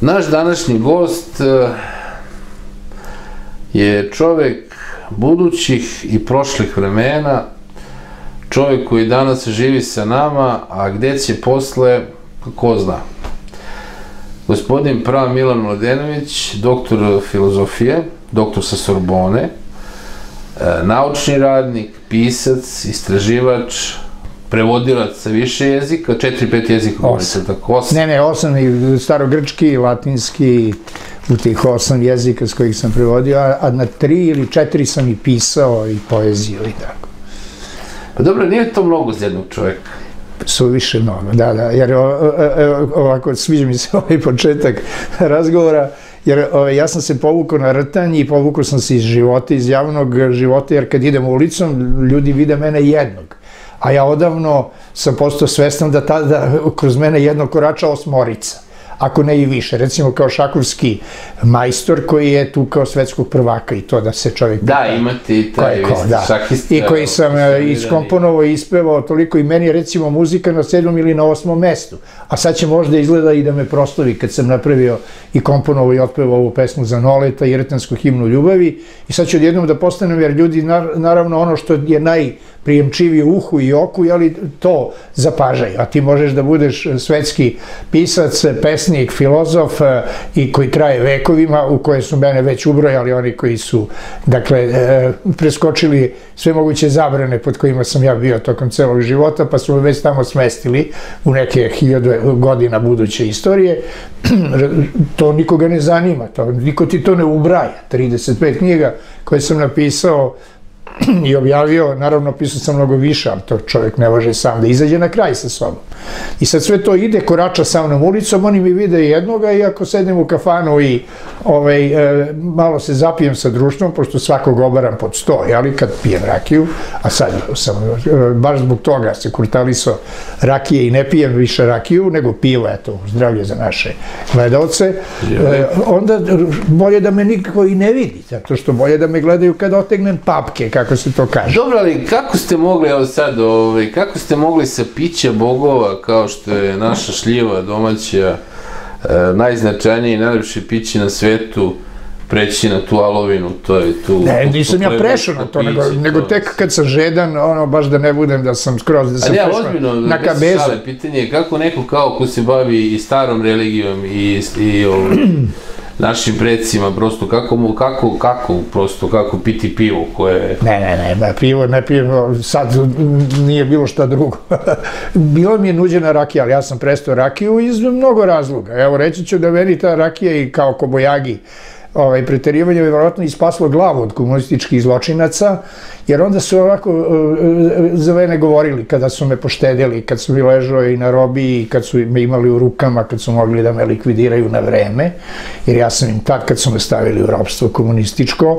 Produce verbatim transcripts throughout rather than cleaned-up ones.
Naš današnji gost je čovek budućih i prošlih vremena, čovek koji danas živi sa nama, a gde će posle, ko zna. Gospodin Pra Milan Mladenović, doktor filozofije, doktor sa Sorbone, naučni radnik, pisac, istraživač, prevodilac sa više jezika, četiri, pet jezika govorite, tako osam? Ne, ne, osam, i starogrčki, latinski, u tih osam jezika s kojih sam prevodio, a na tri ili četiri sam i pisao i poeziju i tako. Pa dobro, nije to mnogo za jednog čoveka? Suviše mnogo, da, da, jer ovako sviđa mi se ovaj početak razgovora, jer ja sam se povukao na rtanje i povukao sam se iz života, iz javnog života, jer kad idem ulicom, ljudi vide mene jednog. A ja odavno sam postao svestan da tada kroz mene jedno korača osmorica, ako ne i više. Recimo kao šahovski majstor koji je tu kao svetskog prvaka i to da se čovjek... Da, imate i taj šahista. I koji sam iskomponovao i ispevao toliko i meni je recimo muzika na sedmom ili na osmom mestu. A sad će možda izgleda i da me proslavi kad sam napravio i komponovao i otpevao ovu pesmu za Noleta i retansku himnu ljubavi. I sad ću odjednom da postanem, jer ljudi, naravno ono što je najprijemčivije uhu i oku, jeli to zapažaju. A ti možeš da budeš svetski pisac, pesnik, filozof i koji traje vekovima, u koje su mene već ubrojali oni koji su, dakle, preskočili sve moguće zabrane pod kojima sam ja bio tokom celog života, pa su me već tamo smestili u neke hiljade godina buduće istorije. To nikoga ne zanima, niko ti to ne ubraja. trideset pet knjiga koje sam napisao i objavio, naravno pisao sam mnogo više, ali to čovjek ne može sam da izađe na kraj sa sobom. I sad sve to ide, korača sa mnom ulicom, oni mi vide jednoga i ako sedem u kafanu i malo se zapijem sa društvom, pošto svakog obaram pod sto, jeli, kad pijem rakiju, a sad sam baš zbog toga se kurtalisao rakije i ne pijem više rakiju, nego pivo, eto, zdravlje za naše gledalce, onda bolje da me nikako i ne vidi, zato što bolje da me gledaju kad otegnem papke, kako se to kaže. Dobro, ali kako ste mogli, evo sad, kako ste mogli sa pića bogova, kao što je naša šljiva domaća, najznačajnije i najlepše piće na svetu, preći na tu alovinu, to je tu... Ne, nisam ja prešao na to, nego tek kad sam žedan, ono, baš da ne budem da sam skroz, da sam prešao na kabezu. Ali pitanje je kako neko kao ko se bavi i starom religijom i našim predsima, prosto, kako, kako, kako, prosto, kako piti pivo koje... Ne, ne, ne, pivo, ne pivo, sad nije bilo šta drugo. Bilo mi je nuđena rakija, ali ja sam prestao rakiju iz mnogo razloga. Evo, reći ću da meni ta rakija i kao Kobojagi, preterivanje je vjerojatno ispaslo glavu od komunističkih zločinaca, jer onda su ovako za mene govorili kada su me poštedili, kad su mi ležao i na robiji, kad su me imali u rukama, kad su mogli da me likvidiraju na vreme, jer ja sam im tad kad su me stavili u ropstvo komunističko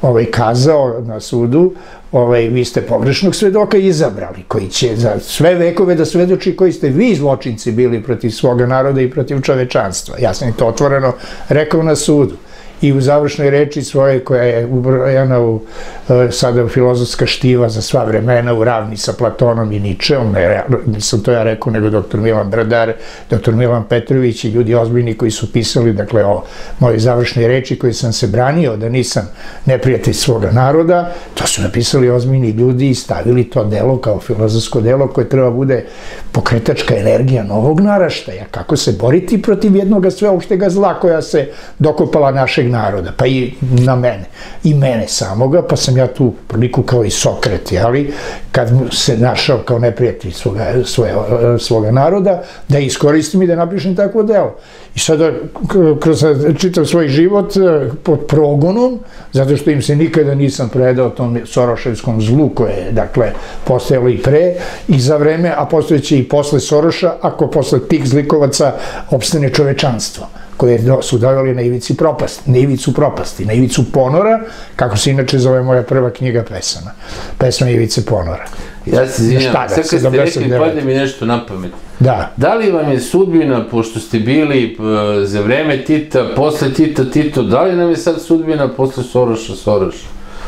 kazao na sudu, vi ste pogrešnog svedoka izabrali, koji će za sve vekove da svedoči koji ste vi zločinci bili protiv svoga naroda i protiv čovečanstva. Ja sam im to otvoreno rekao na sudu. I u završnoj reči svoje, koja je ubrojana u sada filozofska štiva za sva vremena, u ravni sa Platonom i Ničeom, nisam to ja rekao, nego doktor Milan Bradar, doktor Milan Petrović i ljudi ozbiljni koji su pisali, dakle, o moje završnoj reči koji sam se branio da nisam neprijatelj svoga naroda, to su napisali ozbiljni ljudi i stavili to delo kao filozofsko delo koje treba bude pokretačka energija novog naraštaja, kako se boriti protiv jednog sveopštega zla koja se dokopala našeg naroda, pa i na mene, i mene samoga, pa sam ja tu priliku kao i Sokrat, jeli, kad se našao kao neprijatelj svoga naroda, da iskoristim i da napišem takvo delo. I sada, kroz čitav svoj život pod progonom, zato što im se nikada nisam predao tom soroševskom zlu koje je, dakle, postojalo i pre i za vreme, a postojeće i posle Soroša, ako posle tih zlikovaca opstane čovečanstvo, koje su doveli na ivicu propasti, na ivicu propasti, na ivicu ponora, kako se inače zove moja prva knjiga pesama. Pesma Ivice ponora. Ja se izvinjam, sad kad ste rekli, padne mi nešto na pamet. Da. Da li vam je sudbina, pošto ste bili za vreme Tita, posle Tita, Tito, da li nam je sad sudbina posle Soroša, Soroša?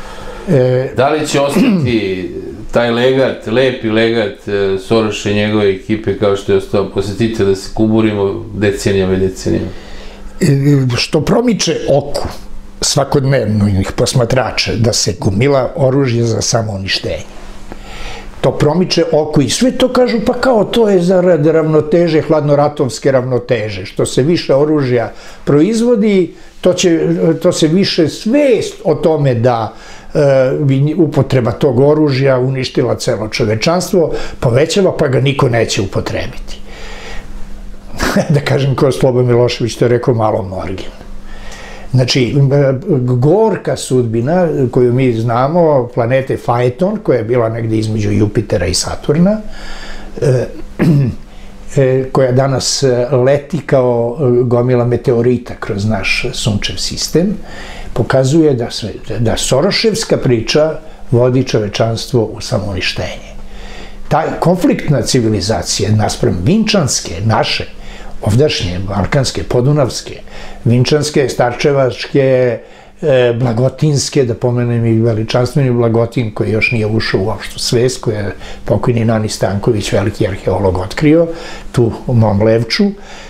Da li će ostati taj legat, lepi legat Soroša i njegove ekipe kao što je ostao posle Tita da se kuburimo decenijama i decenijama? što promiče oku svakodnevnih posmatrača da se gomila oružje za samouništenje. To promiče oku i sve to kažu, pa kao to je zarad ravnoteže, hladnoratovske ravnoteže, što se više oružja proizvodi, to, će, to se više svest o tome da bi upotreba tog oružja uništila celo čovečanstvo, povećava, pa ga niko neće upotrebiti. Da kažem, ko Slobodan Milošević to je rekao, malo Morgen. Znači, gorka sudbina koju mi znamo, planete Phaeton, koja je bila negde između Jupitera i Saturna, koja danas leti kao gomila meteorita kroz naš sunčev sistem, pokazuje da, sve, da Soroševska priča vodi čovečanstvo u samouništenje. Ta konfliktna civilizacija naspram Vinčanske, naše, ovdašnje, balkanske, podunavske, Vinčanske, Starčevačke, Blagotinske, da pomenem i veličanstveni Blagotin koji još nije ušao u opštu svest, koji je pokojni Nani Stanković, veliki arheolog, otkrio, tu u mom Levču.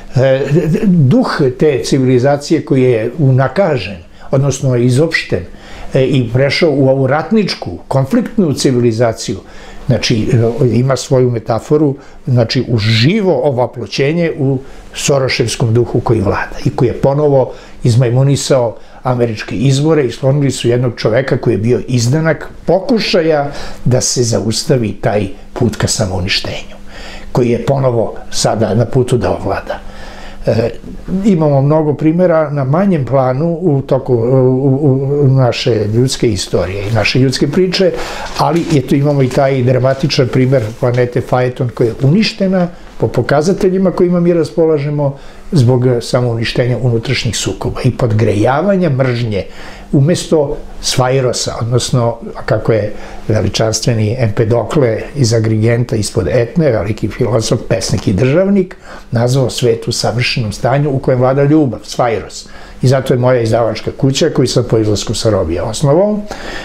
Duh te civilizacije koji je unakažen, odnosno izopšten i prešao u ovu ratničku, konfliktnu civilizaciju, znači ima svoju metaforu, znači uživo ovaploćenje u Soroševskom duhu koji vlada i koji je ponovo izmajmunisao američke izbore i slonili su jednog čoveka koji je bio izdanak pokušaja da se zaustavi taj put ka samouništenju, koji je ponovo sada na putu da ovlada. E, imamo mnogo primjera na manjem planu u toku u, u naše ljudske istorije i naše ljudske priče, ali eto imamo i taj dramatičan primjer planete Phaeton koja je uništena po pokazateljima kojima mi raspolažemo zbog samouništenja unutrašnjih sukoba i podgrejavanja mržnje umesto Svairosa, odnosno kako je veličanstveni Empedokle iz Agrigenta ispod Etne, veliki filozof, pesnik i državnik, nazvao svet u savršenom stanju u kojem vlada ljubav, Svairos. I zato je moja izdavačka kuća, koju sam po izlasku sa Robija osnovao,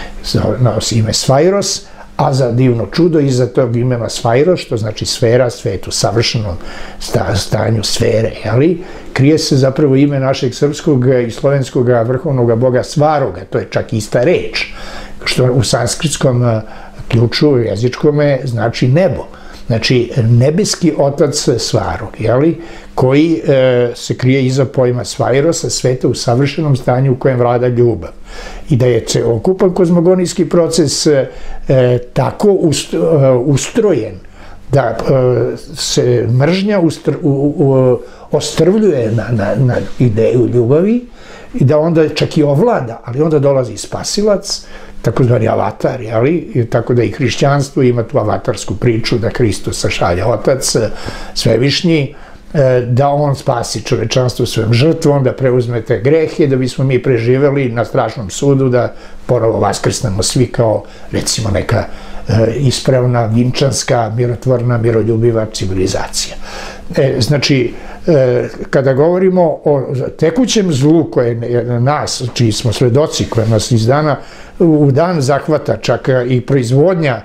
nosi ime Svairos, a za divno čudo iza tog imena Svairos, što znači sfera, svet u savršenom stanju sfere, jeli, krije se zapravo ime našeg srpskog i slovenskog vrhovnog boga Svaroga, to je čak ista reč, što u sanskritskom ključu jezičkome znači nebo. Znači, nebeski otac Svarog, jeli, koji e, se krije iza pojma Svairosa, sveta u savršenom stanju u kojem vlada ljubav. I da je celokupan kozmogonijski proces e, tako ust, e, ustrojen da e, se mržnja ustr, u, u, ostrvljuje na, na, na ideju ljubavi i da onda čak i ovlada, ali onda dolazi spasilac, takozvani avatar, jeli? Tako da i hrišćanstvo ima tu avatarsku priču da Hristos šalje Otac Svevišnji, da on spasi čovečanstvo svojom žrtvom, da preuzme te grehe, da bismo mi preživeli na strašnom sudu, da ponovo vaskrsnemo svi kao, recimo, neka ispravna, vinčanska, mirotvorna, miroljubiva civilizacija. E, znači, e, kada govorimo o tekućem zlu koje nas, čiji smo svedoci, koje nas iz dana u dan zahvata, čak i proizvodnja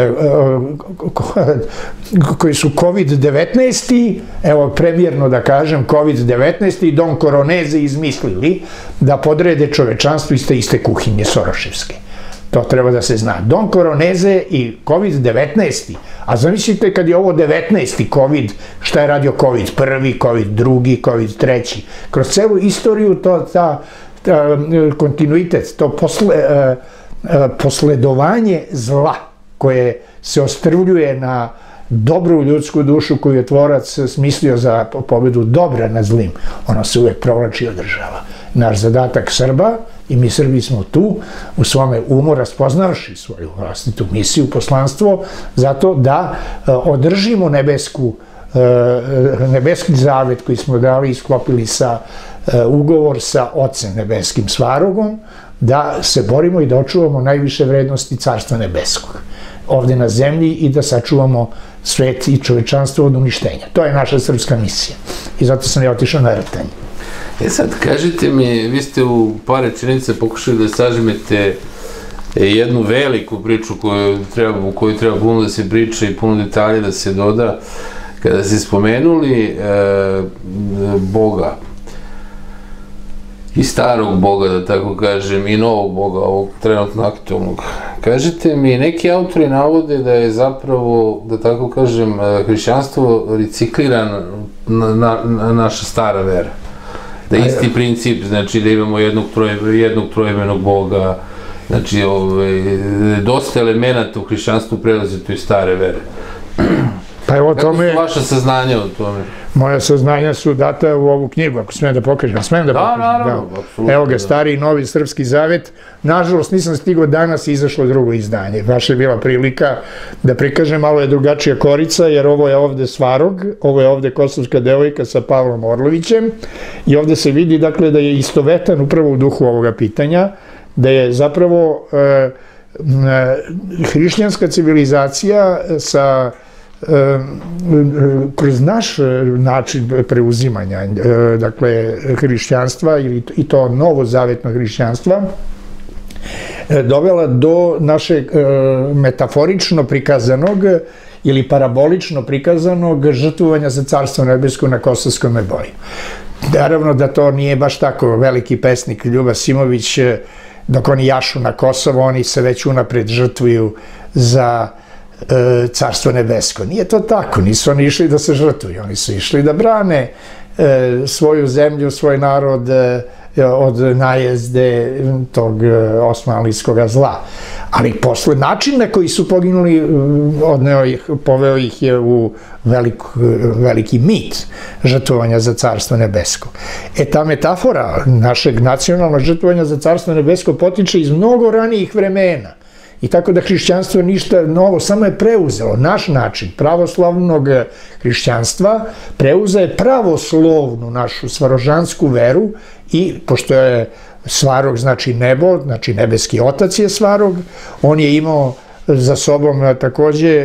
koji su kovid devetnaest, evo premjerno da kažem, kovid devetnaest i Don Coroneze izmislili da podrede čovečanstvu iz te iste kuhinje Soroševske. To treba da se zna. Don Coroneze i kovid devetnaest, a zamislite kad je ovo devetnaesti kovid, šta je radio kovid prvi, kovid drugi, kovid treći. Kroz celu istoriju to, ta, ta kontinuitet, to posle, posledovanje zla koje se ostrvljuje na dobru ljudsku dušu koju je tvorac smislio za pobedu dobra nad zlim, ono se uvek provlači i održava. Naš zadatak Srba, i mi Srbi smo tu, u svome umu raspoznavši svoju vlastitu misiju, poslanstvo, zato da održimo nebesku, nebeski zavet koji smo dali i sklopili sa ugovor sa Ocem nebeskim Svarogom, da se borimo i da očuvamo najviše vrednosti Carstva nebeskog ovde na zemlji i da sačuvamo svet i čovečanstvo od uništenja. To je naša srpska misija. I zato sam ja otišao na rtanje. E sad, kažite mi, vi ste u par rečenica pokušali da sažmete jednu veliku priču koju treba, u kojoj treba puno da se priča i puno detalje da se doda. Kada ste spomenuli e, Boga, i starog Boga, da tako kažem, i novog Boga, ovog trenutno aktualnog. Kažite mi, neki autori navode da je zapravo, da tako kažem, hrišćanstvo reciklirano na, na, na naša stara vera. Da je isti princip, znači da imamo jednog, troje, jednog trojbenog Boga, znači ove, dosta elemenata u hrišćanstvu prelazi tu i stare vere. Pa evo, kako su vaše saznanja o tome? Moja saznanja su data u ovu knjigu, ako smijem da pokažem. Smijem da pokažem? Da, naravno, apsolutno. Evo ga, Stari i Novi Srpski zavet. Nažalost, nisam stigao danas, izašlo drugo izdanje. Baš je bila prilika da prikažem, malo je drugačija korica, jer ovo je ovde Svarog, ovo je ovde Kosovska devojka sa Pavlom Orlovićem i ovde se vidi, dakle, da je istovetan upravo u duhu ovoga pitanja, da je zapravo e, hrišćanska civilizacija sa kroz naš način preuzimanja, dakle, hrišćanstva i to novozavetno hrišćanstva, dovela do našeg metaforično prikazanog ili parabolično prikazanog žrtvovanja za Carstvo nebesko na Kosovskom boju. Naravno da to nije baš tako. Veliki pesnik Ljuba Simović, dok oni jašu na Kosovo, oni se već unapred žrtvuju za Carstvo nebesko. Nije to tako, nisu oni išli da se žrtvuju, oni su išli da brane svoju zemlju, svoj narod od najezde tog osmanlijskog zla. Ali posle način na koji su poginuli, odneo ih, poveo ih je u veliki mit žrtvovanja za Carstvo nebesko. E, ta metafora našeg nacionalnog žrtvovanja za Carstvo nebesko potiče iz mnogo ranijih vremena. I tako da hrišćanstvo ništa novo, samo je preuzelo naš način pravoslavnog hrišćanstva, preuzaje pravoslovnu našu svarožansku veru i, pošto je Svarog znači nebo, znači nebeski otac je Svarog, on je imao za sobom takođe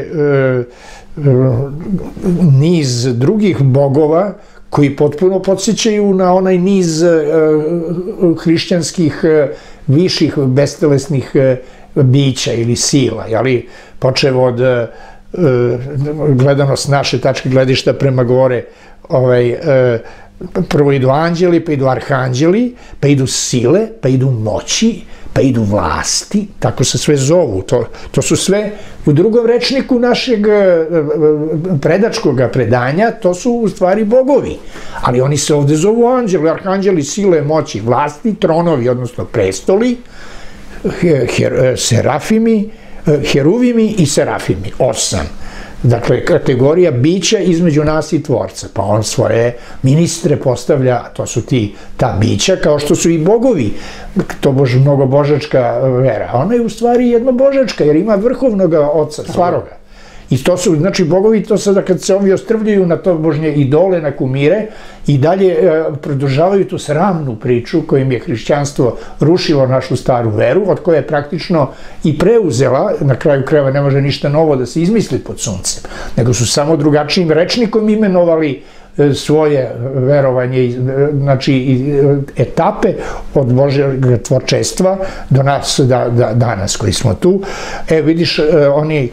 niz drugih bogova koji potpuno podsjećaju na onaj niz hrišćanskih viših bestelesnih bića ili sila, ali počev od gledano s naše tačke gledišta prema gore, prvo idu anđeli, pa idu arhanđeli, pa idu sile, pa idu moći, pa idu vlasti, tako se sve zovu. To su sve u drugom rečniku našeg predačkog predanja, to su u stvari bogovi. Ali oni se ovde zovu anđeli, arhanđeli, sile, moći, vlasti, tronovi, odnosno prestoli, serafimi, heruvimi i serafimi, osam. Dakle, kategorija bića između nas i Tvorca, pa on svoje ministre postavlja, to su ti, ta bića, kao što su i bogovi, to bož mnogobožačka vera. Ona je u stvari jednobožačka, jer ima vrhovnog oca, Svaroga. I to su, znači, bogovi, to sada kad se ovi ostrvljuju na to božnje idole, na kumire, i dalje produžavaju tu sramnu priču kojim je hrišćanstvo rušilo našu staru veru, od koje je praktično i preuzela, na kraju krajeva ne može ništa novo da se izmisli pod suncem, nego su samo drugačijim rečnikom imenovali svoje verovanje, znači etape od Božjeg tvorčestva do nas danas koji smo tu. E, vidiš, oni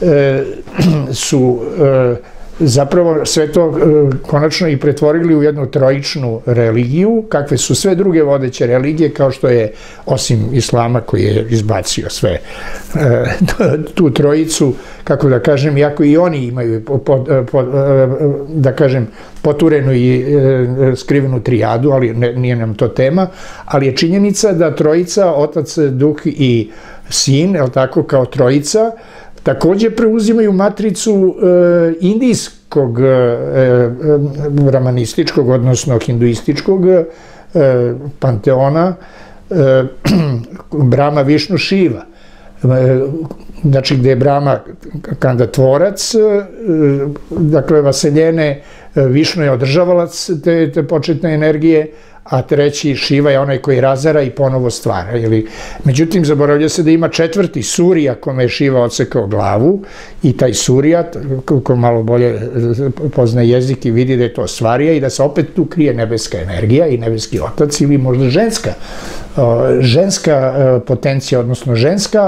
su zapravo sve to konačno i pretvorili u jednu trojičnu religiju, kakve su sve druge vodeće religije, kao što je, osim islama koji je izbacio sve tu trojicu, kako da kažem, iako i oni imaju, da kažem, poturenu i skrivenu trijadu, ali nije nam to tema, ali je činjenica da trojica, Otac, Duh i Sin, je li tako, kao trojica, takođe preuzimaju matricu indijskog, brahmanističkog, odnosno hinduističkog panteona Brahma, Višnu, Šiva. Znači, gde je Brahma kanda tvorac, dakle, vaseljene, Višnu je održavalac te početne energije, a treći Šiva je onaj koji razara i ponovo stvara. Međutim, zaboravlja se da ima četvrti Surija kome je Šiva odsekao glavu i taj Surija, ko malo bolje poznaje jezik i vidi da je to stvarija i da se opet tu krije nebeska energija i nebeski otac ili možda ženska ženska potencija, odnosno ženska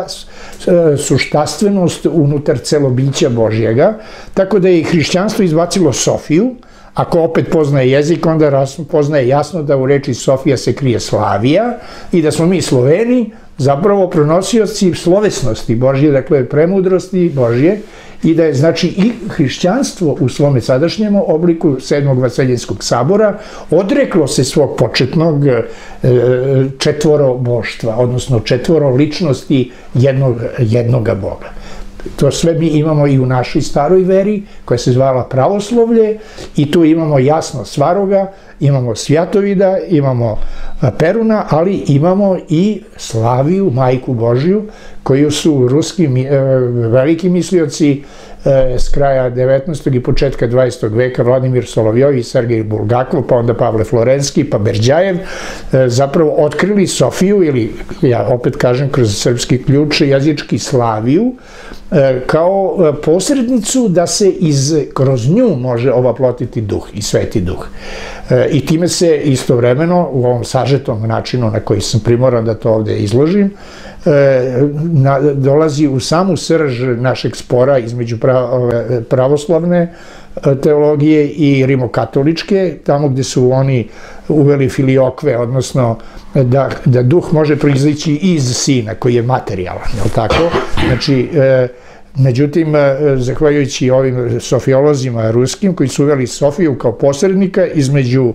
suštastvenost unutar celobića Božjega, tako da je i hrišćanstvo izbacilo Sofiju, Ako opet poznaje jezik, onda poznaje jasno da u reči Sofija se krije Slavija i da smo mi Sloveni zapravo pronosioci slovesnosti Božje, dakle premudrosti Božje, i da je znači i hrišćanstvo u svome sadašnjem obliku sedmog vaseljenskog sabora odreklo se svog početnog četvoroboštva, odnosno četvoro ličnosti jednog, jednoga Boga. To sve mi imamo i u našoj staroj veri, koja se zvala pravoslovlje, i tu imamo jasno Svaroga, imamo Svjatovida, imamo Peruna, ali imamo i Slaviju, Majku Božiju, koju su ruski veliki mislioci s kraja devetnaestog i početka dvadesetog veka, Vladimir Solovjov i Sergej Bulgakov, pa onda Pavle Florenski, pa Berđajev, zapravo otkrili Sofiju, ili ja opet kažem kroz srpski ključ, jezički Slaviju, kao posrednicu da se iz, kroz nju može ovaplotiti duh i sveti duh. I time se istovremeno u ovom sažetom načinu na koji sam primoran da to ovde izložim, dolazi u samu srž našeg spora između pravoslavne teologije i rimokatoličke, tamo gde su oni uveli filiokve, odnosno da, da duh može proizići iz sina koji je materijalan, je li tako? Znači, međutim, zahvaljujući ovim sofiolozima ruskim koji su uveli Sofiju kao posrednika između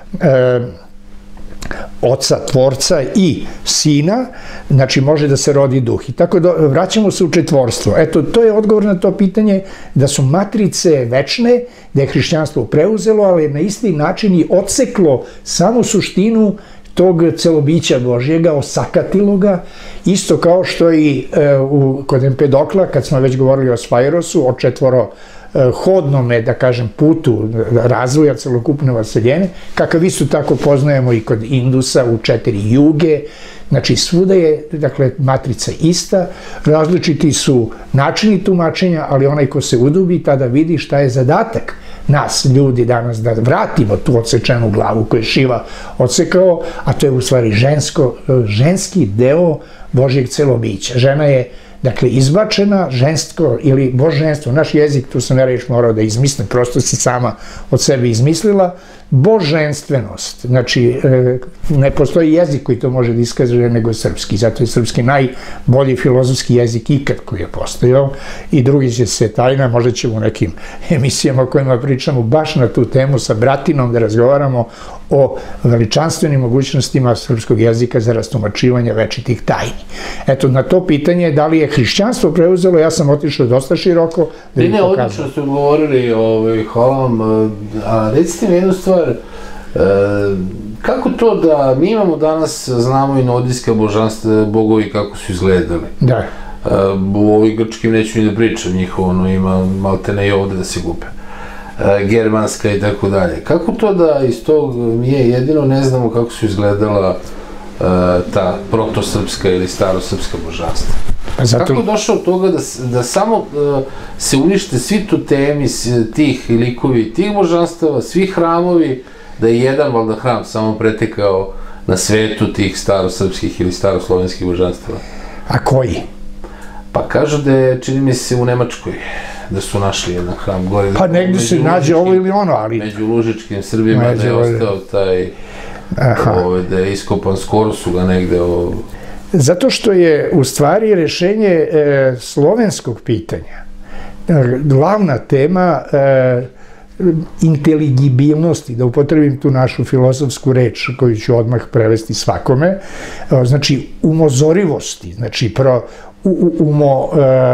oca, tvorca i sina, znači može da se rodi duh. I tako da vraćamo se u četvorstvo. Eto, to je odgovor na to pitanje da su matrice večne, da je hrišćanstvo preuzelo, ali na isti način i odseklo samu suštinu tog celobića Božjega, osakatilo ga, isto kao što i kod Empedokla, kad smo već govorili o Sfairosu, o četvoro hodnome, da kažem, putu razvoja celokupne vaseljene, kakav isto tako poznajemo i kod Indusa u četiri juge. Znači, svuda je, dakle, matrica ista, različiti su načini tumačenja, ali onaj ko se udubi tada vidi šta je zadatak nas, ljudi, danas, da vratimo tu odsečenu glavu koju je Šiva odsekao, a to je u stvari žensko, ženski deo Božjeg celobića. Žena je, dakle, izbačena, žensko ili božanstvo, naš jezik, tu sam ja reč morao da izmislim, prosto si sama od sebe izmislila, božanstvenost. Znači, ne postoji jezik koji to može da iskaže nego srpski, zato je srpski najbolji filozofski jezik ikad koji je postojao, i drugi će se tajna, možda ćemo u nekim emisijama o kojima pričamo baš na tu temu sa bratinom da razgovaramo o veličanstvenim mogućnostima srpskog jezika za rastumačivanje večitih tajni. Eto, na to pitanje da li je hrišćanstvo preuzelo, ja sam otišao dosta široko da bih pokazao. Ne, odlično ste odgovorili, hvala vam, a recite mi jednu stvar, kako to da mi imamo danas, znamo i nordijska božanstva, bogovi kako su izgledali. Da. U ovih grčkim neću ni da pričam, njihovo ono ima maltene i ovde da se gupe. Germanska i tako dalje. Kako to da iz tog mi je jedino ne znamo kako su izgledala ta protosrpska ili starosrpska božanstva? Kako je došlo od toga da samo se unište svi tu temi, tih likovi, tih božanstava, svi hramovi, da je jedan valjda hram samo pretekao na svetu tih starosrpskih ili staroslovenskih božanstava? A koji? Pa kažu da je, čini mi se, u Nemačkoj, da su našli jedan hram gore. Pa negdje se nađe ovo ili ono, ali... Među Lužičkim Srbima da je ostao taj... da je iskopan, skoro su ga negde... Zato što je u stvari rešenje slovenskog pitanja glavna tema inteligibilnosti, da upotrebim tu našu filozofsku reč koju ću odmah prevesti svakome, znači umozorivosti, znači umo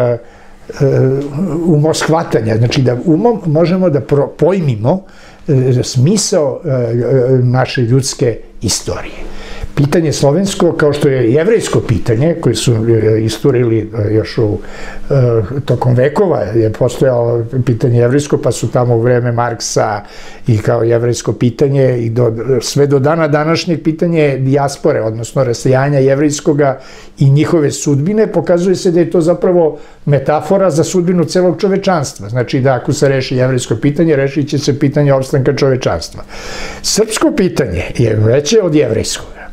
umo shvatanja, znači da umom možemo da pojmimo smisao naše ljudske istorije. Pitanje slovensko, kao što je jevrejsko pitanje, koje su isturili još u tokom vekova, je postojalo pitanje jevrejsko, pa su tamo u vreme Marksa i kao jevrejsko pitanje, i sve do dana današnjeg pitanje dijaspore, odnosno rasejanja jevrejskoga i njihove sudbine, pokazuje se da je to zapravo metafora za sudbinu celog čovečanstva. Znači da ako se reši jevrejsko pitanje, rešit će se pitanje opstanka čovečanstva. Srpsko pitanje je veće od jevrejskoga.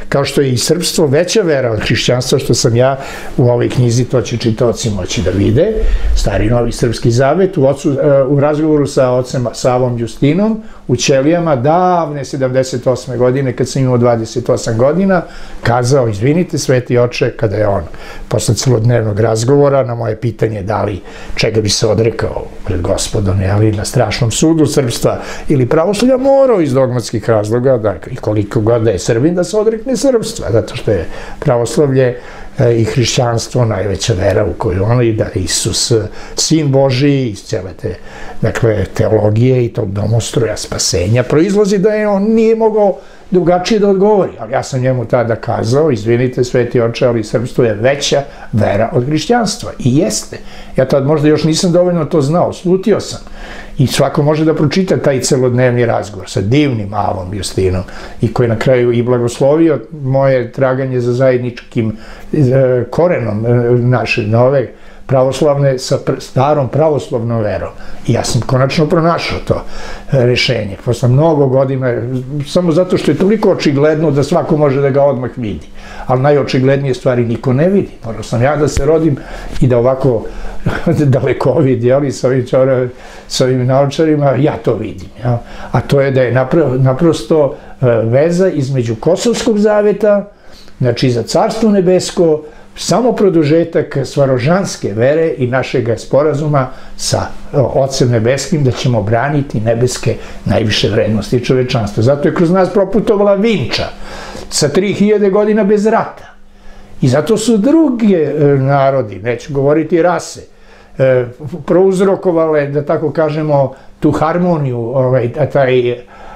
kao što je i srpstvo veća vera od hrišćanstva, što sam ja u ovoj knjizi, to će čitaoci moći da vide, Stari Novi Srpski zavet, u, ocu, u razgovoru sa ocem Savom Justinom, u Ćelijama, davne sedamdeset osme godine, kad sam imao dvadeset osam godina, kazao, izvinite, sveti oče, kada je on, posle celodnevnog razgovora, na moje pitanje da li čega bi se odrekao pred gospodom, ali na strašnom sudu srpstva ili pravoslavlja, morao iz dogmatskih razloga, da, i koliko god da je Srbin, da se odrekne srpstva, zato što je pravoslavlje i hrišćanstvo najveća vera u kojoj on, i da je Isus sin Božiji iz cele te, dakle, teologije i tog domostroja spasenja proizlazi da je on nije mogao drugačije da odgovori, ali ja sam njemu tada kazao, izvinite, sveti oče, ali srpstvo je veća vera od hrišćanstva, i jeste. Ja tad možda još nisam dovoljno to znao, slutio sam, i svako može da pročita taj celodnevni razgovor sa divnim Avom Justinom, i koji na kraju i blagoslovio moje traganje za zajedničkim korenom naše nove pravoslavne sa starom pravoslavnom verom. I ja sam konačno pronašao to rešenje. Posle mnogo godina, samo zato što je toliko očigledno da svako može da ga odmah vidi. Ali najočiglednije stvari niko ne vidi. Morao sam ja da se rodim i da ovako daleko vidi, sa ovim naučarima, ja to vidim. A to je da je naprosto veza između Kosovskog zaveta, znači za Carstvo nebesko, samo produžetak svarožanske vere i našeg sporazuma sa Ocem nebeskim da ćemo braniti nebeske najviše vrednosti čovečanstva. Zato je kroz nas proputovala Vinča sa tri hiljade godina bez rata. I zato su druge narodi, neću govoriti rase, prouzrokovale, da tako kažemo, tu harmoniju, taj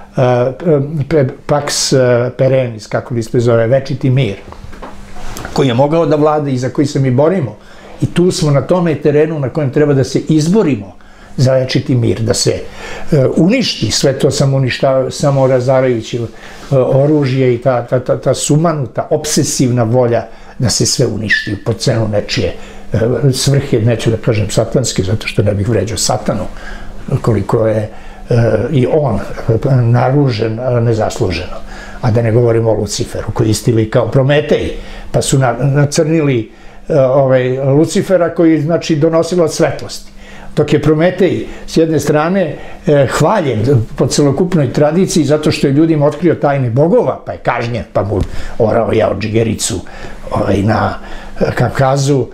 Pax Perennis, kako li se zove, večiti mir, koji je mogao da vlada i za koji se mi borimo. I tu smo na tome terenu na kojem treba da se izborimo za večiti mir, da se uništi sve to samo razarajući oružje i ta sumanuta, obsesivna volja da se sve uništi po cenu nečije svrhe, neću da kažem satanske, zato što ne bih vređao satanu, koliko je i on naružen nezasluženo. A da ne govorimo o Luciferu, koji istili kao Prometej, pa su nacrnili Lucifera koji, znači, donosilo svetlosti. Dok je Prometej s jedne strane hvaljen po celokupnoj tradiciji zato što je ljudima otkrio tajne bogova, pa je kažnjen, pa mu orao jao džigericu na Kavkazu,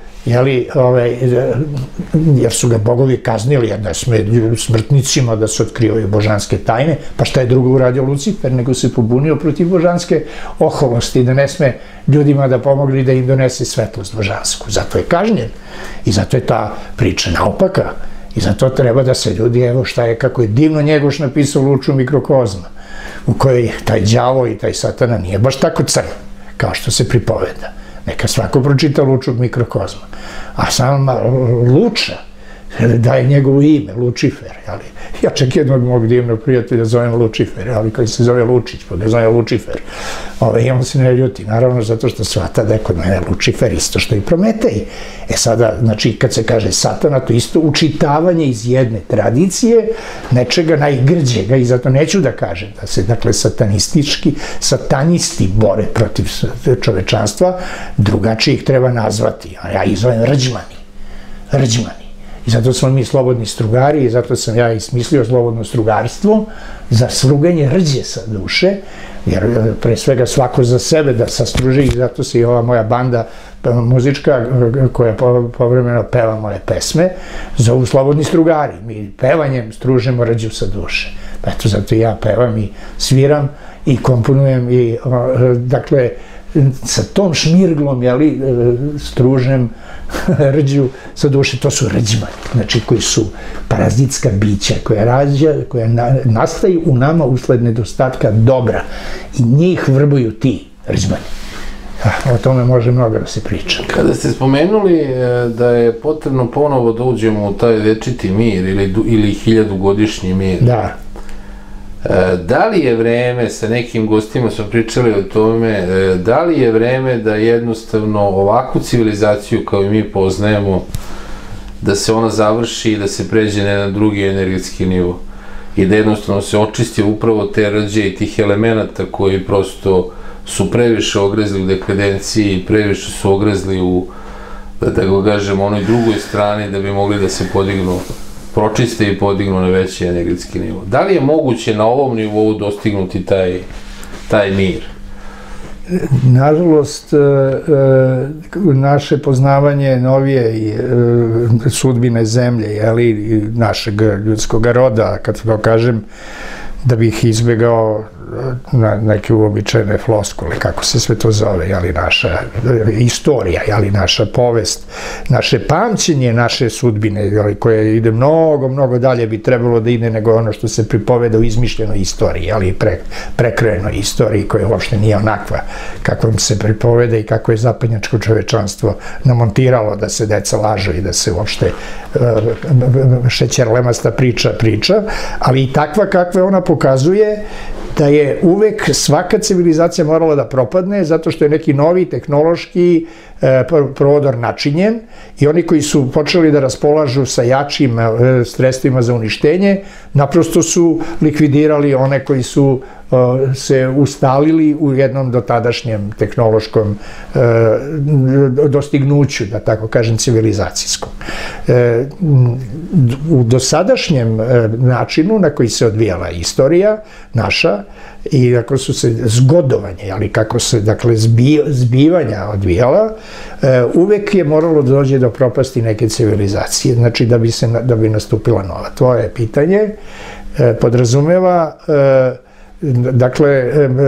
jer su ga bogovi kaznili, jer ne sme smrtnicima da se otkrivaju božanske tajne, pa šta je drugo uradio Lucifer, nego se pobunio protiv božanske oholosti, da ne sme ljudima da pomogli da im donese svetlost božansku. Zato je kažnjen i zato je ta priča naopaka i zato treba da se ljudi, evo šta je, kako je divno Njegoš napisao Luču mikrokozma, u kojoj taj đavo i taj satana nije baš tako crn, kao što se pripoveda. Neka svako pročita Lučog mikrokozma. A sam Luča daje njegovo ime, Lucifer. Ja čak jednog mog divnog prijatelja zovem Lucifer, ali koji se zove Lučić, pa ga zove Lucifer. I on se ne ljuti, naravno, zato što svata da je kod mene Lucifer isto što i Prometej. E sada, znači, kad se kaže satana, to isto učitavanje iz jedne tradicije, nečega najgrđega, i zato neću da kažem da se, dakle, satanistički, satanisti bore protiv čovečanstva, drugačije ih treba nazvati. Ja ih zovem rđmani. Rđmani. I zato smo mi slobodni strugari, i zato sam ja ismislio slobodno strugarstvo za struganje rđe sa duše, jer pre svega svako za sebe da sastruži, i zato se i ova moja banda muzička koja povremeno peva moje pesme zovu slobodni strugari. Mi pevanjem stružemo rđu sa duše. Pa eto, zato ja pevam i sviram i komponujem i, dakle, sa tom šmirglom, jeli, stružem rđu sa duše, to su rđmani, znači koji su parazitska bića, koja rađa, koja nastaju u nama usled nedostatka dobra i njih vrbuju ti rđmani. O tome može mnogo da se priča. Kada ste spomenuli da je potrebno ponovo da uđemo u taj večiti mir ili hiljadugodišnji mir, da. Da li je vreme, sa nekim gostima smo pričali o tome, da li je vreme da jednostavno ovakvu civilizaciju kao i mi poznajemo, da se ona završi i da se pređe na jedan drugi energetski nivo i da jednostavno se očisti upravo te rđe i tih elemenata koji prosto su previše ogrezli u dekadenciji, previše su ogrezli u, da tako kažem, onoj drugoj strani da bi mogli da se podignu, pročiste i podignu na veći energetski nivo. Da li je moguće na ovom nivou dostignuti taj, taj mir? Nažalost, naše poznavanje novije i sudbine zemlje, i našeg ljudskog roda, kad to kažem, da bih izbjegao na neke uobičajene floskule, kako se sve to zove, jeli naša istorija, jeli naša povest, naše pamćenje, naše sudbine, jeli, koje ide mnogo, mnogo dalje bi trebalo da ide nego ono što se pripoveda u izmišljenoj istoriji, jeli pre, prekrojenoj istoriji koja uopšte nije onakva kakvom se pripoveda i kako je zapadnjačko čovečanstvo namontiralo da se deca lažu i da se uopšte uh, šećerlemasta priča priča, ali i takva kakva ona pokazuje da je uvek svaka civilizacija morala da propadne zato što je neki novi tehnološki e, prodor načinjen i oni koji su počeli da raspolažu sa jačim e, sredstvima za uništenje, naprosto su likvidirali one koji su e, se ustalili u jednom dotadašnjem tehnološkom e, dostignuću, da tako kažem, civilizacijskom. E, u dosadašnjem e, načinu na koji se odvijala istorija naša, i kako su se zgodovanje, ali kako se, dakle, zbivanja odvijala, uvek je moralo da dođe do propasti neke civilizacije, znači da bi se, da bi nastupila nova. Tvoje pitanje podrazumeva, dakle,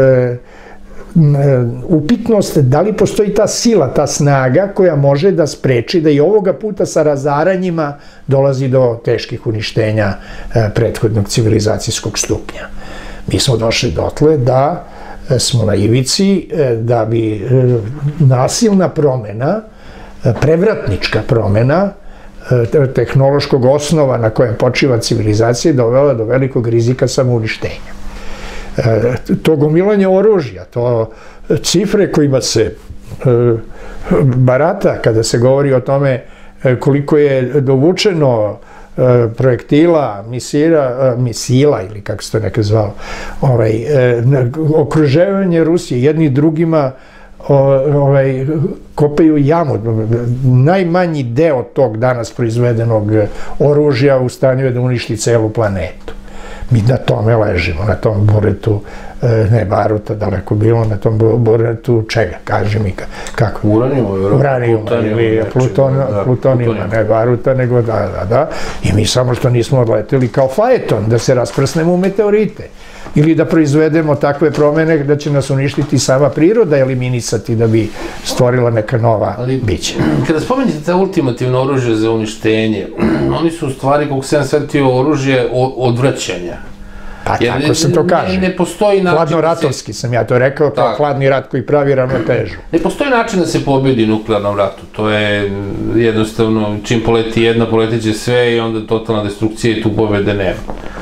upitnost da li postoji ta sila, ta snaga koja može da spreči da i ovoga puta sa razaranjima dolazi do teških uništenja prethodnog civilizacijskog stupnja. Mi smo došli dotle da smo na ivici, da bi nasilna promena, prevratnička promena tehnološkog osnova na kojem počiva civilizacija dovela do velikog rizika samouništenja. To gomilanje oružja, to cifre kojima se barata kada se govori o tome koliko je dovučeno projektila, misira, misila ili kako se to neka zvalo, ovaj, okruževanje Rusije jedni drugima ovaj, kopaju jamu. Najmanji deo tog danas proizvedenog oružja u stanju je da uništi celu planetu. Mi na tome ležimo, na tom buretu, ne baruta, daleko bilo, na tom buretu čega, kaži mi kako? Uranijuma, Uranijuma ili plutonijuma, ne baruta, nego da, da, da. I mi samo što nismo odleteli kao fajeton, da se rasprsnemo u meteorite. Ili da proizvedemo takve promene da će nas uništiti sama priroda, eliminisati da bi stvorila neka nova bića. Kada spomenite ta ultimativna oružja za uništenje, oni su u stvari, kako sam shvatio, oružje odvraćanja. Pa tako se to kaže. Ne postoji način... Hladnoratovski sam ja to rekao, kao hladni rat koji pravi ravnotežu. Ne postoji način da se pobedi nuklearnom ratu. To je jednostavno, čim poleti jedna, poleti će sve i onda totalna destrukcija i tu pobede nema.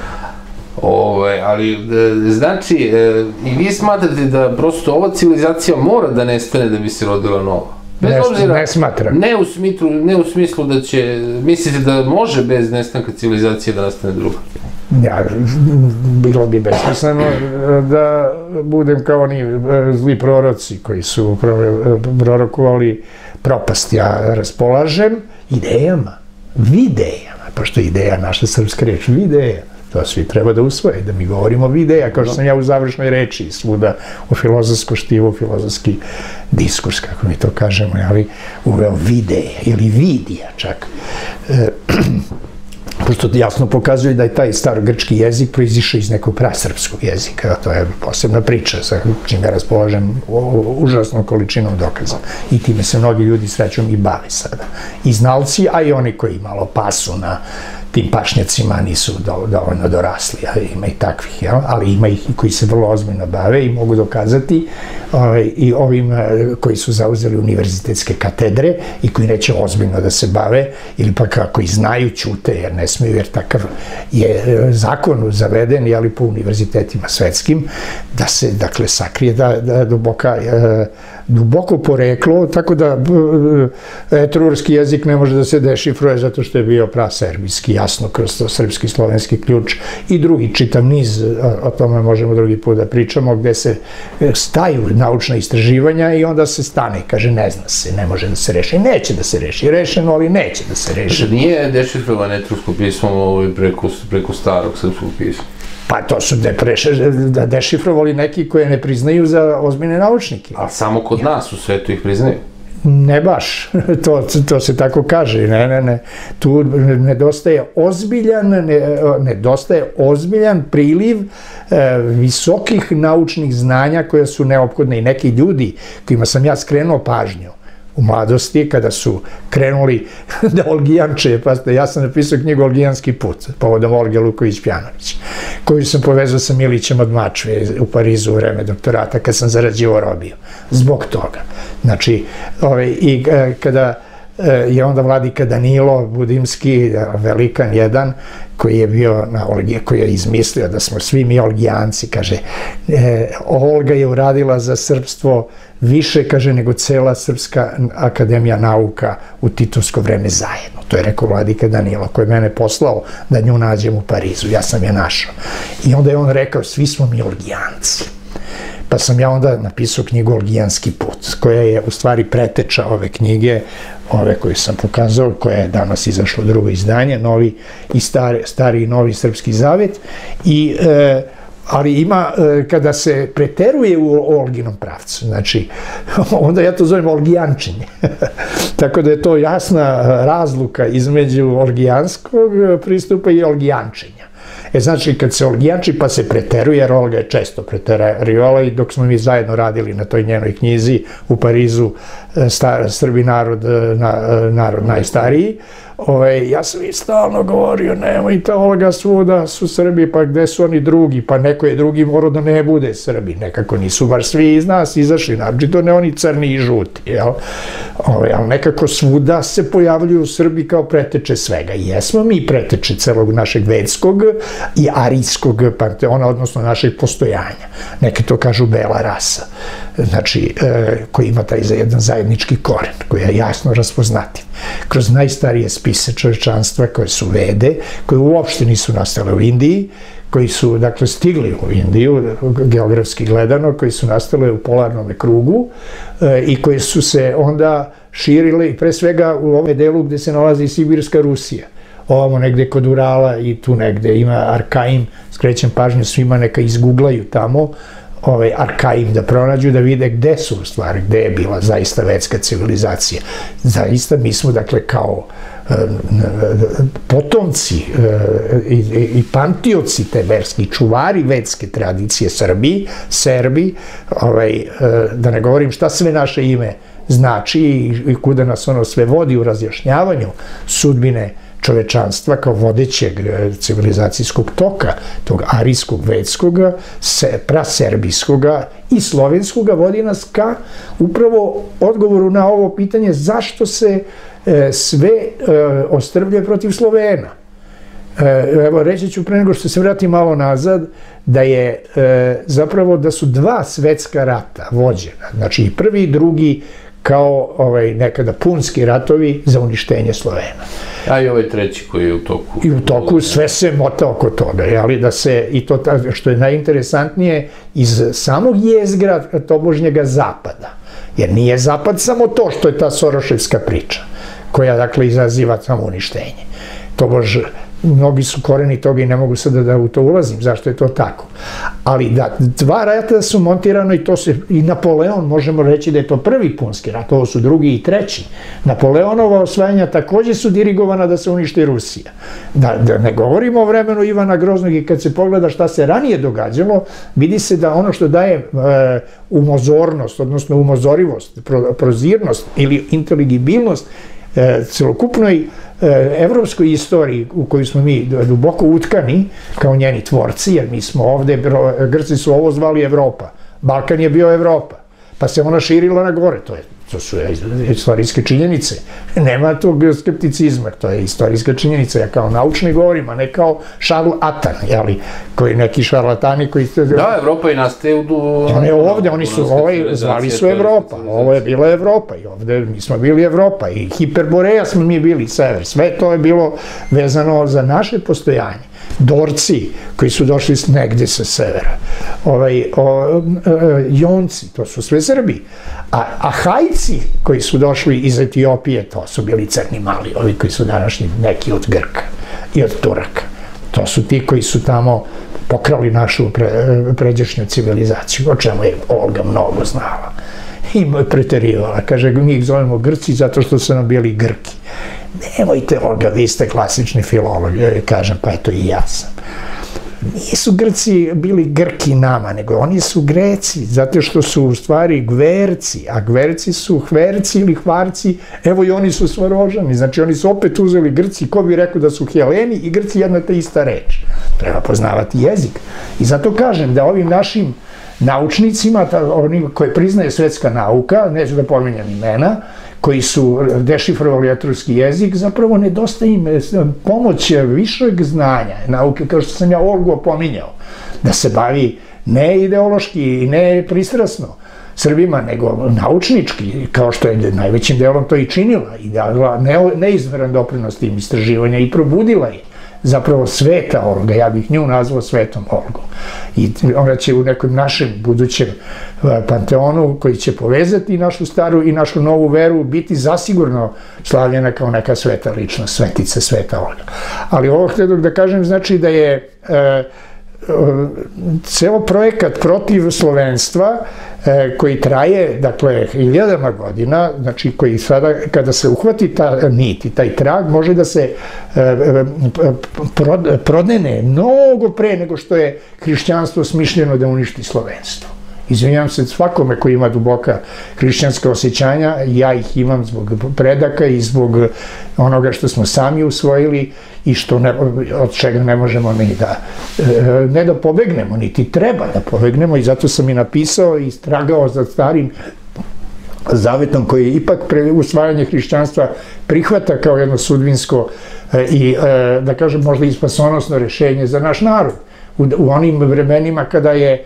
Ali, znači, i vi smatrate da prosto ova civilizacija mora da nestane da bi se rodila nova? Ne smatram. Ne u smislu da će, mislite da može bez nestanka civilizacije da nastane druga? Ja, bilo bi besmisleno da budem kao oni zli proroci koji su prorokovali propast. Ja raspolažem idejama, videjama, pošto je ideja naša srpska reč, videja. To svi treba da usvoje, da mi govorimo videja, kao što sam ja u završnoj reči svuda u filozofsku štivu, filozofski diskurs, kako mi to kažemo, ali uveo videje ili vidija čak. Pošto jasno pokazuje da je taj starogrčki jezik proizišao iz nekog prasrpskog jezika. To je posebna priča sa čim ja raspolažem užasnom količinom dokaza. I time se mnogi ljudi srećom i bave sada. I znalci, a i oni koji malo pasu na tim pašnjacima nisu dovoljno dorasli. Ima i takvih, ali ima ih i koji se vrlo ozbiljno bave i mogu dokazati i ovim koji su zauzeli univerzitetske katedre i koji neće ozbiljno da se bave ili pa koji znaju, ćute jer ne smiju, jer takav je zakon zaveden, jeli po univerzitetima svetskim, da se, dakle, sakrije da duboka duboko poreklo, tako da etrurski jezik ne može da se dešifruje zato što je bio praserbijski, jasno, kroz to srpski, slovenski ključ i drugi čitav niz, o tome možemo drugi put da pričamo, gde se staju naučna istraživanja i onda se stane, kaže ne zna se, ne može da se reši, neće da se reši, rešeno, ali neće da se reši. Znači nije dešifrovan etrursko pismo preko starog srpskog pisma? Pa to su dešifrovali neki koje ne priznaju za ozbiljne naučnike. A samo kod nas u svetu ih priznaju? Ne baš, to se tako kaže, ne, ne, ne. Tu nedostaje ozbiljan, nedostaje ozbiljan priliv visokih naučnih znanja koje su neophodne i neki ljudi kojima sam ja skrenuo pažnju u mladosti, kada su krenuli da olgijanče, pa ja sam napisao knjigu Olgijanski put, povodom Olge Luković-Pjanović, koju sam povezao sa Milićem od Mačve u Parizu u vreme doktorata, kad sam zarađivao robiju. Zbog toga. Znači, i kada je onda vladika Danilo Budimski, velikan jedan, koji je bio na Olgi, koji je izmislio da smo svi mi Olgijanci, kaže, Olga je uradila za srpstvo više, kaže, nego cela Srpska akademija nauka u titovsko vreme zajedno. To je rekao vladika Danilo, koji je mene poslao da nju nađem u Parizu. Ja sam je našao. I onda je on rekao, svi smo mi Olgijanci. Pa sam ja onda napisao knjigu Olgijanski put, koja je u stvari preteča ove knjige, ove koje sam pokazao, koja je danas izašlo drugo izdanje, novi i stari, stari i novi Srpski zavet. I ali ima, kada se preteruje u Olginom pravcu, znači, onda ja to zovem olgijančenje. Tako da je to jasna razluka između olgijanskog pristupa i olgijančenja. E, znači, kad se olgijanči pa se preteruje, jer Olga je često preterivala i dok smo mi zajedno radili na toj njenoj knjizi u Parizu, Srbi narod, narod najstariji, ja sam i stalno govorio, nemojte Olga svuda su Srbi, pa gde su oni drugi, pa neko je drugi morao da ne bude Srbi, nekako nisu baš svi iz nas izašli, naročito ne oni crni i žuti, jel? Ali nekako svuda se pojavljuju Srbi kao preteče svega. I jesmo mi preteče celog našeg vedskog i arijskog panteona, odnosno našeg postojanja. Neki to kažu bela rasa, znači, koji ima taj jedan zajednički koren, koji je jasno raspoznativ. Kroz najstarije spise čovečanstva koje su Vede, koje uopšte nisu nastale u Indiji, koji su, dakle, stigli u Indiju, geografski gledano, koji su nastale u polarnom krugu i koji su se onda širile, pre svega u ovom delu gde se nalazi Sibirska Rusija. Ovamo negde kod Urala i tu negde ima Arkaim, skrećem pažnju svima, neka izguglaju tamo, ovaj Arkaim da pronađu, da vide gde su u stvari, gde je bila zaista vedska civilizacija. Zaista mi smo, dakle, kao potomci i pamtioci te verski, čuvari vedske tradicije Srbi, Serbi, da ne govorim šta sve naše ime znači i kuda nas ono sve vodi u razjašnjavanju sudbine čovečanstva kao vodećeg civilizacijskog toka, tog arijskog, vedskog, praserbijskog i slovenskog, vodi nas ka upravo odgovoru na ovo pitanje zašto se sve ostrvlje protiv Slovena. Evo, reći ću pre nego što se vrati malo nazad, da je zapravo da su dva svetska rata vođena, znači i prvi i drugi kao nekada punski ratovi za uništenje Slovena. A i ovaj treći koji je u toku. I u toku sve se mota oko toga, ali da se, i to što je najinteresantnije, iz samog jezgra tobožnjega zapada, jer nije zapad samo to što je ta soroševska priča, koja, dakle, izaziva samo uništenje. Tobož, mnogi su koreni toga i ne mogu sada da u to ulazim, zašto je to tako. Ali da, dva rata su montirano i to se, i Napoleon, možemo reći da je to prvi punski rat, ovo su drugi i treći. Napoleonova osvajanja takođe su dirigovana da se uništi Rusija. Da ne govorimo o vremenu Ivana Groznog i kad se pogleda šta se ranije događalo, vidi se da ono što daje umozornost, odnosno umozorivost, prozirnost ili inteligibilnost celokupnoj evropskoj istoriji u kojoj smo mi duboko utkani kao njeni tvorci, jer mi smo ovde, Grci su ovo zvali Evropa, Balkan je bio Evropa, pa se ona širila na gore, to je to su istorijske činjenice. Nema tog skepticizma, to je istorijska činjenica. Ja kao naučni govorim, a ne kao šarlatan, jeli, koji neki šarlatani koji... Da, Evropa i nastaje u... Ne, ovde, oni su, ovaj, zvali su Evropa, ovo je bila Evropa i ovde mi smo bili Evropa i Hiperboreja smo mi bili, sever, sve to je bilo vezano za naše postojanje. Dorci koji su došli negde sa severa, ovaj, o, Jonci, to su sve Srbi, a Ahajci koji su došli iz Etiopije, to su bili crni mali, ovi koji su današnji neki od Grka i od Turaka. To su ti koji su tamo pokrali našu pre, pređašnju civilizaciju, o čemu je Olga mnogo znala i preterivala. Kaže, mi ih zovemo Grci zato što su nam bili Grki. Nemojte, Olga, vi ste klasični filolog, kažem, pa eto i ja sam. Nisu Grci bili Grki nama, nego oni su Greci, zato što su u stvari Gverci, a Gverci su Hverci ili Hvarci, evo i oni su Svorožani, znači oni su opet uzeli Grci, ko bi rekao da su Heleni i Grci jedna te ista reč. Treba poznavati jezik. I zato kažem da ovim našim naučnicima, onim koje priznaje svetska nauka, neću da pominjam imena, koji su dešifrovali etruski jezik, zapravo nedostaje im pomoć višeg znanja, nauke, kao što sam ja Olgu opominjao, da se bavi ne ideološki i ne pristrasno Srbima, nego naučnički, kao što je najvećim delom to i činila i dala neizmeran doprinos tim istraživanja i probudila je zapravo sveta Olga, ja bih nju nazvao svetom Olgom. I ona će u nekom našem budućem panteonu koji će povezati našu staru i našu novu veru biti zasigurno slavljena kao neka sveta ličnost, svetica sveta Olga. Ali ovo htio da kažem znači da je ceo projekat protiv slovenstva koji traje, dakle, hiljadama godina, znači koji sada, kada se uhvati ta nit i taj trag, može da se prodene mnogo pre nego što je hrišćanstvo smišljeno da uništi slovenstvo. Izvinjam se svakome koji ima duboka hrišćanska osjećanja, ja ih imam zbog predaka i zbog onoga što smo sami usvojili i što ne, od čega ne možemo ni da, ne da pobegnemo, niti treba da pobegnemo i zato sam i napisao i stragao za starim zavetom koji ipak pre usvajanje hrišćanstva prihvata kao jedno sudbinsko i, da kažem, možda i spasonosno rešenje za naš narod. U, u onim vremenima kada je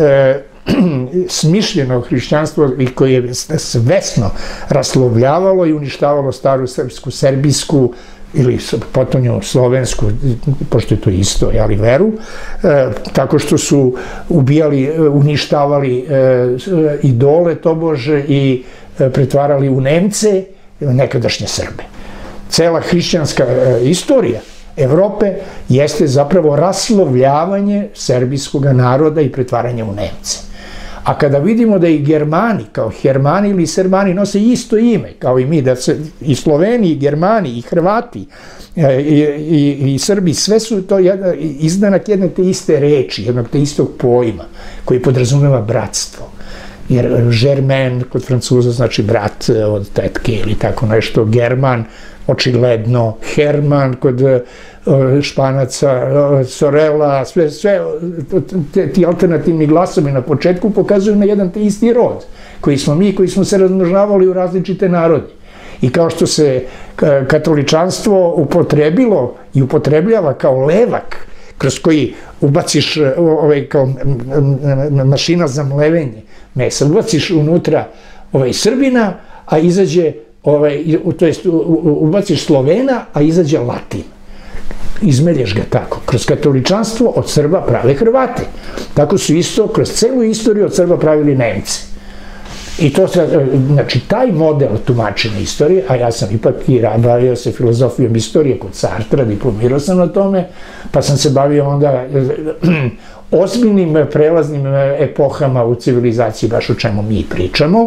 smišljeno hrišćanstvo i koje je svesno raslovljavalo i uništavalo staru srpsku, serbijsku ili potonju slovensku, pošto je to isto, ali veru, tako što su ubijali, uništavali idole tobože i pretvarali u Nemce nekadašnje Srbe. Cela hrišćanska istorija Evrope jeste zapravo raslovljavanje serbijskog naroda i pretvaranje u Nemce. A kada vidimo da i Germani, kao Hermani ili Srbani, nose isto ime, kao i mi, da se i Sloveni, i Germani, i Hrvati, i, i, i Srbi, sve su to jedna, izdanak jedne te iste reči, jednog te istog pojma, koji podrazumeva bratstvo. Jer Germain kod Francuza znači brat od tetke ili tako nešto, German, očigledno, Herman kod Španaca, Sorela, sve, sve ti alternativni glasovi na početku pokazuju na jedan te isti rod, koji smo mi, koji smo se razmnožavali u različite narode. I kao što se katoličanstvo upotrebilo i upotrebljava kao levak, kroz koji ubaciš ovaj, kao mašina za mlevenje mesa, ubaciš unutra ovaj, Srbina, a izađe Ovaj, to jest ubaciš Slovena, a izađe Latin. Izmelješ ga tako. Kroz katoličanstvo od Srba prave Hrvate. Tako su isto kroz celu istoriju od Srba pravili Nemci. I to se, znači, taj model tumačenja istorije, a ja sam ipak i bavio se filozofijom istorije kod Sartra, diplomirao sam na tome, pa sam se bavio onda ozbiljnim prelaznim epohama u civilizaciji, baš o čemu mi pričamo,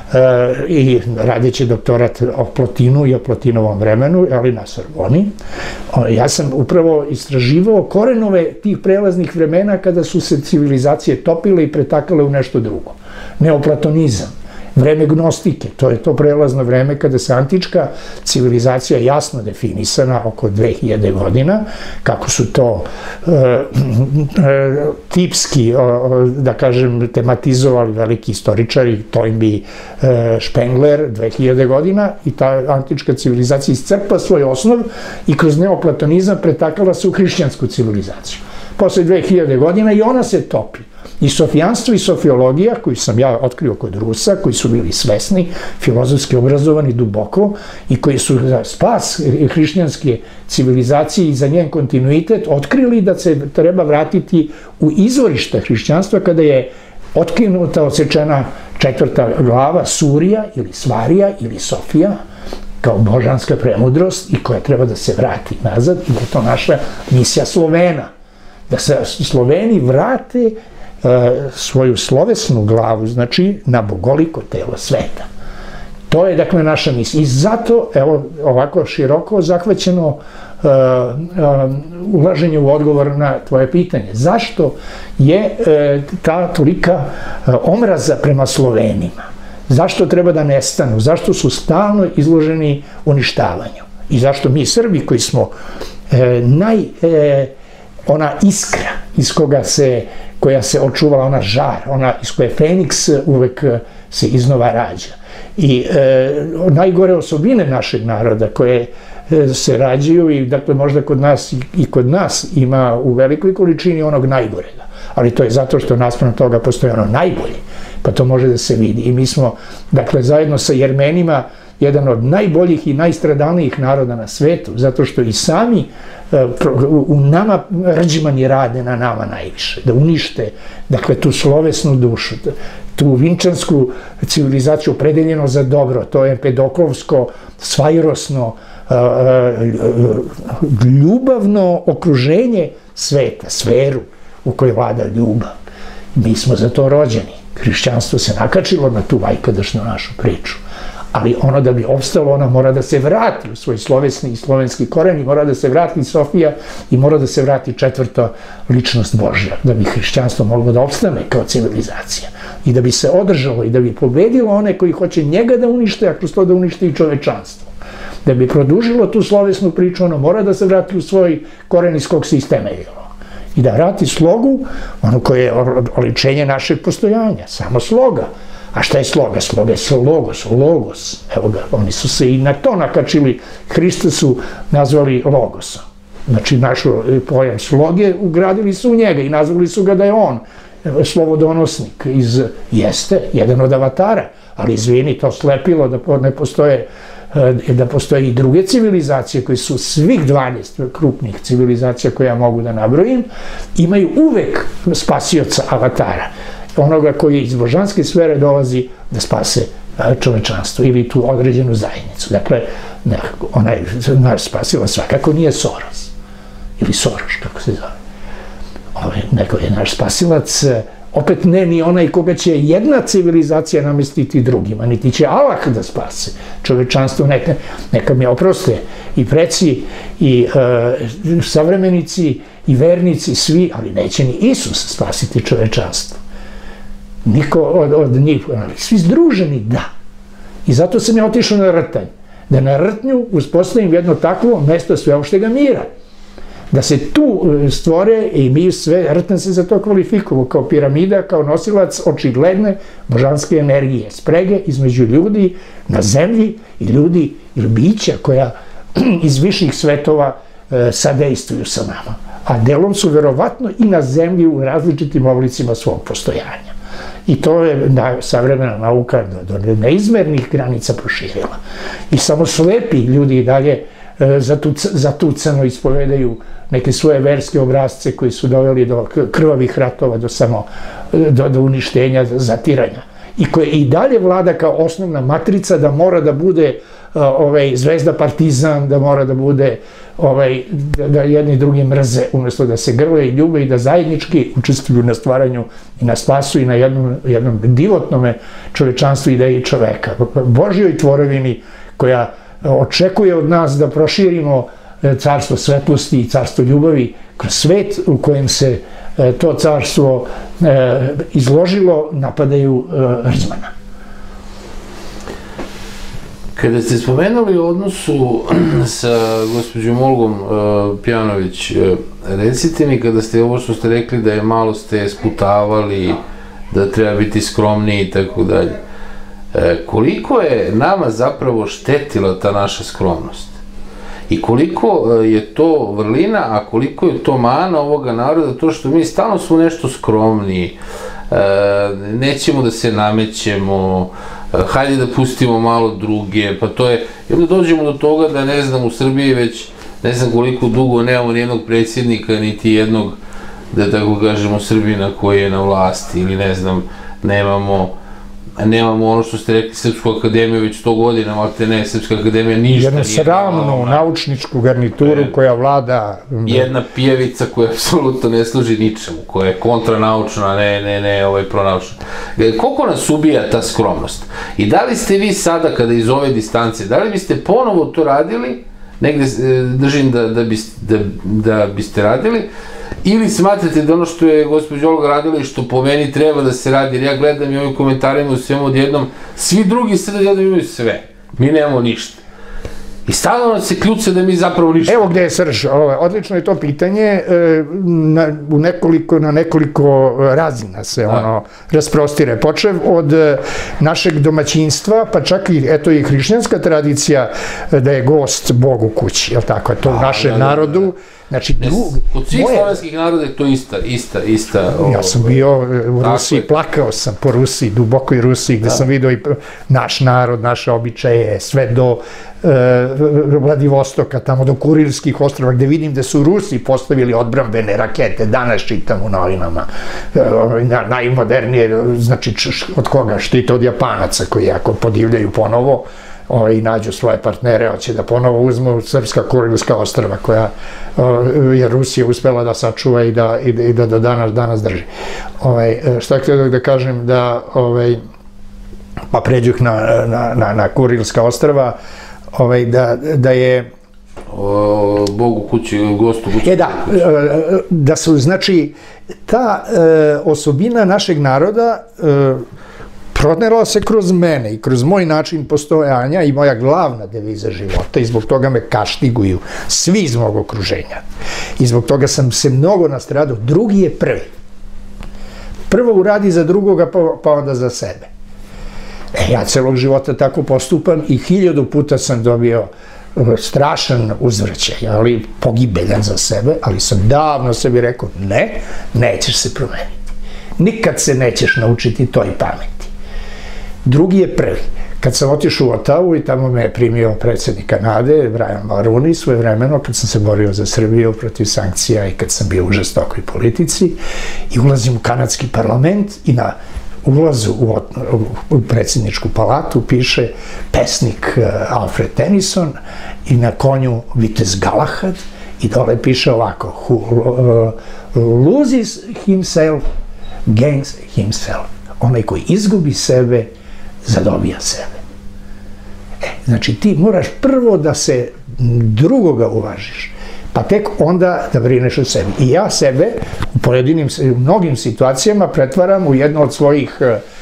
i radeći doktorat o Plotinu i o Plotinovom vremenu, ali na Sorboni. Ja sam upravo istraživao korenove tih prelaznih vremena kada su se civilizacije topile i pretakale u nešto drugo. Neoplatonizam. vreme gnostike, to je to prelazno vreme kada se antička civilizacija jasno definisana oko dve hiljade godina, kako su to e, e, tipski, o, da kažem, tematizovali veliki istoričari, Toynbee, e, Spengler, dve hiljade godina, i ta antička civilizacija iscrpa svoj osnov i kroz neoplatonizam pretakala se u hrišćansku civilizaciju. Posle dve hiljade godina i ona se topi. I sofijanstvo i sofiologija, koju sam ja otkrio kod Rusa, koji su bili svesni, filozofski obrazovani duboko i koji su za spas hrišćanske civilizacije i za njen kontinuitet otkrili da se treba vratiti u izvorište hrišćanstva kada je otkinuta, odsečena četvrta glava, Surija ili Svarija ili Sofija, kao božanska premudrost i koja treba da se vrati nazad, i da je to naša misija Slovena. Da se Sloveni vrate svoju slovesnu glavu, znači na bogoliko telo sveta. To je, dakle, naša misija. I zato, evo, ovako široko zahvaćeno uh, uh, ulaženje u odgovor na tvoje pitanje. Zašto je uh, ta tolika uh, omraza prema Slovenima? Zašto treba da nestanu? Zašto su stalno izloženi uništavanju? I zašto mi Srbi, koji smo uh, naj... Uh, ona iskra iz koga se, koja se očuvala, ona žar, ona iz koje Feniks uvek se iznova rađa. I e, najgore osobine našeg naroda koje e, se rađaju i, dakle, možda kod nas i, i kod nas ima u velikoj količini onog najgorega. Ali to je zato što naspram toga postoji ono najbolje, pa to može da se vidi. I mi smo, dakle, zajedno sa Jermenima jedan od najboljih i najstradalnijih naroda na svetu, zato što i sami u nama Rđmani rade na nama najviše, da unište, dakle, tu slovesnu dušu, tu vinčansku civilizaciju opredeljeno za dobro, to je empedoklovsko, svajrosno, ljubavno okruženje sveta, sferu u kojoj vlada ljubav. Mi smo za to rođeni. Hrišćanstvo se nakačilo na tu vajkadašnju našu priču. Ali ono da bi opstalo, ona mora da se vrati u svoj slovesni i slovenski koren, i mora da se vrati Sofija, i mora da se vrati četvrta ličnost Božja, da bi hrišćanstvo moglo da opstane kao civilizacija i da bi se održalo i da bi pobedilo one koji hoće njega da unište, a kroz to da unište i čovečanstvo. Da bi produžilo tu slovesnu priču, ono mora da se vrati u svoj koren iz kog se istemeljilo i da vrati slogu, ono koje je oličenje našeg postojanja, samo sloga. A šta je sloga? Sloga je logos, logos. Evo ga, oni su se i na to nakačili. Hrista su nazvali logosom. Znači, naš pojam sloge ugradili su u njega i nazvali su ga da je on slovodonosnik iz, jeste, jedan od avatara, ali izvini, to slepilo da ne postoje, da postoje i druge civilizacije koje su svih dvanaest krupnih civilizacija koje ja mogu da nabrojim, imaju uvek spasioca avatara, onoga koji iz božanske sfere dolazi da spase čovečanstvo ili tu određenu zajednicu. Dakle, onaj naš spasilac svakako nije Soros ili Soroš, kako se zove. Neko je naš spasilac, opet ne ni onaj koga će jedna civilizacija namestiti drugima, niti će Allah da spase čovečanstvo. Neka, neka mi oproste i preci i e, savremenici i vernici, svi, ali neće ni Isus spasiti čovečanstvo. Niko od, od njih, svi združeni, da. I zato sam ja otišao na Rtanj, da na Rtnju uspostavim jedno takvo mesto sveopštega mira. Da se tu stvore i mi sve, Rtanj se za to kvalifikovao kao piramida, kao nosilac očigledne božanske energije, sprege između ljudi na zemlji i ljudi ili bića koja iz viših svetova e, sadejstvuju sa nama. A delom su verovatno i na zemlji u različitim oblicima svog postojanja. I to je savremena nauka do neizmernih granica proširila. I samo slepi ljudi i dalje zatucano ispovedaju neke svoje verske obrazce koji su doveli do krvavih ratova, do samo do, do uništenja, zatiranja. I koje i dalje vlada kao osnovna matrica da mora da bude ovaj, zvezda partizan, da mora da bude ovaj, da jedni drugi mrze umesto da se grle i ljube i da zajednički učestvuju na stvaranju i na spasu i na jednom, jednom divotnome čovečanstvu ideji čoveka. Božjoj tvorevini koja očekuje od nas da proširimo carstvo svetlosti i carstvo ljubavi kroz svet u kojem se to carstvo izložilo, napadaju Rđmana. Kada ste spomenuli o odnosu sa gospođom Olgom Pjanović, recite mi, kada ste ovo što ste rekli da je malo ste sputavali, da treba biti skromniji i tako dalje, koliko je nama zapravo štetila ta naša skromnost? I koliko je to vrlina, a koliko je to mana ovoga naroda, to što mi stalno smo nešto skromniji, nećemo da se namećemo, hajde da pustimo malo druge, pa to je, i onda dođemo do toga da, ne znam, u Srbiji već ne znam koliko dugo nemamo nijednog predsjednika, niti jednog, da tako kažemo, Srbina koji je na vlasti, ili ne znam, nemamo nemamo ono što ste rekli, Srpsku akademiju već sto godina, malte ne, Srpska akademija ništa nije. Jednu sramnu naučničku garnituru koja vlada... Jedna pijevica koja apsolutno ne služi ničemu, koja je kontranaučna, ne, ne, ne, ovaj pronaučna. Koliko nas ubija ta skromnost? I da li ste vi sada, kada iz ove distance, da li biste ponovo to radili, negde držim da biste radili, ili smatrate da ono što je gospođa Olga radila i što po meni treba da se radi, jer ja gledam i ovim komentarima u svemu odjednom, svi drugi sada gledam imaju sve, mi nemamo ništa. I stalno nam se ključe da mi zapravo ništa. Evo gde je srž, odlično je to pitanje, na nekoliko razina se ono rasprostire, počev od našeg domaćinstva, pa čak i eto i hrišćanska tradicija da je gost Bog u kući, je li tako, to u našem narodu. Kod svih slovenskih naroda je to ista, ista, ista... Ja sam bio u Rusiji, plakao sam po Rusiji, dubokoj Rusiji, gde sam vidio i naš narod, naše običaje, sve do Vladivostoka, tamo do Kurilskih ostrava, gde vidim da su Rusi postavili odbrambene rakete, danas čitam u novinama, najmodernije, znači od koga? Štite od Japanaca, koji jako podivljaju ponovo, i nađu svoje partnere, hoće da ponovo uzmu Srpska Kurilska ostrva, koja je Rusija uspela da sačuva i da do danas drži. Šta htio da kažem, da pa pređuh na Kurilska ostrva, da je... Bogu kući, gostu kući. E da, da su, znači, ta osobina našeg naroda pronela se kroz mene i kroz moj način postojanja i moja glavna deviza života i zbog toga me kaštiguju svi iz mog okruženja. I zbog toga sam se mnogo nastradao. Drugi je prvi. Prvo uradi za drugoga, pa onda za sebe. E, ja celog života tako postupam i hiljadu puta sam dobio strašan uzvrćaj, ali pogibeljan za sebe, ali sam davno sebi rekao, ne, nećeš se promeniti. Nikad se nećeš naučiti toj pameti. Drugi je prvi. Kad sam otišao u Otavu i tamo me je primio predsjednik Kanade, Brian Mulroney, svojevremeno, kad sam se borio za Srbiju protiv sankcija i kad sam bio u žestokoj politici, i ulazim u kanadski parlament i na ulazu u predsjedničku palatu piše pesnik Alfred Tennyson i na konju vitez Galahad i dole piše ovako: who loses himself gains himself. Onaj koji izgubi sebe zadobija sebe. Znači ti moraš prvo da se drugoga uvažiš, pa tek onda da brineš o sebi. I ja sebe u pojedinim, mnogim situacijama pretvaram u jedno od svojih,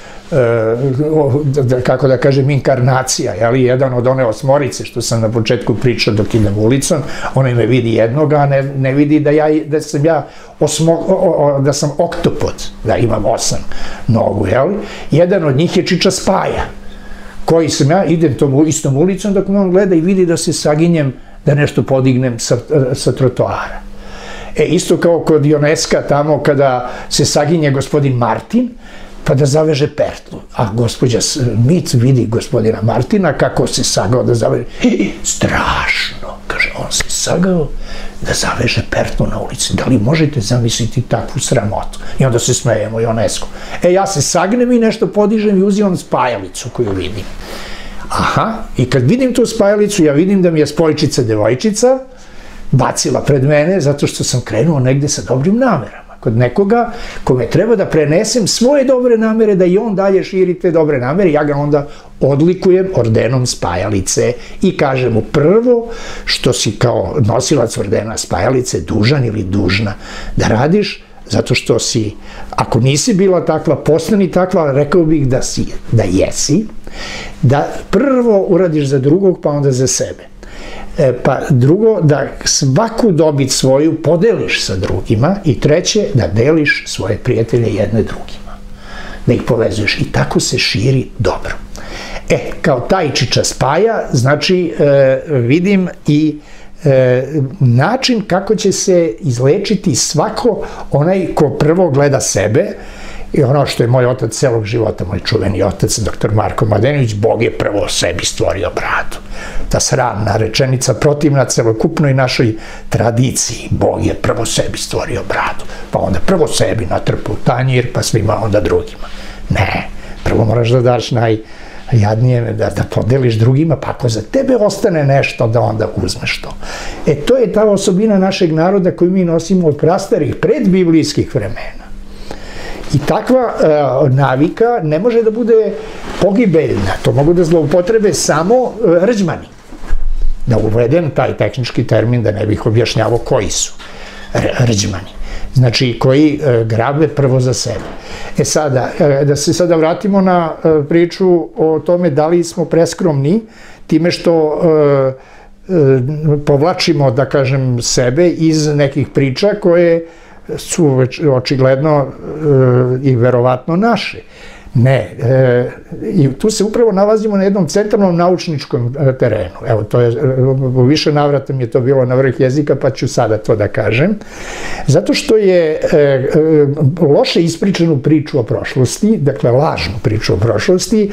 kako da kažem, inkarnacija, ali jedan od one osmorice što sam na početku pričao dok idem ulicom, onaj me vidi jednoga, a ne vidi da sam ja da sam oktopod, da imam osam nogu, jel? Jedan od njih je Čiča Spaja, koji sam ja, idem tom istom ulicom dok me on gleda i vidi da se saginjem da nešto podignem sa trotoara. E, isto kao kod Ioneska tamo kada se saginje gospodin Martin, pa da zaveže pertlu. A gospođa Mic vidi gospodina Martina kako se sagao da zaveže. Strašno, kaže, on se sagao da zaveže pertlu na ulici. Da li možete zamisliti takvu sramotu? I onda se smejemo Ionesku. E, ja se sagnem i nešto podižem i uzimam spajalicu koju vidim. Aha, i kad vidim tu spajalicu, ja vidim da mi je spojčica devojčica bacila pred mene zato što sam krenuo negde sa dobrim namerama. Kod nekoga kome treba da prenesem svoje dobre namere, da i on dalje širi te dobre namere, ja ga onda odlikujem ordenom spajalice i kažem mu prvo što si kao nosilac ordena spajalice dužan ili dužna da radiš, zato što si, ako nisi bila takva, postani takva, rekao bih da si, da jesi, da prvo uradiš za drugog, pa onda za sebe. E, pa drugo, da svaku dobit svoju podeliš sa drugima i treće, da deliš svoje prijatelje jedne drugima, da ih povezuješ i tako se širi dobro. E, kao tajčića spaja, znači e, vidim i e, način kako će se izlečiti svako onaj ko prvo gleda sebe, i ono što je moj otac celog života, moj čuveni otac, doktor Marko Mladenović, Bog je prvo sebi stvorio bradu. Ta sramna rečenica protivna celokupnoj našoj tradiciji. Bog je prvo sebi stvorio bradu, pa onda prvo sebi natrpao tanjir, pa svima onda drugima. Ne, prvo moraš da daš najjadnije, da, da podeliš drugima, pa ako za tebe ostane nešto, da onda uzmeš to. E, to je ta osobina našeg naroda koju mi nosimo od prastarih, predbiblijskih vremena. I takva e, navika ne može da bude pogibeljna, to mogu da zloupotrebe samo e, rđmani. Da uvedem taj tehnički termin, da ne bih objašnjavao koji su rđmani. Znači, koji e, grabe prvo za sebe. E sada, e, da se sada vratimo na e, priču o tome da li smo preskromni, time što e, e, povlačimo, da kažem, sebe iz nekih priča koje su očigledno i verovatno naše. Ne, i tu se upravo nalazimo na jednom centralnom naučničkom terenu. Evo, to je, u više navrata mi je to bilo na vrh jezika, pa ću sada to da kažem. Zato što je loše ispričanu priču o prošlosti, dakle lažnu priču o prošlosti,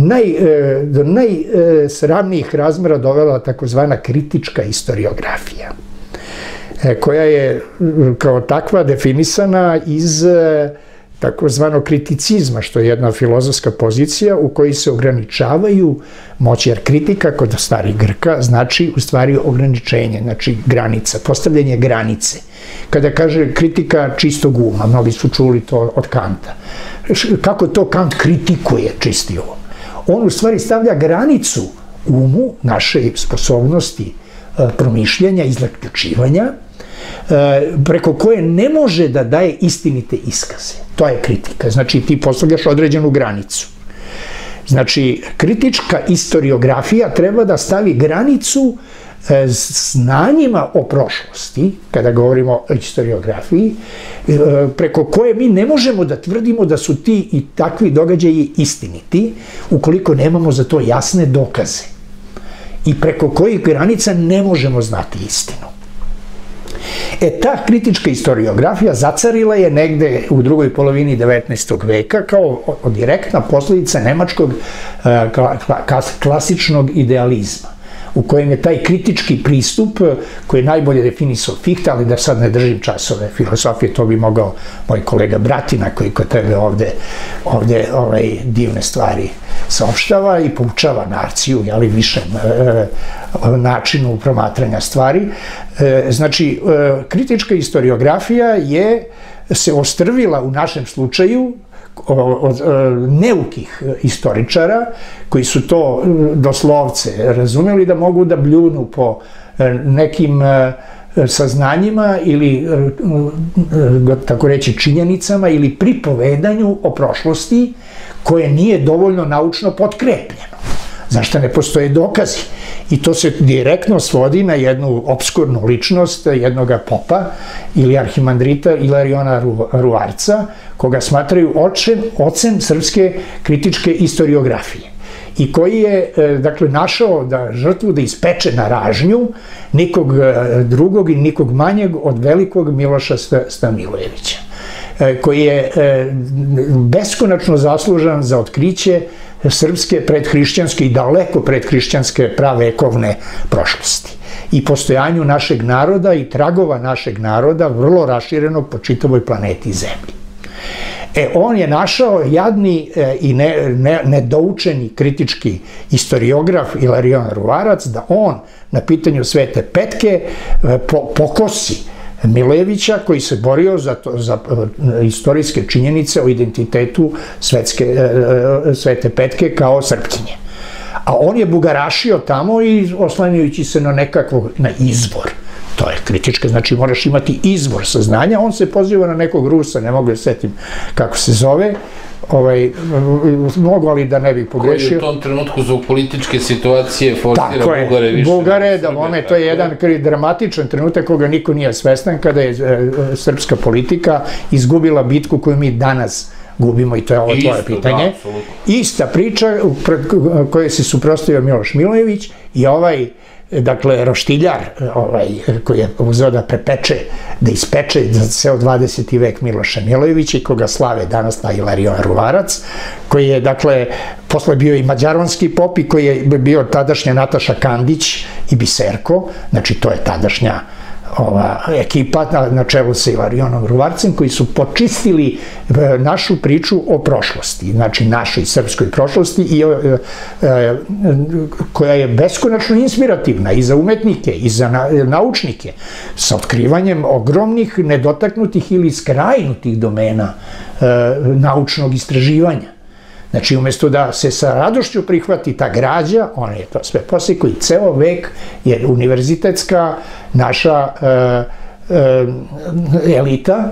do najsramnijih razmera dovela takozvana kritička istoriografija, koja je kao takva definisana iz takozvanog kriticizma, što je jedna filozofska pozicija u kojoj se ograničavaju moći, jer kritika kod starih Grka znači u stvari ograničenje, znači granica, postavljanje granice. Kada kaže kritika čistog uma, mnogi su čuli to od Kanta. Kako to Kant kritikuje čisti um? On u stvari stavlja granicu umu, naše sposobnosti promišljanja, izlektučivanja, preko koje ne može da daje istinite iskaze. To je kritika. Znači, ti postavljaš određenu granicu. Znači, kritička istoriografija treba da stavi granicu znanjima o prošlosti, kada govorimo o istoriografiji, preko koje mi ne možemo da tvrdimo da su ti i takvi događaji istiniti, ukoliko nemamo za to jasne dokaze i preko kojih granica ne možemo znati istinu. E, ta kritička istoriografija zacarila je negde u drugoj polovini devetnaestog veka kao direktna posledica nemačkog klasičnog idealizma, u kojem je taj kritički pristup, koji je najbolje definisao Fichte, ali da sad ne držim časove filosofije, to bi mogao moj kolega Bratina, koji kod tebe ovde, ovde ovaj, divne stvari saopštava i poučava naciju, jeli, višem e, načinu promatranja stvari. E, znači, e, kritička istoriografija je se ostrvila u našem slučaju od neukih istoričara koji su to doslovce razumeli da mogu da bljunu po nekim saznanjima ili, tako reći, činjenicama ili pripovedanju o prošlosti koje nije dovoljno naučno potkrepljeno. Zašto ne postoje dokazi? I to se direktno svodi na jednu obskurnu ličnost jednog popa ili arhimandrita Ilariona Ruvarca, koga smatraju ocem, ocem srpske kritičke istoriografije i koji je, dakle, našao da žrtvu da ispeče na ražnju nikog drugog i nikog manjeg od velikog Miloša Stamilojevića, koji je beskonačno zaslužan za otkriće srpske predhrišćanske i daleko predhrišćanske pravekovne prošlosti i postojanju našeg naroda i tragova našeg naroda vrlo raširenog po čitavoj planeti Zemlji. E, on je našao jadni i ne, ne, nedoučeni kritički istoriograf Ilarion Ruvarac da on na pitanju Svete Petke po, pokosi Milojevića, koji se borio za, to, za istorijske činjenice o identitetu svetske, Svete Petke kao Srpkinje. A on je bugarašio tamo i oslanjajući se na nekakvog, na izvor, To je kritička, znači moraš imati izvor saznanja, on se poziva na nekog Rusa, ne mogu da setim kako se zove, ovaj, mogu, ali da ne bih pogrešio. Koji u tom trenutku zbog političke situacije forsira Bugare više. Bugare, da vome, to je jedan dramatičan trenutak koga niko nije svestan, kada je srpska politika izgubila bitku koju mi danas gubimo, i to je ovo tvoje pitanje. Ista priča koje se suprotstavio Miloš Milojević i ovaj, dakle, roštiljar koji je uzeo da prepeče, da ispeče za ceo dvadeseti vek Miloša Milojevića i koga slave danas na Ilarion Ruvarac, koji je, dakle, posle bio i mađaronski pop i koji je bio tadašnja Nataša Kandić i Biserko, znači to je tadašnja ova ekipa na čelu sa Ilarionom Ruvarcem, koji su počistili našu priču o prošlosti, znači našoj srpskoj prošlosti, i koja je beskonačno inspirativna i za umetnike i za naučnike, sa otkrivanjem ogromnih nedotaknutih ili skrajnutih domena naučnog istraživanja. Znači, umjesto da se sa radošću prihvati ta građa, on je to sve posekao i ceo vek je univerzitetska naša elita,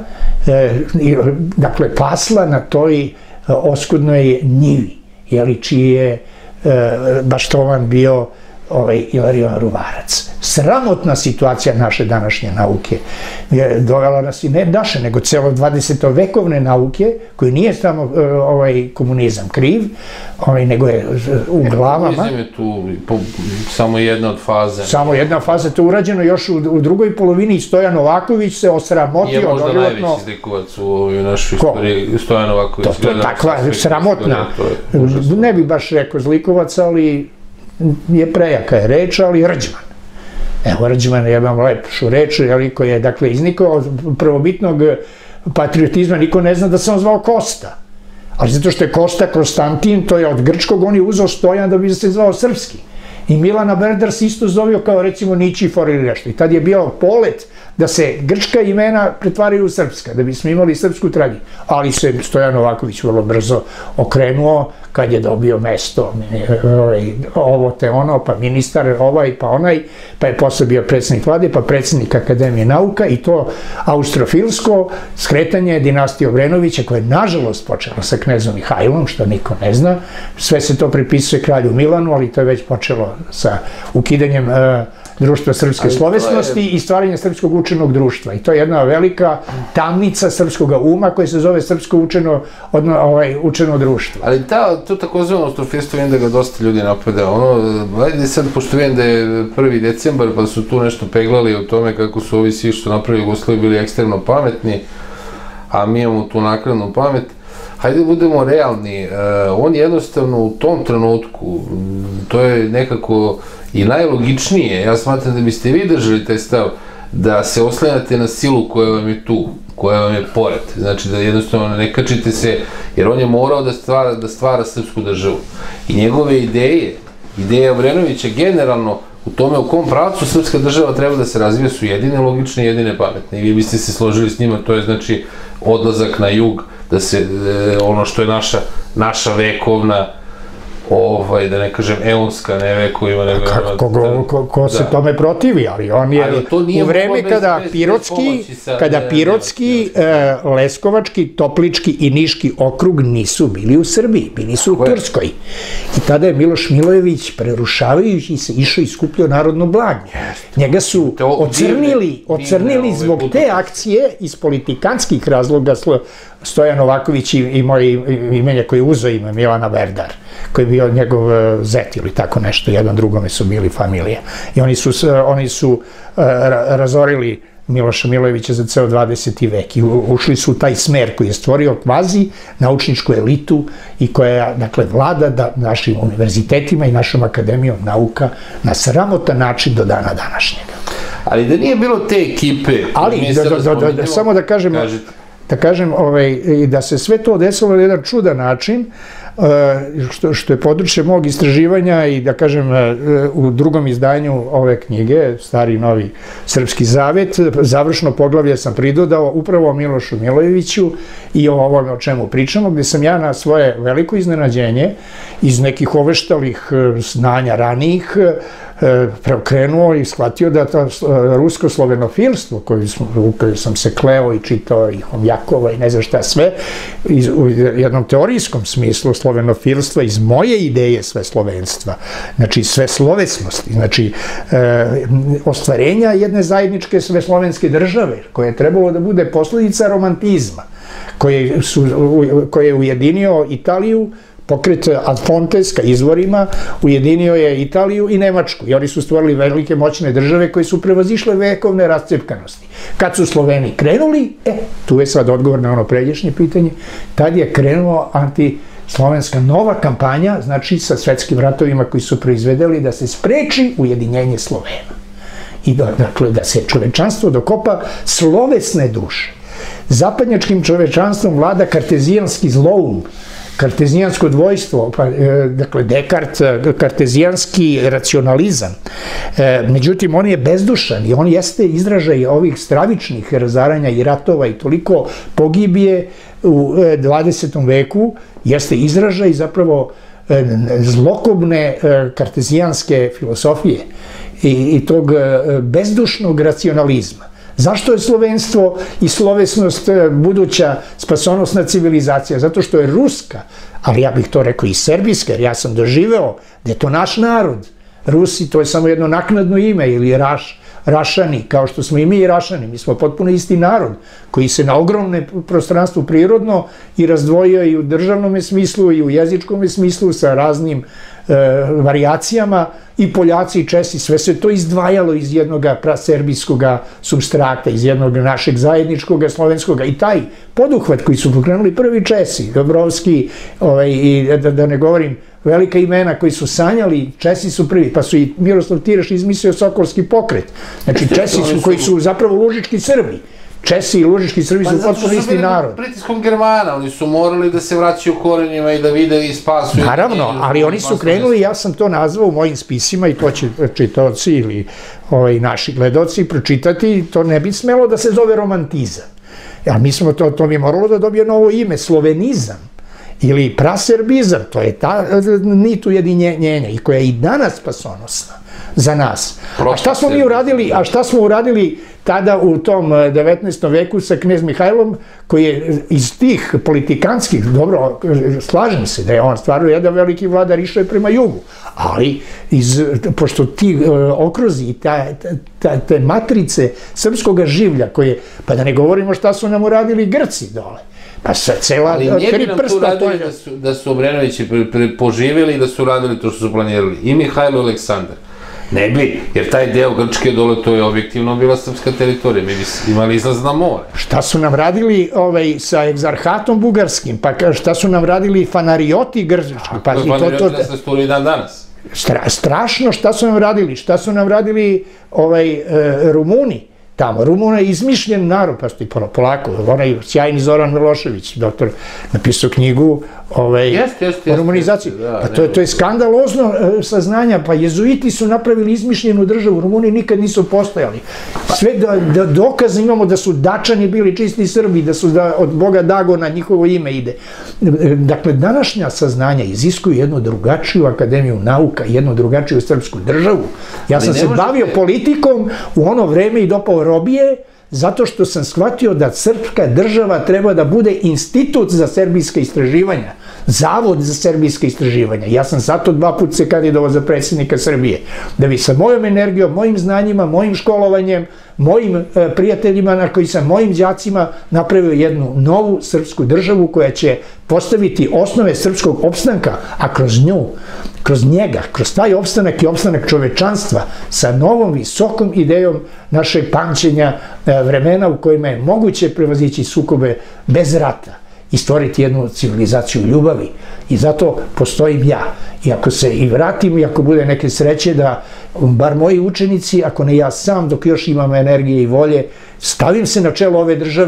dakle, pasla na toj oskudnoj njivi, čiji je baštovan bio Ilarion Ruvarac. Sramotna situacija naše današnje nauke je dovela nas, i ne naše, nego celo dvadesetovekovne nauke, koji nije samo komunizam kriv, nego je u glavama. Komunizam je tu samo jedna od faze. Samo jedna faza, to je urađeno još u drugoj polovini, i Stojan Novaković se osramotio. Je možda najveći zlikovac u našoj istoriji, Stojan Novaković. To je takva sramotna, ne bih baš rekao zlikovac, ali je prejaka je reč, ali Rđman. Evo, Rđman je imam lepšu reč, koji je, dakle, iznikao od prvobitnog patriotizma, niko ne zna da se on zvao Kosta. Ali zato što je Kosta Konstantin, to je od grčkog, on je uzeo Stojan da bi se zvao srpski. I Milana Berdar se isto zovio kao, recimo, Ničifor ili nešto. I tad je bio polet da se grčka imena pretvaraju u srpska, da bismo imali srpsku tradiciju. Ali se Stojan Novaković vrlo brzo okrenuo kad je dobio mesto, ovo te ono, pa ministar ovaj, pa onaj, pa je posle bio predsednik vlade, pa predsednik Akademije nauka, i to austrofilsko skretanje dinastije Obrenovića, koje je nažalost počelo sa knezom Mihajlom, što niko ne zna. Sve se to pripisuje kralju Milanu, ali to je već počelo sa ukidanjem društva srpske slovesnosti i stvaranje srpskog učenog društva. I to je jedna velika tamnica srpskog uma koja se zove srpsko učeno društvo. Ali to takozvano austrofilstvo, vidim da ga dosta ljudi napada. Ajde sad, pošto vidim da je prvi decembar, pa su tu nešto peglali o tome kako su ovi svi što napravili Jugoslaviju bili ekstremno pametni, a mi imamo tu nakladnu pamet. Hajde da budemo realni, on jednostavno u tom trenutku, to je nekako i najlogičnije, ja smatram da biste vi držali taj stav, da se oslanjate na silu koja vam je tu, koja vam je pored, znači da jednostavno ne kačite se, jer on je morao da stvara srpsku državu. I njegove ideje, ideje Obrenovića generalno, u tome u kom pravcu srpska država treba da se razvija, su jedine logične i jedine pametne. I vi biste se složili s njima, to je znači odlazak na jug, da se, ono što je naša, naša vekovna, ovaj, da ne kažem eonska, ne vekovima, nego... Ko se tome protivi, ali on je u vreme kada Pirotski, kada Pirotski, Leskovački, Toplički i Niški okrug nisu bili u Srbiji, bili su u Turskoj. I tada je Miloš Milojević, prerušavajući se, išao i skupljao narodno blago. Njega su ocrnili, ocrnili zbog te akcije iz politikanskih razloga Stojan Novaković i moje imenje koje je uzeo ime Milana Berdar, koji je bio njegov zet ili tako nešto, jedan drugome su bili familija. I oni su razorili Miloša Milojevića za ceo dvadeseti vek i ušli su u taj smer koji je stvorio kvazi naučničku elitu i koja, dakle, vlada našim univerzitetima i našom akademijom nauka na sramotan način do dana današnjega. Ali da nije bilo te ekipe... Ali, samo da kažem... da kažem, da se sve to desilo na jedan čudan način, što je područje mog istraživanja i da kažem u drugom izdanju ove knjige, Stari i Novi Srpski zavet, završno poglavlje sam pridodao upravo o Milošu Milojeviću i o ovome o čemu pričamo, gde sam ja na svoje veliko iznenađenje iz nekih oveštalih znanja ranijih preokrenuo i shvatio da to rusko slovenofilstvo u koje sam se kleo i čitao i Homjakova i ne znam šta sve, u jednom teorijskom smislu slovenofilstva iz moje ideje sve slovenstva, znači sve slovesnosti, znači ostvarenja jedne zajedničke sveslovenske države koja je trebalo da bude posledica romantizma koje je ujedinio Italiju, pokret Ad Fontes ka izvorima, ujedinio je Italiju i Nemačku i oni su stvorili velike moćne države koje su prevazišle vekovne rascepkanosti. Kad su Sloveni krenuli, e, tu je sad odgovor na ono pređešnje pitanje, tad je krenuo antislovenska nova kampanja, znači sa svetskim ratovima koji su proizvedeli da se spreči ujedinjenje Slovena. I dakle, da se čovečanstvo dokopa slovesne duše. Zapadnjačkim čovečanstvom vlada kartezijanski zloum, kartezijansko dvojstvo, dakle Dekart, kartezijanski racionalizam. Međutim, on je bezdušan i on jeste izražaj ovih stravičnih razaranja i ratova i toliko pogibije u dvadesetom veku, jeste izražaj zapravo zlokobne kartezijanske filosofije i tog bezdušnog racionalizma. Zašto je slovenstvo i slovesnost buduća spasonosna civilizacija? Zato što je ruska, ali ja bih to rekao i serbijska, jer ja sam doživeo da je to naš narod. Rusi, to je samo jedno naknadno ime, ili Raš, Rašani, kao što smo i mi Rašani. Mi smo potpuno isti narod, koji se na ogromne prostranstvu prirodno i razdvojio i u državnom smislu i u jezičkom smislu sa raznim varijacijama, i Poljaci i Česi, sve se to izdvajalo iz jednog praserbijskog substrata, iz jednog našeg zajedničkog slovenskog, i taj poduhvat koji su pokrenuli prvi Česi, Dobrovski, i da ne govorim velika imena koji su sanjali, Česi su prvi, pa su i Miroslav Tiraš izmislio Sokolski pokret. Znači Česi su koji su zapravo lužički Srbi. Česi i lužički Srbi su potpuno isti narod. Pritiskom Germana, oni su morali da se vraćaju korenima i da vide i spasuju. Naravno, ali oni su krenuli, ja sam to nazvao u mojim spisima i to će čitaoci ili naši gledoci pročitati, to ne bi smelo da se zove romantizam. A mi smo to, to mi je moralo da dobije novo ime, slovenizam ili praserbizam, to je ta nit ujedinjenja i koja je i danas spasonosna za nas. A šta smo mi uradili, a šta smo uradili tada u tom devetnaestom veku sa knez Mihajlom, koji je iz tih politikanskih, dobro, slažem se da je on stvarno jedan veliki vladar, išao je prema jugu, ali pošto ti okruzi i te matrice srpskog življa koje, pa da ne govorimo šta su nam uradili Grci dole, pa sve cela tri prsta. Ali nije bi nam tu radili da su Obrenovići poživjeli i da su radili to što su planirali, i Mihajlo i Aleksandar. Ne bi, jer taj deo Grčke dole, to je objektivno bila srpska teritorija, mi bi imali izlaz na more. Šta su nam radili sa egzarhatom bugarskim, pa šta su nam radili fanarioti grčki? Fanarioti nas resturi i dan danas. Strašno šta su nam radili, šta su nam radili Rumuni tamo. Rumuna je izmišljen narod, pa ste polako, onaj sjajni Zoran Milošević, doktor, napisao knjigu o rumunizaciji. Pa to je skandalozno saznanja, pa jezuiti su napravili izmišljenu državu, Rumuni nikad nisu postojali. Sve dokaze imamo da su Dačani bili čisti Srbi, da su od Boga Dagona njihovo ime ide. Dakle, današnja saznanja iziskuju jednu drugačiju akademiju nauka, jednu drugačiju srpsku državu. Ja sam se bavio politikom u ono vreme i dopao robije, zato što sam shvatio da srpska država treba da bude institut za serbijska istraživanja, zavod za serbijska istraživanja. Ja sam zato dva put se kandidovao za predsjednika Srbije, da bi sa mojom energijom, mojim znanjima, mojim školovanjem, mojim prijateljima, na koji sam, mojim đacima napravio jednu novu srpsku državu koja će postaviti osnove srpskog opstanka, a kroz nju, kroz njega, kroz taj opstanak i opstanak čovečanstva sa novom visokom idejom našeg pamćenja vremena u kojima je moguće prevazići sukobe bez rata i stvoriti jednu civilizaciju ljubavi. I zato postojim ja. I ako se i vratim, i ako bude neke sreće da bar moji učenici, ako ne ja sam, dok još imam energije i volje, stavim se na čelo ove države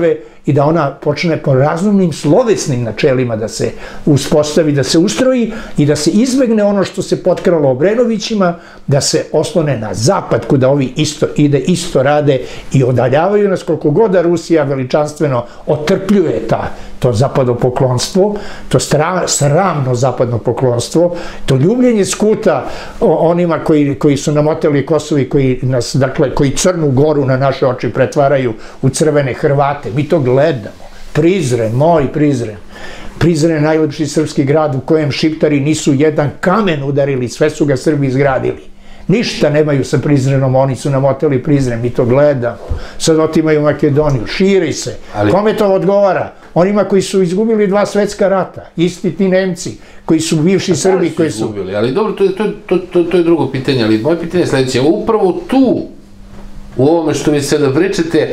i da ona počne po razumnim slovesnim načelima da se uspostavi, da se ustroji i da se izbegne ono što se potkralo Obrenovićima, da se oslone na zapad kuda ovi isto ide, isto rade i odaljavaju nas koliko god da Rusija veličanstveno otrpljuje ta, to zapadopoklonstvo, to stra, sramno zapadnopoklonstvo, to ljubljenje skuta onima koji, koji su nam oteli Kosovo i koji nas, dakle, koji Crnu Goru na naše oči pretvaraju u crvene Hrvate. Mi to gledamo. Prizren, moj Prizren. Prizren je najlepši srpski grad u kojem Šiptari nisu jedan kamen udarili, sve su ga Srbi izgradili. Ništa nemaju sa Prizrenom, oni su nam oteli Prizren, mi to gledamo. Sad otimaju Makedoniju, širi se. Kome to odgovara? Onima koji su izgubili dva svetska rata, isti ti Nemci, koji su bivši Srbi, koji su... izgubili, ali dobro, to je drugo pitanje, ali moje pitanje je sledeće. Upravo tu, u ovome što vi sada pričate,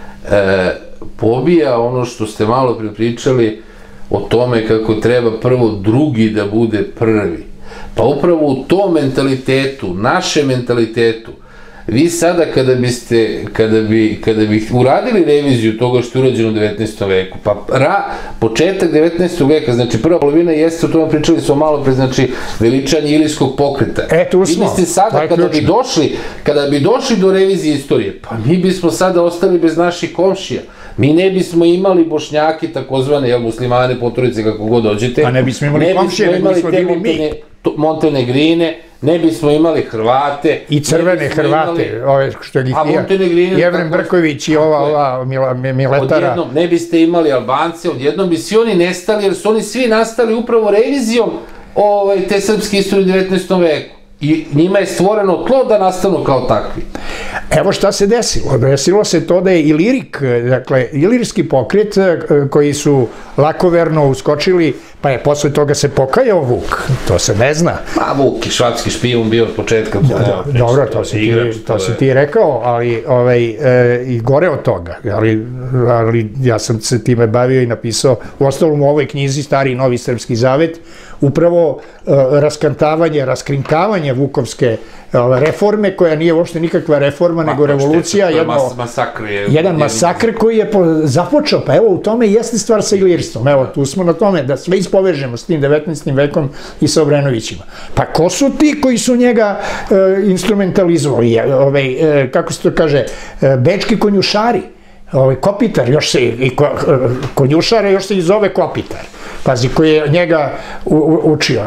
pobija ono što ste malo prepričali o tome kako treba prvo drugi da bude prvi. Pa upravo u tom mentalitetu, našem mentalitetu, vi sada kada biste, kada bi, kada bi uradili reviziju toga što je urađeno u devetnaestom veku, pa početak devetnaestog veka, znači prva polovina jeste, o tome pričali smo malo pre, znači veličanje Ilirskog pokreta. E, tu smo. Vi biste sada, kada bi došli, kada bi došli do revizije istorije, pa mi bismo sada ostali bez naših komšija. Mi ne bismo imali Bošnjake, takozvane, jel, muslimane, poturice, kako god dođete. A ne bismo imali komšije, nego bismo bili mi. Montenegrine, ne bismo imali Hrvate. I crvene Hrvate, ove što je Jevrem Brković i ova Miletara. Odjednom ne biste imali Albance, odjednom bi svi oni nestali, jer su oni svi nastali upravo revizijom te srpske istorije u devetnaestom veku. I njima je stvoreno tlo da nastanu kao takvi. Evo šta se desilo. Desilo se to da je Ilirik, dakle, ilirski pokret koji su lakoverno uskočili, pa je posle toga se pokajao Vuk. To se ne zna. Ma, Vuk je švatski špijun bio od početka. Dobro, to si ti rekao, ali i gore od toga. Ali ja sam se time bavio i napisao, u ostalom u ovoj knjizi Stari i Novi Srpski zavet, upravo raskantavanje, raskrinkavanje Vukovske reforme, koja nije uopšte nikakva reforma, nego revolucija, jedan masakr koji je započeo, pa evo u tome jeste stvar sa ilirstvom, evo tu smo na tome, da sve ispovežemo s tim devetnaestim vekom i sa Obrenovićima. Pa ko su ti koji su njega instrumentalizovali, kako se to kaže, bečki konjušari, Kopitar, još se, konjušare još se i zove Kopitar, pazi, koji je njega učio,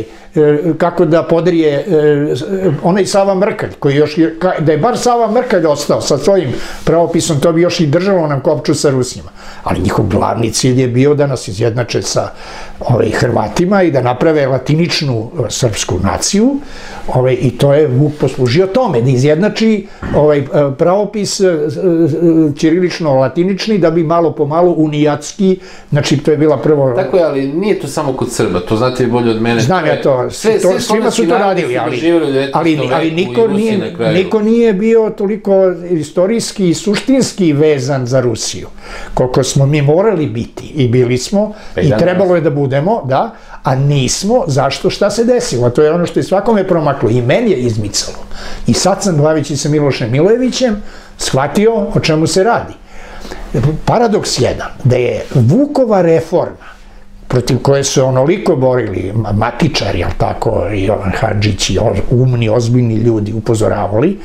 kako da podrije onaj Sava Mrkalj, koji još, da je bar Sava Mrkalj ostao sa svojim pravopisom, to bi još i držalo nam kopču sa Rusima. Ali njihov glavni cilj je bio da nas izjednače sa Hrvatima i da naprave latiničnu srpsku naciju, i to je Vuk poslužio tome, da izjednači pravopis ćirilično-latinični, da bi malo po malo unijatski, znači to je bila prvo... Tako je, ali nije to samo kod Srba, to znate bolje od mene. Znam ja to, svima su to radili, ali niko nije bio toliko istorijski i suštinski vezan za Rusiju, koliko smo mi morali biti i bili smo i trebalo je da budemo, da, a nismo, zašto, šta se desilo? To je ono što je svakome promaklo i meni je izmicalo. I sad sam, baveći se Milošem Milojevićem, shvatio o čemu se radi. Paradoks jedan, da je Vukova reforma, protiv koje su onoliko borili matičari, jel tako, i Jovan Hadžić i umni, ozbiljni ljudi upozoravali,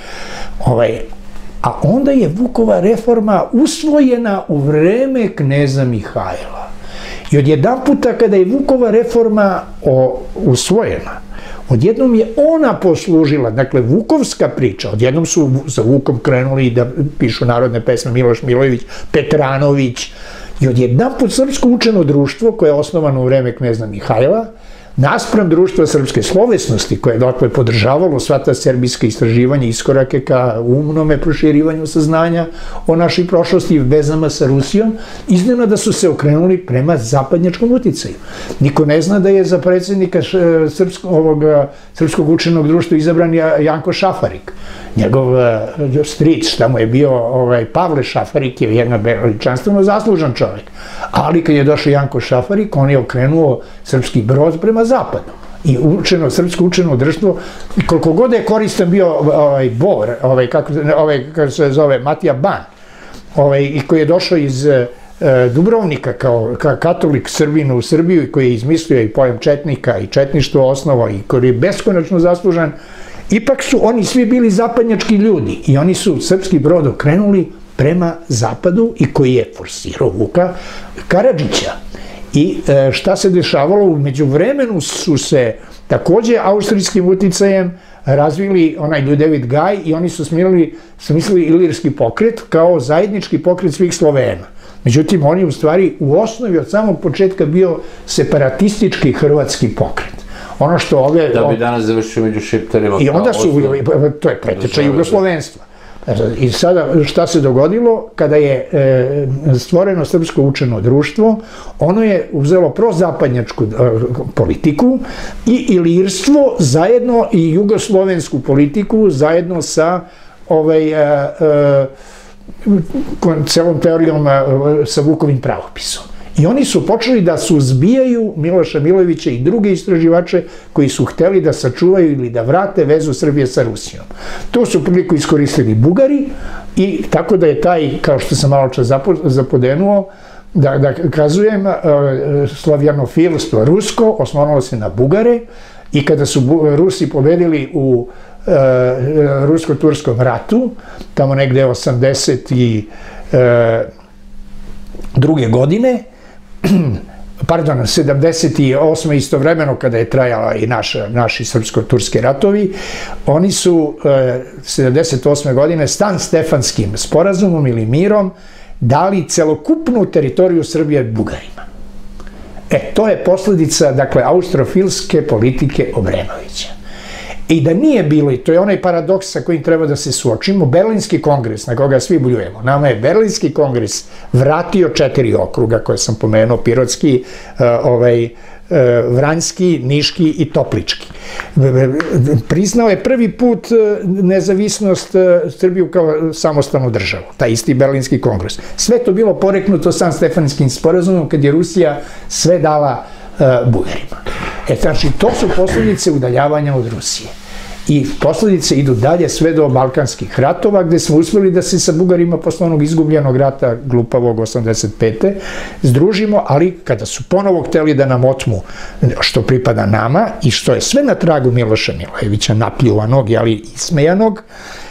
a onda je Vukova reforma usvojena u vreme kneza Mihajla. I odjedan puta kada je Vukova reforma usvojena, odjednom je ona poslužila, dakle Vukovska priča, odjednom su za Vukom krenuli da pišu narodne pesme Miloš Milojević, Petranović, i odjedan put srpsko učeno društvo koje je osnovano u vreme kneza Mihajla, naspram društva srpske slovesnosti koje je dakle podržavalo sva ta serbijska istraživanja, iskorake ka umnome proširivanju saznanja o našoj prošlosti i vezama sa Rusijom, iznenada su se okrenuli prema zapadnjačkom uticaju. Niko ne zna da je za predsjednika Srpskog učenog društva izabran Janko Šafarik. Njegov stric, šta mu je bio Pavle Šafarik, je jedan veličanstveno zaslužan čovjek. Ali kad je došao Janko Šafarik, on je okrenuo srpski brod prema zapadu. I srpsko učeno društvo, koliko god je koristan bio Bor, kako se zove, Matija Ban, i koji je došao iz Dubrovnika kao katolik Srbinu u Srbiju koji je izmislio i pojam četnika i četništvo osnova i koji je beskonačno zaslužan, ipak su oni svi bili zapadnjački ljudi i oni su srpski brod okrenuli prema zapadu i koji je forsirao Vuka Karadžića. I šta se dešavalo? U međuvremenu su se takođe austrijskim uticajem razvili onaj Ljudevit Gaj i oni su smislili ilirski pokret kao zajednički pokret svih Slovena. Međutim, on je u stvari u osnovi od samog početka bio separatistički hrvatski pokret. Ono što ove... Da bi danas završio među Šiptarima. I onda su, to je preteča jugoslovenstva. I sada šta se dogodilo? Kada je stvoreno Srpsko učeno društvo, ono je uzelo prozapadnjačku politiku i ilirstvo zajedno i jugoslovensku politiku zajedno sa celom teorijom sa Vukovim pravopisom. I oni su počeli da suzbijaju Miloša Milojevića i druge istraživače koji su hteli da sačuvaju ili da vrate vezu Srbije sa Rusijom. To su priliku iskoristili Bugari i tako da je taj, kao što sam malo čas zapodenuo, da kazujem, slavjanofilstvo rusko osnovalo se na Bugare i kada su Rusi pobedili u rusko-turskom ratu, tamo negde osamdeset druge godine, pardon, sedamdeset osme istovremeno kada je trajala i naši srpsko-turski ratovi, oni su sedamdeset osme godine Stan Stefanskim sporazumom ili mirom dali celokupnu teritoriju Srbije Bugarima. E, to je posledica, dakle, austrofilske politike Obrenovića. I da nije bilo, i to je onaj paradoks sa kojim treba da se suočimo, Berlinski kongres, na koga svi bljujemo, nama je Berlinski kongres vratio četiri okruga koje sam pomenuo, Pirotski, Vranjski, Niški i Toplički. Priznao je prvi put nezavisnost Srbiju kao samostalnu državu, taj isti Berlinski kongres. Sve to bilo poreknuto San Stefanskim sporazumom kad je Rusija sve dala Bugarima. E, znači, to su posledice udaljavanja od Rusije. I posledice idu dalje sve do Balkanskih ratova, gde smo uspeli da se sa Bugarima posle onog izgubljenog rata glupavog osamdeset pete združimo, ali kada su ponovo hteli da nam otmu što pripada nama i što je sve na tragu Miloša Milojevića, napljuvanog, ali ismejanog,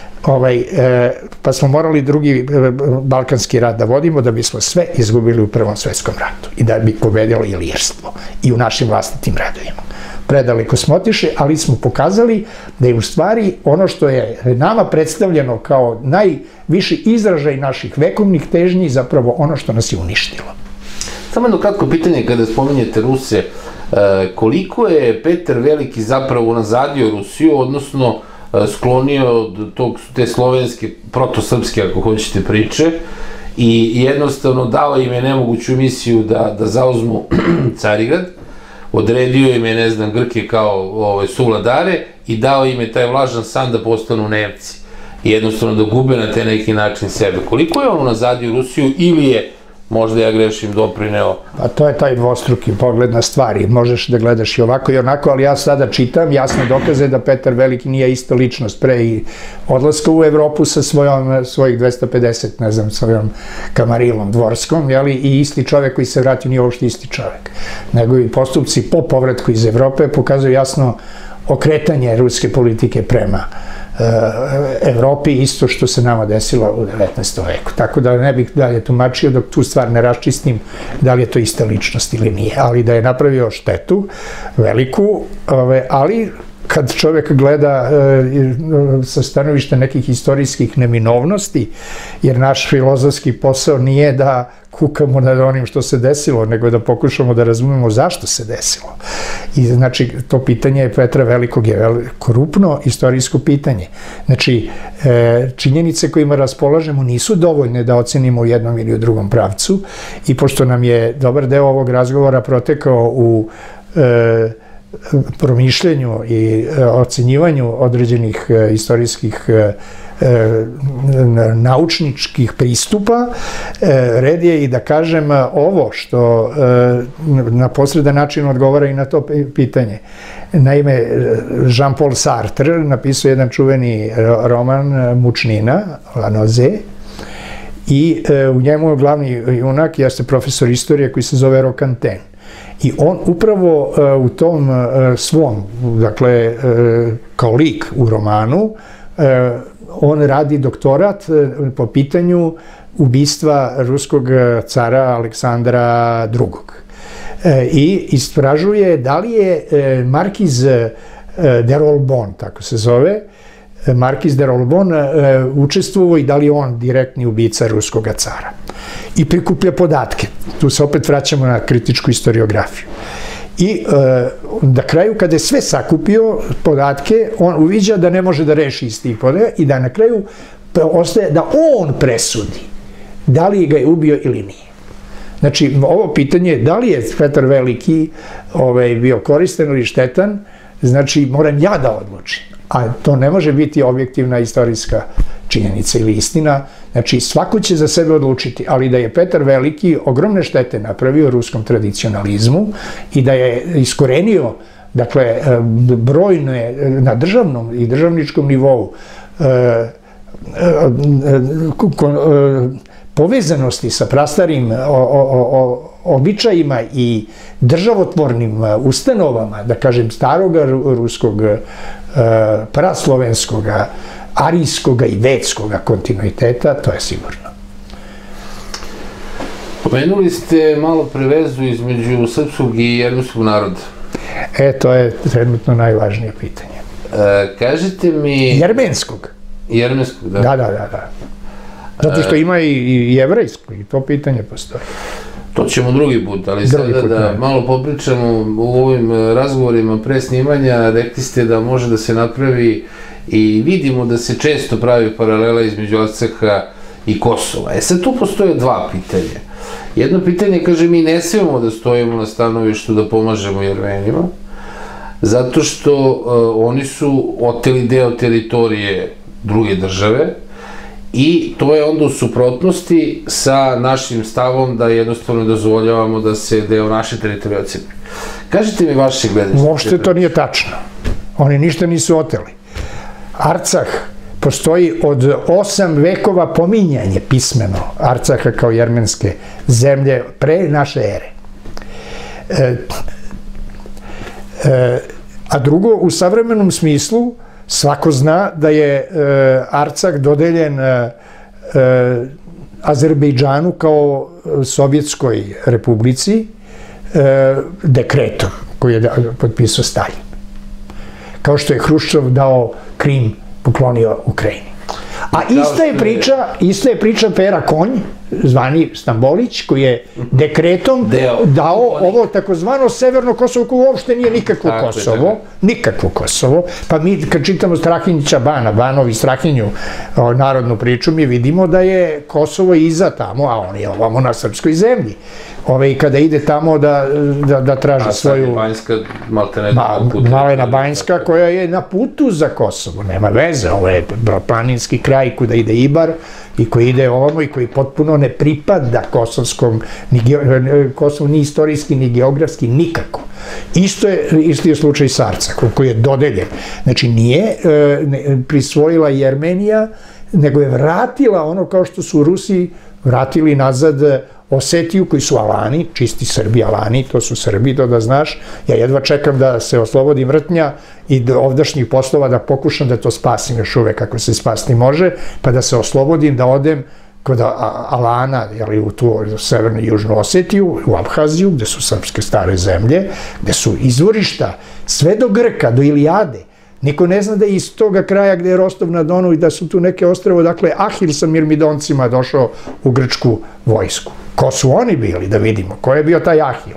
pa smo morali drugi Balkanski rat da vodimo da bismo sve izgubili u Prvom svetskom ratu i da bi pobedilo ilirstvo i u našim vlastitim radovima. Predaleko smo otišli, ali smo pokazali da je u stvari ono što je nama predstavljeno kao najviši izražaj naših vekovnih težnji zapravo ono što nas je uništilo. Samo jedno kratko pitanje kada spominjete Ruse, koliko je Petar Veliki zapravo unazadio Rusiju, odnosno sklonio od te slovenske, protosrpske, ako hoćete, priče i jednostavno dao im je nemoguću misiju da zauzmu Carigrad, odredio im je, ne znam, Grke kao suvladare i dao im je taj vlažan san da postanu Nemci i jednostavno da gube na te neki način sebe. Koliko je on unazadio Rusiju ili je, možda ja grešim, doprineo? Pa to je taj dvostruki pogled na stvari. Možeš da gledaš i ovako i onako, ali ja sada čitam jasne dokaze da Petar Veliki nije ista ličnost pre i odlaska u Evropu sa svojih dvesta pedeset, ne znam, svojom kamarilom dvorskom, i isti čovek koji se vratio nije uopšte isti čovek. Nego i postupci po povratku iz Evrope pokazuju jasno okretanje ruske politike prema Evropi, isto što se nama desilo u devetnaestom veku. Tako da ne bih dalje tumačio dok tu stvar ne raščistim da li je to ista ličnost ili nije, ali da je napravio štetu veliku, ali kad čovek gleda sa stanovišta nekih istorijskih neminovnosti, jer naš filozofski posao nije da kukamo nad onim što se desilo, nego da pokušamo da razumemo zašto se desilo. I znači, to pitanje Petra Velikog je krupno istorijsko pitanje. Znači, činjenice kojima raspolažemo nisu dovoljne da ocenimo u jednom ili u drugom pravcu i pošto nam je dobar deo ovog razgovora protekao u promišljenju i ocenjivanju određenih istorijskih naučničkih pristupa, red je i da kažem ovo što na posredan način odgovara i na to pitanje. Naime, Jean-Paul Sartre napisao jedan čuveni roman Mučnina, La Nausée, i u njemu glavni junak jeste profesor istorije koji se zove Rokanten. I on upravo u tom svom, dakle, kao lik u romanu, on radi doktorat po pitanju ubistva ruskog cara Aleksandra drugog. I istražuje da li je Markiz de Rolbon, tako se zove, Markiz de Rolbon učestvovao i da li je on direktni ubica ruskog cara. I prikuplja podatke. Tu se opet vraćamo na kritičku historiografiju. I na kraju, kada je sve sakupio podatke, on uviđa da ne može da reši iz tih podataka i da na kraju ostaje da on presudi da li ga je ubio ili nije. Znači, ovo pitanje, da li je Petar Veliki bio koristan ili štetan, znači, moram ja da odlučim. A to ne može biti objektivna istorijska činjenica ili istina. Znači, svako će za sebe odlučiti, ali da je Petar Veliki ogromne štete napravio ruskom tradicionalizmu i da je iskorenio, dakle, brojne na državnom i državničkom nivou povezanosti sa prastarim običajima i državotvornim ustanovama, da kažem, starog ruskog, praslovenskog, arijskog i vedskog kontinuiteta, to je sigurno. Pomenuli ste malo pre vezu između srpskog i jermenskog naroda. E, to je trenutno najvažnije pitanje. Kažite mi... Jermenskog. Jermenskog, da. Da, da, da, da. Zato što ima i jevrejsko, i to pitanje postoji. To ćemo drugi put, ali sada da malo popričamo u ovim razgovorima pre snimanja, rekli ste da može da se napravi i vidimo da se često pravi paralela između Arcaka i Kosova. E sad tu postoje dva pitanja. Jedno pitanje kaže mi ne smemo da stojimo na stanovištu da pomažemo Jermenima, zato što oni su oteli deo teritorije druge države, i to je onda u suprotnosti sa našim stavom da jednostavno dozvoljavamo da se deo naše teritorije otcepi. Kažite mi vaše gledište. Uopšte to nije tačno. Oni ništa nisu oteli. Arcah postoji od osam vekova pominjanje pismeno Arcaha kao jermenske zemlje pre naše ere. A drugo, u savremenom smislu, svako zna da je Arcah dodeljen Azerbejdžanu kao Sovjetskoj republici dekretom koji je potpisao Stalin. Kao što je Hruščov dao Krim, poklonio Ukrajini. A ista je priča, ista je priča Pera Konj, zvani Stambolić, koji je dekretom dao ovo takozvano Severno Kosovo, koje uopšte nije nikakvo Kosovo, nikakvo Kosovo. Pa mi, kad čitamo Strahinjića Bana, Banovi Strahinju, narodnu priču, mi vidimo da je Kosovo iza tamo, a on je ovamo na srpskoj zemlji. I kada ide tamo da traži svoju... A sad je Banjska, maltene... Malena Banjska, koja je na putu za Kosovo, nema veze, ovo je planinski kraj kuda ide Ibar i koji ide ovamo i koji potpuno ne pripada kosovskom, Kosovo ni istorijski, ni geografski, nikako. Isto je slučaj s Arcakom, koji je dodeljen. Znači, nije prisvojila Jermenija, nego je vratila ono kao što su Rusi vratili nazad Osetiju, koji su Alani, čisti Srbi, Alani, to su Srbi, to da znaš. Ja jedva čekam da se oslobodim vrtnja i ovdašnjih poslova, da pokušam da to spasim još uvek, kako se spasti može, pa da se oslobodim, da odem kod Alana, u tu severnu i južnu Osetiju, u Abhaziju, gde su srpske stare zemlje, gde su izvorišta sve do Grka, do Ilijade. Niko ne zna da je iz toga kraja gde je Rostov na Donu i da su tu neke ostrvo, dakle, Ahil sa Mirmidoncima došao u grčku vojsku. Ko su oni bili, da vidimo, ko je bio taj Ahil?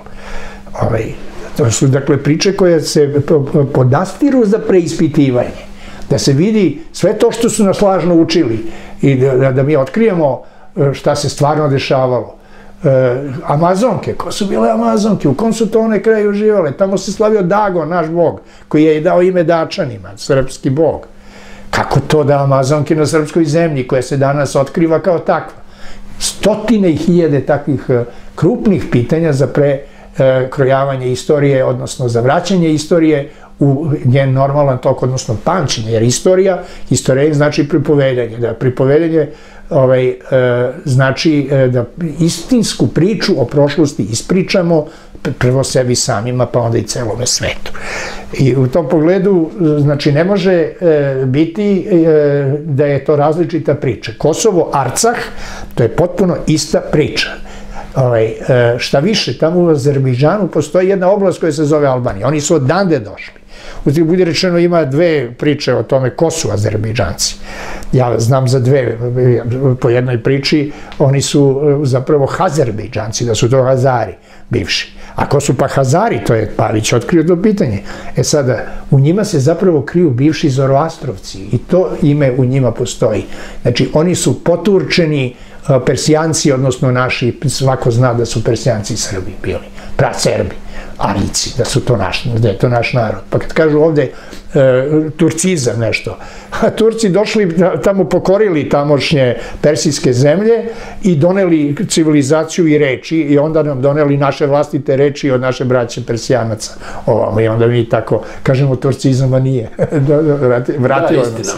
To su, dakle, priče koje se podastiru za preispitivanje. Da se vidi sve to što su nas lažno učili i da mi otkrijemo šta se stvarno dešavalo. Amazonke, ko su bile Amazonke, u kom su to one kraje uživale? Tamo se slavio Dagon, naš bog, koji je dao ime Dačanima, srpski bog. Kako to da Amazonke na srpskoj zemlji, koja se danas otkriva kao takva? Stotine i hiljade takvih krupnih pitanja za prekrojavanje istorije, odnosno za vraćanje istorije u njen normalan tok, odnosno pamćenje, jer istorija, historija znači pripovedanje, da pripovedanje ovaj, e, znači e, da istinsku priču o prošlosti ispričamo prvo sebi samima, pa onda i celome svetu. I u tom pogledu, znači, ne može e, biti e, da je to različita priča. Kosovo, Arcah, to je potpuno ista priča. Ovaj, e, šta više, tamo u Azerbejdžanu postoji jedna oblast koja se zove Albanija. Oni su odande došli. Uzgled budi rečeno, ima dve priče o tome ko su Azerbejdžanci. Ja znam za dve, po jednoj priči, oni su zapravo Hazerbejdžanci, da su to Hazari, bivši. A ko su pa Hazari, to je Palić otkrio to pitanje. E sada, u njima se zapravo kriju bivši Zoroastrovci i to ime u njima postoji. Znači, oni su poturčeni Persijanci, odnosno naši, svako zna da su Persijanci Srbi bili, praserbi, Arici, da su to naš, da je to naš narod. Pa kad kažu ovde e, Turcizam nešto, a Turci došli tamo, pokorili tamošnje persijske zemlje i doneli civilizaciju i reči i onda nam doneli naše vlastite reči od naše braće Persijanaca ovamo i onda mi tako kažemo Turcizam, a nije. Vratilo nas.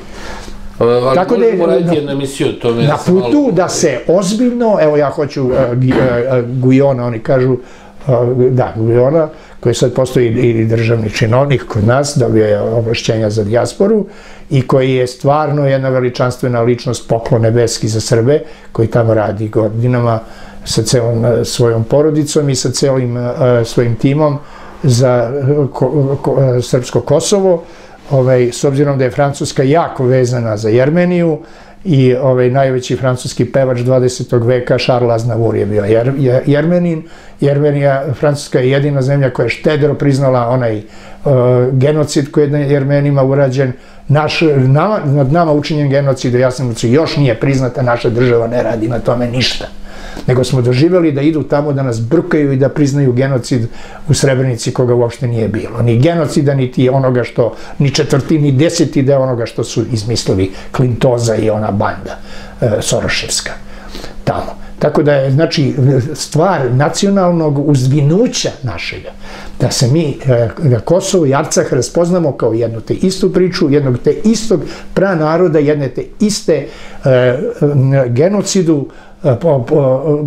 Ali tako da možemo raditi jednu emisiju o tome. Na putu da se ozbiljno, evo ja hoću Gujona, oni kažu, da, Gujona, koji sad postoji i državni činovnik kod nas, dobio je ovlašćenja za dijasporu i koji je stvarno jedna veličanstvena ličnost, poklon nebeski za Srbe, koji tamo radi godinama sa celom svojom porodicom i sa celim svojim timom za srpsko Kosovo. Ovaj, s obzirom da je Francuska jako vezana za Jermeniju i ovaj, najveći francuski pevač dvadesetog veka Charles Aznavour je bio jer, jer, Jermenin. Jermenija, Francuska je jedina zemlja koja je štedro priznala onaj uh, genocid koji je Jermenima urađen. Naš, nama, nad nama učinjen genocid u Jasenovcu još nije priznata, naša država ne radi na tome ništa. Nego smo doživjeli da idu tamo da nas brkaju i da priznaju genocid u Srebrenici koga uopšte nije bilo. Ni genocida, niti onoga što, ni četvrti, ni deseti deo onoga što su izmislili Klintoza i ona banda e, Soroševska tamo. Tako da je, znači, stvar nacionalnog uzvinuća našega, da se mi, da Kosovo i Arcah raspoznamo kao jednu te istu priču, jednog te istog pranaroda, jedne te iste e, genocidu Po, po,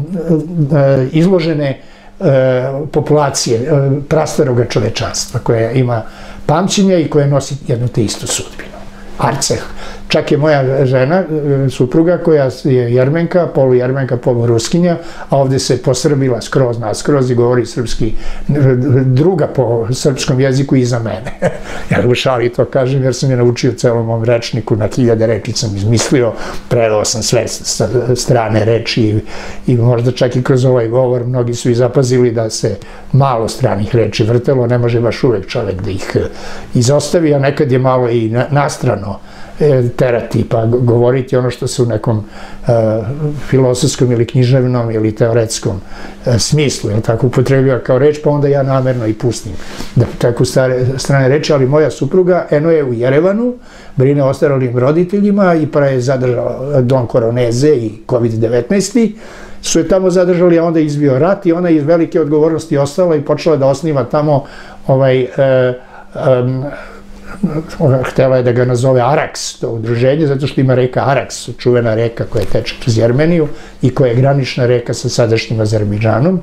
izložene e, populacije e, prastaroga čovečanstva koja ima pamćenje i koja nosi jednu te istu sudbinu. Arcah. Čak je moja žena, supruga, koja je Jermenka, polu Jermenka, polu Ruskinja, a ovde se posrbila skroz, na skroz i govori srpski, druga po srpskom jeziku iza mene. Ja u šali to kažem, jer sam je naučio celom mom rečniku, na hiljade reči sam izmislio, predao sam sve strane reči i, i možda čak i kroz ovaj govor mnogi su i zapazili da se malo stranih reči vrtelo, ne može baš uvek čovek da ih izostavi, a nekad je malo i nastrano terati, pa govoriti ono što se u nekom uh, filosofskom ili književnom ili teoretskom uh, smislu, jel tako, upotrebio kao reč, pa onda ja namerno i pustim da tako stare, strane reči, ali moja supruga, eno je u Jerevanu, brine o ostaralim roditeljima i pa je zadržala Don Koroneze i kovid devetnaest, su je tamo zadržali, a onda je izbio rat i ona iz velike odgovornosti ostala i počela da osniva tamo ovaj uh, um, htela je da ga nazove Araks, to udruženje, zato što ima reka Araks, čuvena reka koja teče kroz Jermeniju i koja je granična reka sa sadašnjim Azerbejdžanom.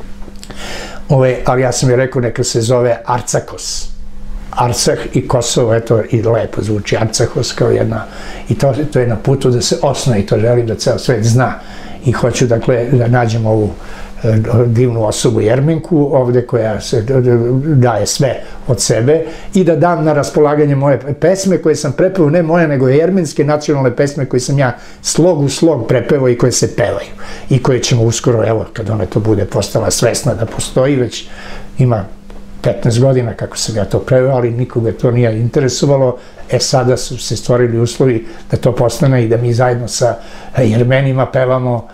Ove, ali ja sam je rekao neka se zove Arcakos. Arcah i Kosovo, eto, i lepo zvuči Arcakos kao jedna, i to, to je na putu da se osnovi, i to želim da ceo svet zna. I hoću, dakle, da nađem ovu divnu osobu Jermenku ovde koja se daje sve od sebe i da dam na raspolaganje moje pesme koje sam prepevao, ne moje nego jermenske nacionalne pesme koje sam ja slog u slog prepevao i koje se pevaju i koje ćemo uskoro, evo, kad ona to bude postala svesna da postoji, već ima petnaest godina kako sam ja to preveo, ali nikoga to nije interesovalo. E sada su se stvorili uslovi da to postane i da mi zajedno sa Jermenima pevamo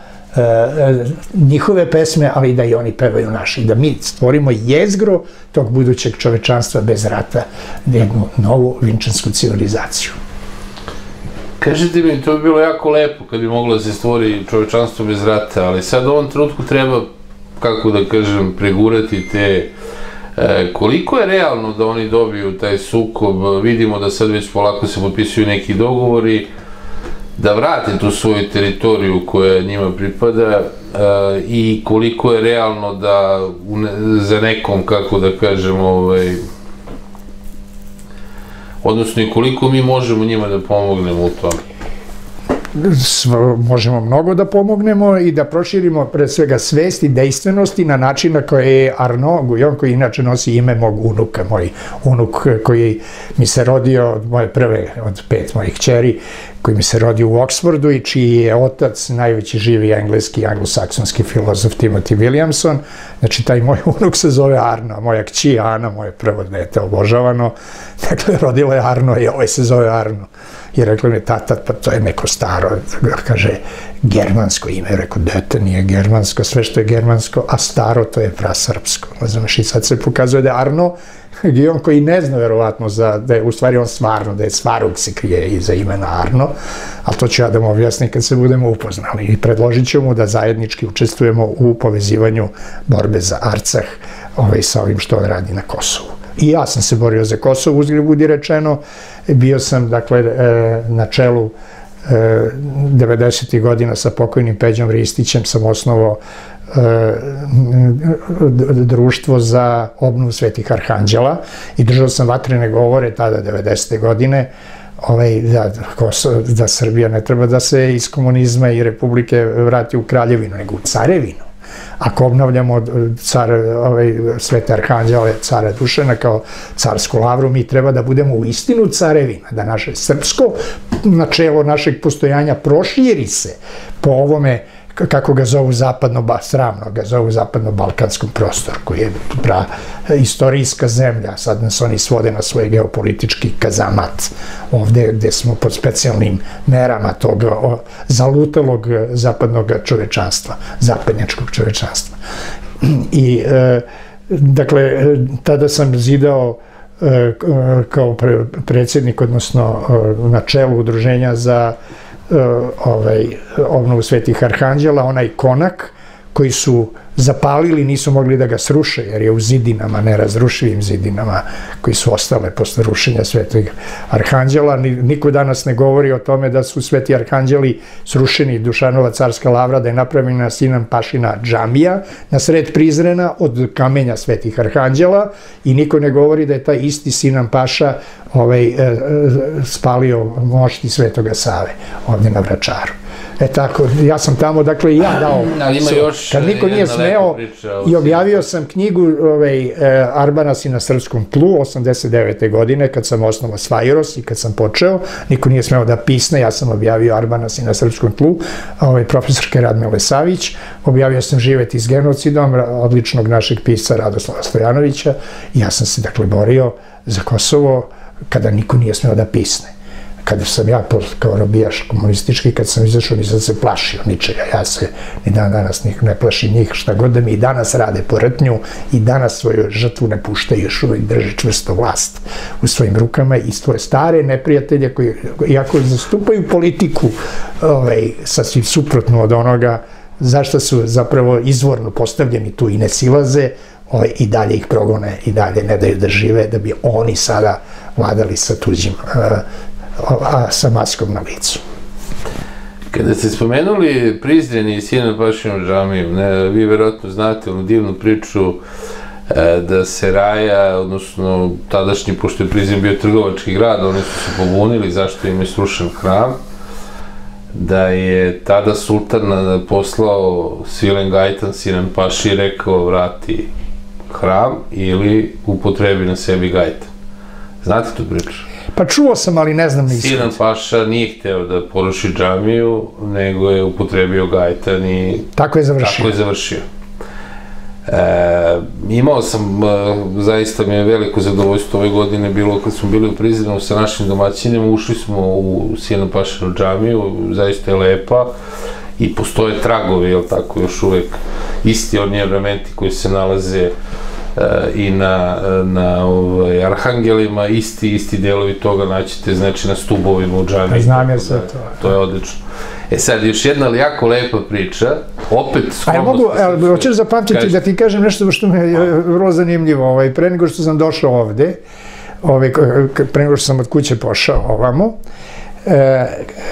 njihove pesme, ali da i oni pevaju naše, da mi stvorimo jezgro tog budućeg čovečanstva bez rata, jednu novu vinčansku civilizaciju. Kažete mi, to bi bilo jako lepo kad bi moglo da se stvori čovečanstvo bez rata, ali sad u ovom trenutku treba, kako da kažem, pregurati te Koliko je realno da oni dobiju taj sukob? Vidimo da sad već polako se potpisuju neki dogovori da vrate tu svoju teritoriju koja njima pripada i koliko je realno da za nekom, kako da kažem, odnosno i koliko mi možemo njima da pomognemo u tome? Možemo mnogo da pomognemo i da proširimo pre svega svest i dejstvenosti na način na koje je Arnaud Guyon, koji inače nosi ime mog unuka, moj unuk koji mi se rodio od moje prve, od pet mojih kćeri, koji mi se rodio u Oksfordu i čiji je otac najveći živi engleski, anglosaksonski filozof Timothy Williamson. Znači, taj moj unuk se zove Arno, moja kći Ana, moje prvo dete obožavano, dakle, rodila je Arno i ovaj se zove Arno. I rekla mi je tata, pa to je neko staro, kaže, germansko ime. Rekao, dete nije germansko, sve što je germansko, a staro to je prasrpsko. Znaš, i sad se pokazuje da je Arno Guyon, koji ne zna verovatno da je u stvari on stvarno, da je Svarug se krije iza imena Arno, ali to ću ja da mu objasnim kad se budemo upoznali. I predložit ću mu da zajednički učestvujemo u povezivanju borbe za Arcah sa ovim što on radi na Kosovu. I ja sam se borio za Kosovo, uzgled budi rečeno, bio sam, dakle, na čelu devedesetih godina sa pokojnim Peđom Ristićem, sam osnovao društvo za obnovu Svetih Arhanđela i držao sam vatrene govore tada devedesete godine da Srbija ne treba da se iz komunizma i republike vrati u kraljevinu, nego u carevinu. Ako obnavljamo Svete Arhanđele, cara Dušana kao carsku lavru, mi treba da budemo u istinu carevina, da naše srpsko načelo našeg postojanja proširi se po ovome, kako ga zovu zapadno, sramno ga zovu zapadno-balkanskom prostoru, koji je istorijska zemlja. Sad nas oni svode na svoj geopolitički kazamat, ovde gde smo pod specijalnim merama tog zalutalog zapadnog čovečanstva, zapadnjačkog čovečanstva. I, dakle, tada sam zidao kao predsjednik, odnosno na čelu udruženja za obnovu Svetih Arhanđela, onaj konak koji su zapalili, nisu mogli da ga sruše, jer je u zidinama, nerazrušivim zidinama koji su ostale posle rušenja Svetih Arhanđela. Niko danas ne govori o tome da su Sveti Arhanđeli srušeni, Dušanova carska lavra, da je napravljena Sinan Pašina džamija na sred Prizrena od kamenja Svetih Arhanđela, i niko ne govori da je taj isti Sinan Paša spalio mošti Svetoga Save ovde na Vračaru. E tako, ja sam tamo, dakle, i ja dao, kad niko nije smeo, i objavio sam knjigu Arbanasi na srpskom tlu, osamdeset devete godine, kad sam osnovao Svairos i kad sam počeo, niko nije smeo da pisne, ja sam objavio Arbanasi na srpskom tlu, profesorke Radmile Savić, objavio sam Živeti s genocidom, odličnog našeg pisca Radoslava Stojanovića, i ja sam se, dakle, borio za Kosovo kada niko nije smeo da pisne. Kada sam ja, kao robijaš komunistički, kad sam izašao, nisam se plašio ničega. Ja se ni dan danas ne plašim njih, šta god da mi i danas rade poretnju, i danas svoju žrtvu ne puštaju, još uvijek drži čvrsto vlast u svojim rukama, i svoje stare neprijatelje koji, iako zastupaju politiku sasvim suprotno od onoga zašto su zapravo izvorno postavljeni tu i ne silaze, i dalje ih progone, i dalje ne daju da žive, da bi oni sada vladali sa tuđim, sa maskom na licu. Kada ste spomenuli Prizren i Sinan Pašinu džamiju, vi verovatno znate onu divnu priču da se Raja, odnosno tadašnji, pošto je Prizren bio trgovački grad, oni su se pobunili zašto im je srušen hram, da je tada sultan poslao Svilen Gajtan Sinan Paši i rekao vrati hram ili upotrebi na sebi gajtan. Znate tu priču? Pa čuo sam, ali ne znam nisam. Sinan Paša nije hteo da poruši džamiju, nego je upotrebio gajtan i tako je završio. Tako je završio. Imao sam, zaista mi je veliko zadovoljstvo ove godine bilo kad smo bili u Prizrenu sa našim domaćinima, ušli smo u Sinan Pašinu džamiju, zaista je lepa i postoje tragovi, jel tako, još uvek isti oni elementi koji se nalaze i na, na ovaj, arhangelima, isti, isti delovi toga naćete, znači na stubovima u džami. Znam ja sve to. To je odlično. E sad, još jedna jako lepa priča, opet skromnost. A ja mogu, ali hoćeš zapamtiti da ti kažem nešto što mi je vrlo zanimljivo, ovaj, pre nego što sam došao ovde, ovaj, pre nego što sam od kuće pošao ovamo, e, e,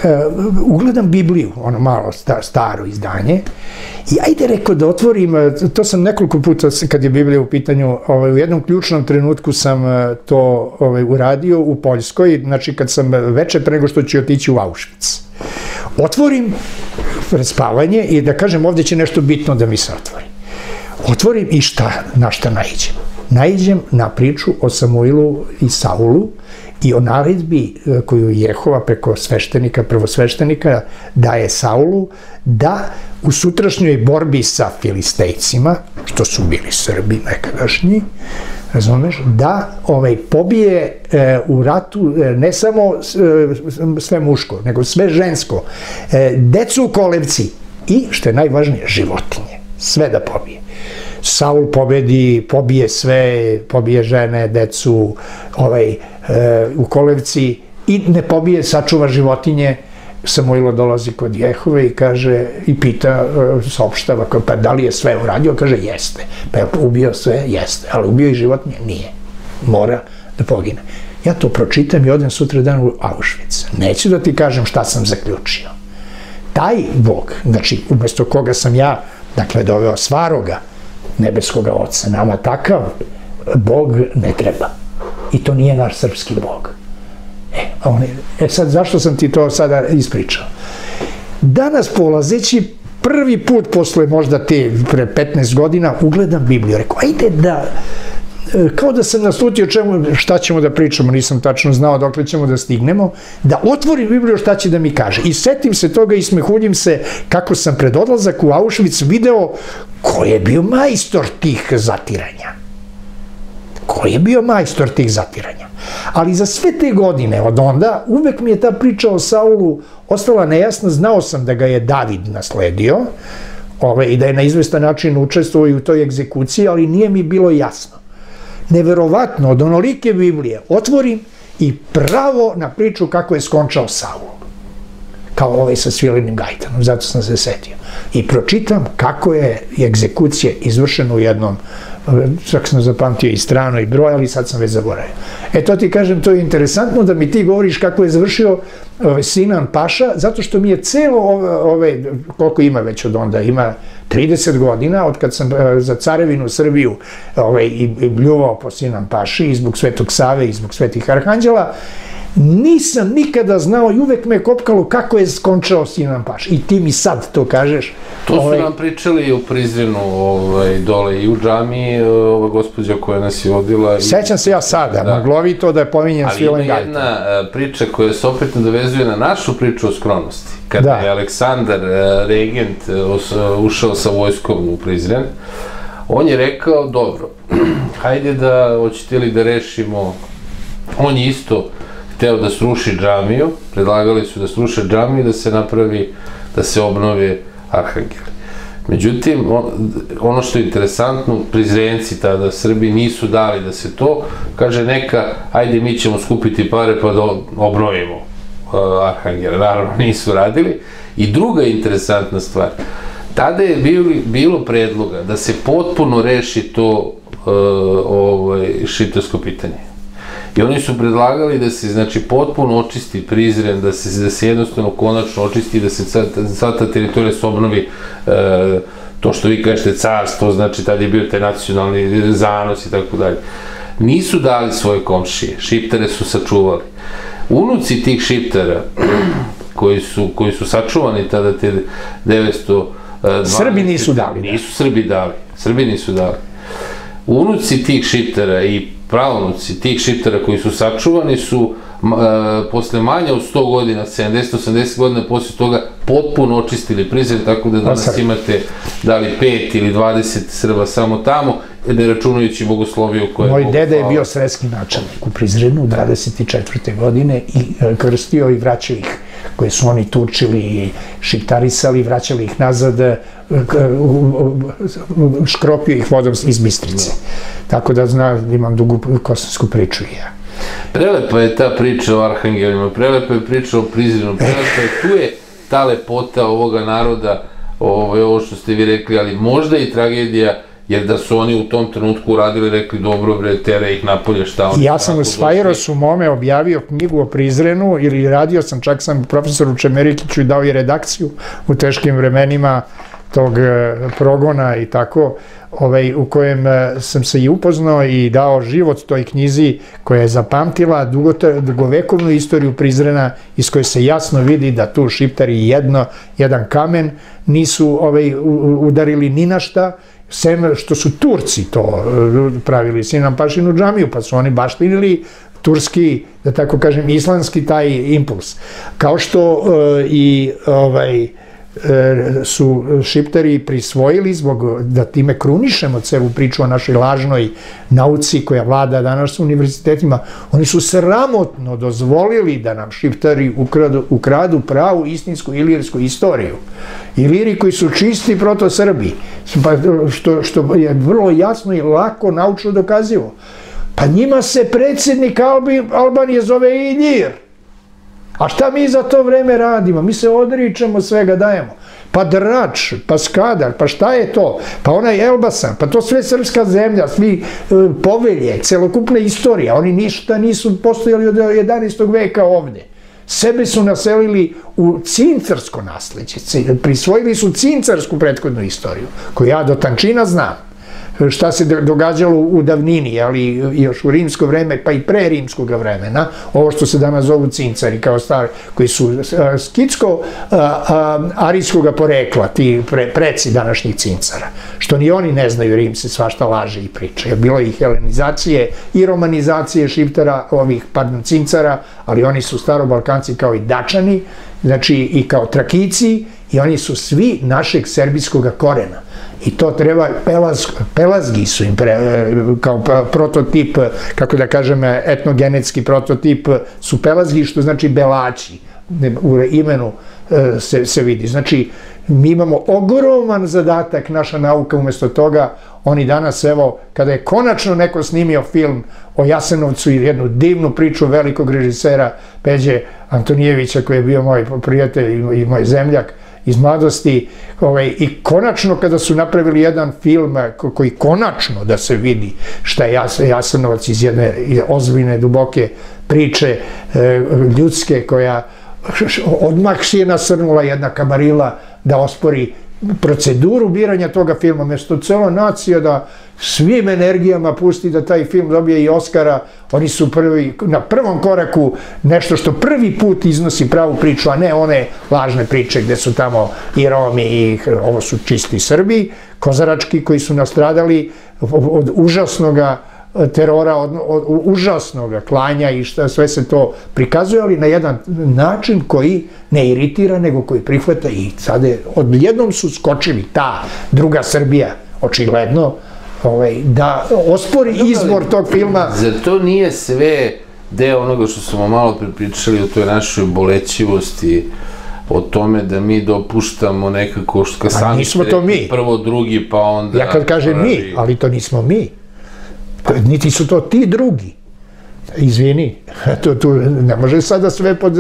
ugledam Bibliju, ono malo sta, staro izdanje, i ajde rekao da otvorim, to sam nekoliko puta kad je Biblija u pitanju, ovaj, u jednom ključnom trenutku sam to ovaj, uradio u Poljskoj, znači kad sam veče pre nego što ću otići u Auschwitz. Otvorim pred spavanje i da kažem ovde će nešto bitno da mi se otvori. Otvorim i šta, na šta naiđem? Naiđem na priču o Samuilu i Saulu i o naredbi koju Jehova preko sveštenika, prvosveštenika daje Saulu da u sutrašnjoj borbi sa Filistejcima, što su bili Srbi nekadašnji, razumeš, da ovaj, pobije e, u ratu e, ne samo e, sve muško, nego sve žensko, e, decu u kolevci i, što je najvažnije, životinje. Sve da pobije. Saul pobedi, pobije sve, pobije žene, decu, ovaj, e, u kolevci i ne pobije, sačuva životinje. Samuilo dolazi kod Jehove i kaže, i pita, saopštava, pa da li je sve uradio? Kaže, jeste. Pa je ubio sve? Jeste. Ali ubio i životinje? Nije. Mora da pogine. Ja to pročitam i odem sutra dan u Auschwitz. Neću da ti kažem šta sam zaključio. Taj Bog, znači, umesto koga sam ja, dakle, doveo Svaroga, nebeskoga oca, nama takav Bog ne treba. I to nije naš srpski Bog. E, on je, e sad, zašto sam ti to sada ispričao? Danas polazeći, prvi put posle možda te pre petnaest godina, ugledam Bibliju. Rekao, ajde da, kao da sam naslutio čemu, šta ćemo da pričamo, nisam tačno znao dokle ćemo da stignemo, da otvorim Bibliju šta će da mi kaže. I setim se toga i smehuljim se kako sam pred odlazak u Auschwitz video ko je bio majstor tih zatiranja. Ko je bio majstor tih zatiranja. Ali za sve te godine od onda, uvek mi je ta priča o Saulu ostala nejasna, znao sam da ga je David nasledio i da je na izvestan način učestvovao u toj egzekuciji, ali nije mi bilo jasno. Neverovatno, od onolike Biblije otvorim i pravo na priču kako je skončao Saul. Kao ovaj sa svilenim gajtanom, zato sam se setio. I pročitam kako je egzekucija izvršena u jednom, čak sam zapamtio i strano i broj, ali sad sam već zaboravio. E to ti kažem, to je interesantno da mi ti govoriš kako je završio Sinan Paša, zato što mi je celo ove, koliko ima već od onda, ima trideset godina, od kad sam za carevinu Srbiju i bljuvao po Sinan Paši i zbog Svetog Save i zbog Svetih Arhanđela, nisam nikada znao i uvek me je kopkalo kako je skončao Sinan Paš. I ti mi sad to kažeš. To su nam pričali i u Prizrenu, dole i u džami, ova gospođa koja nas je vodila. Sećam se ja sada, maglovito da je pominjen Svilen Gajtan. Ali ima jedna priča koja se opet nadovezuje na našu priču o skromnosti. Kada je Aleksandar, regent, ušao sa vojskom u Prizren, on je rekao, dobro, hajde da, hoćete li da rešimo, on je isto hteo da sruši džamiju, predlagali su da sruše džamiju i da se napravi, da se obnove arhangeli. Međutim, ono što je interesantno, Prizrenci tada, Srbi, nisu dali da se to, kaže neka, ajde mi ćemo skupiti pare pa da obnovimo arhangele. Naravno, nisu radili. I druga interesantna stvar, tada je bilo predloga da se potpuno reši to šiptarsko pitanje. I oni su predlagali da se, znači, potpuno očisti Prizren, da se jednostavno konačno očisti, da se sva ta teritorija se obnovi, to što vi kažete carstvo, znači tada je bio taj nacionalni zanos i tako dalje. Nisu dali svoje komšije, šiptare su sačuvali. Unuci tih šiptara, koji su sačuvani tada te devetsto dvanaeste... Srbi nisu dali. Nisu Srbi dali, Srbi nisu dali. Unuci tih šiptara i pravonuci tih šiptara koji su sačuvani su posle manje od sto godina, sedamdeset do osamdeset godina posle toga potpuno očistili Prizren, tako da danas imate da li pet ili dvadeset Srba samo tamo, ne računajući Bogosloviju koja... Moj deda je bio sredski načelnik u Prizrenu dvadeset četvrte godine i krstio i vraćao ih koje su oni tučili, šiptarisali, vraćali ih nazad, škropio ih vodom iz Bistrice. Tako da znam, imam dugu kosovsku priču i ja. Prelepa je ta priča o arhangelima, prelepa je priča o Prizrenu, prelepa je, tu je ta lepota ovoga naroda, ovo što ste vi rekli, ali možda i tragedija, jer da su oni u tom trenutku uradili, rekli dobro bre, tere ih napolje, šta oni... Ja sam u Svajrosu mome objavio knjigu o Prizrenu, ili radio sam, čak sam profesoru Čemerikiću i dao i redakciju u teškim vremenima tog progona i tako, u kojem sam se i upoznao i dao život toj knjizi koja je zapamtila dugovekovnu istoriju Prizrena, iz koje se jasno vidi da tu šiptari jedno, jedan kamen nisu udarili ni na šta, sem što su Turci to pravili, Sinan Pašinu džamiju, pa su oni baštinili turski, da tako kažem, islamski taj impuls. Kao što i ovaj su šiptari prisvojili, zbog da time krunišemo celu priču o našoj lažnoj nauci koja vlada danas u univerzitetima, oni su sramotno dozvolili da nam šiptari ukradu pravu istinsku ilirsku istoriju. Iliri koji su čisti proto-Srbi, što je vrlo jasno i lako naučno dokazivo. Pa njima se predsjednik Albanije zove Ilir. A šta mi za to vreme radimo? Mi se odričemo svega, dajemo. Pa Drač, pa Skadar, pa šta je to? Pa onaj Elbasan, pa to sve srpska zemlja, svi povelje, celokupna istorija. Oni ništa nisu postojali od jedanaestog veka ovde. Sebe su naselili u cincarsko nasleđe. Prisvojili su cincarsku prethodnu istoriju, koju ja do tančina znam. Šta se događalo u davnini, ali još u rimsko vreme, pa i pre rimskog vremena, ovo što se danas zovu cincari, kao stari, koji su skitsko-arijskog porekla, ti preci današnjih cincara, što ni oni ne znaju, Rimci svašta laže i priče. Bilo je i helenizacije i romanizacije šiptara, ovih, pardon, cincara, ali oni su starobalkanci kao i Dačani, znači i kao Trakici, i oni su svi našeg serbijskog korena. I to treba, Pelazgi su im kao prototip, kako da kažem, etnogenetski prototip su Pelazgi, što znači Belaći, u imenu se vidi. Znači, mi imamo ogroman zadatak, naša nauka, umesto toga, oni danas, evo, kada je konačno neko snimio film o Jasenovcu i jednu divnu priču velikog režisera Peđe Antonijevića, koji je bio moj prijatelj i moj zemljak iz mladosti, i konačno kada su napravili jedan film koji konačno da se vidi šta je Jasenovac iz jedne ozbiljne, duboke priče ljudske, koja odmah je nasrnula jedna kamarila da ospori proceduru biranja toga filma, mjesto cela nacija da svim energijama pusti da taj film dobije i Oskara, oni su na prvom koraku nešto što prvi put iznosi pravu priču, a ne one lažne priče gde su tamo i Romi i ovo su čisti Srbi, kozarački, koji su nastradali od užasnoga terora, od užasnog klanja i sve se to prikazuje, ali na jedan način koji ne iritira, nego koji prihvata, i sad odjednom su skočili ta druga Srbija, očigledno, da ospori izbor tog filma. Zar to nije sve deo onoga što smo malo prepričali o toj našoj bolećivosti, o tome da mi dopuštamo nekako, što sami ste rekli, prvo drugi, pa onda... Ja kad kažem mi, ali to nismo mi. Niti su to ti drugi. Izvini, ne može sada sve pod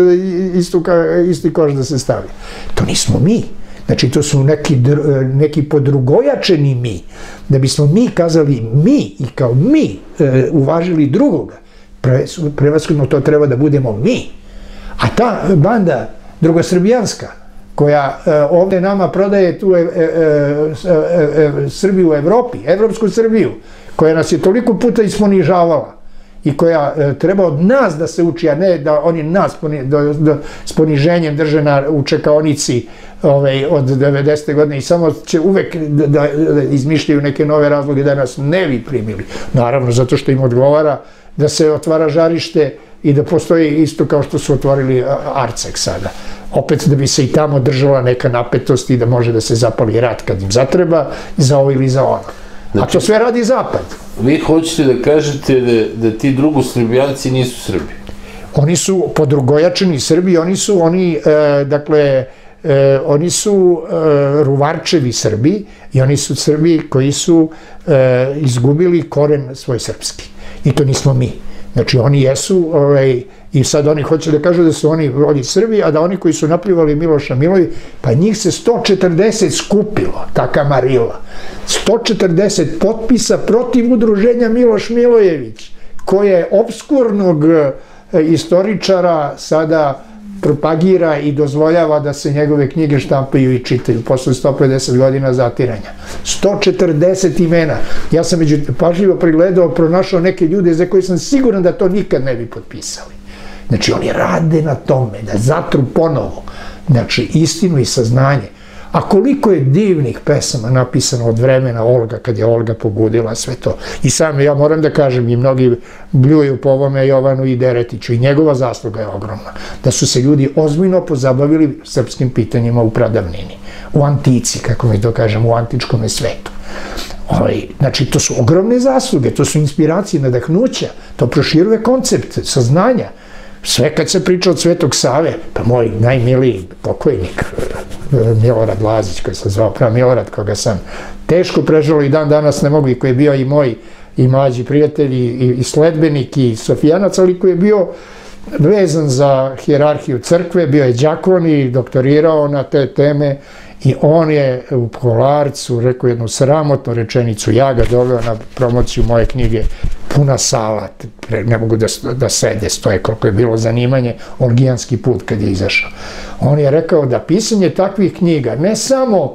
isti koš da se stavi. To nismo mi. Znači, to su neki podrugojačeni mi. Da bismo mi kazali mi i kao mi uvažili drugoga, prevashodno to treba da budemo mi. A ta banda drugosrbijanska, koja ovde nama prodaje tu Srbiju u Evropi, evropsku Srbiju, koja nas je toliko puta isponižavala i koja treba od nas da se uči, a ne da oni nas s poniženjem drže u čekaonici od devedesete godine i samo će uvek da izmišljaju neke nove razloge da nas ne bi primili. Naravno, zato što im odgovara da se otvara žarište i da postoji isto kao što su otvorili Arcek sada. Opet da bi se i tamo držala neka napetost i da može da se zapali rat kad im zatreba, za ovo ili za ono. A to sve radi Zapad. Vi hoćete da kažete da ti drugosrbijanci nisu Srbi? Oni su podrugojačeni Srbi, oni su, oni, dakle, oni su Ruvarčevi Srbi i oni su Srbi koji su izgubili koren svoj srpski. I to nismo mi. Znači, oni jesu, i sad oni hoće da kažu da su oni oni Srbi, a da oni koji su napljuvali Miloša Milojevića, pa njih se sto četrdeset skupilo, ta kamarila. sto četrdeset potpisa protiv udruženja Miloš Milojević, koje obskurnog istoričara sada propagira i dozvoljava da se njegove knjige štampaju i čitaju posle sto pedeset godina zatiranja. sto četrdeset imena. Ja sam među pažljivo pregledao, pronašao neke ljude za koje sam siguran da to nikad ne bi potpisali. Znači, oni rade na tome, da zatru ponovo, znači, istinu i saznanje. A koliko je divnih pesama napisano od vremena Olga, kad je Olga pobudila sve to. I sam, ja moram da kažem, i mnogi bljuju po ovome Jovanu i Deretiću, i njegova zasluga je ogromna. Da su se ljudi ozbiljno pozabavili srpskim pitanjima u pradavnini, u antici, kako mi to kažem, u antičkom svetu. Znači, to su ogromne zasluge, to su inspiracije, nadahnuća, to proširuje koncept saznanja. Sve kad se priča od Svetog Save, pa moj najmiliji pokojnik, Milorad Lazić, koji se zvao pravo Milorad, koga sam teško prežalo i dan danas ne mogu, i koji je bio i moj i mlađi prijatelj i sledbenik i sofijanac, ali koji je bio vezan za hijerarhiju crkve, bio je đakon i doktorirao na te teme, i on je u Kolarcu rekao jednu sramotnu rečenicu, ja ga doveo na promociju moje knjige, puna sala, ne mogu da sede, stoje, koliko je bilo zanimanje, Olgijanski put kad je izašao. On je rekao da pisanje takvih knjiga, ne samo,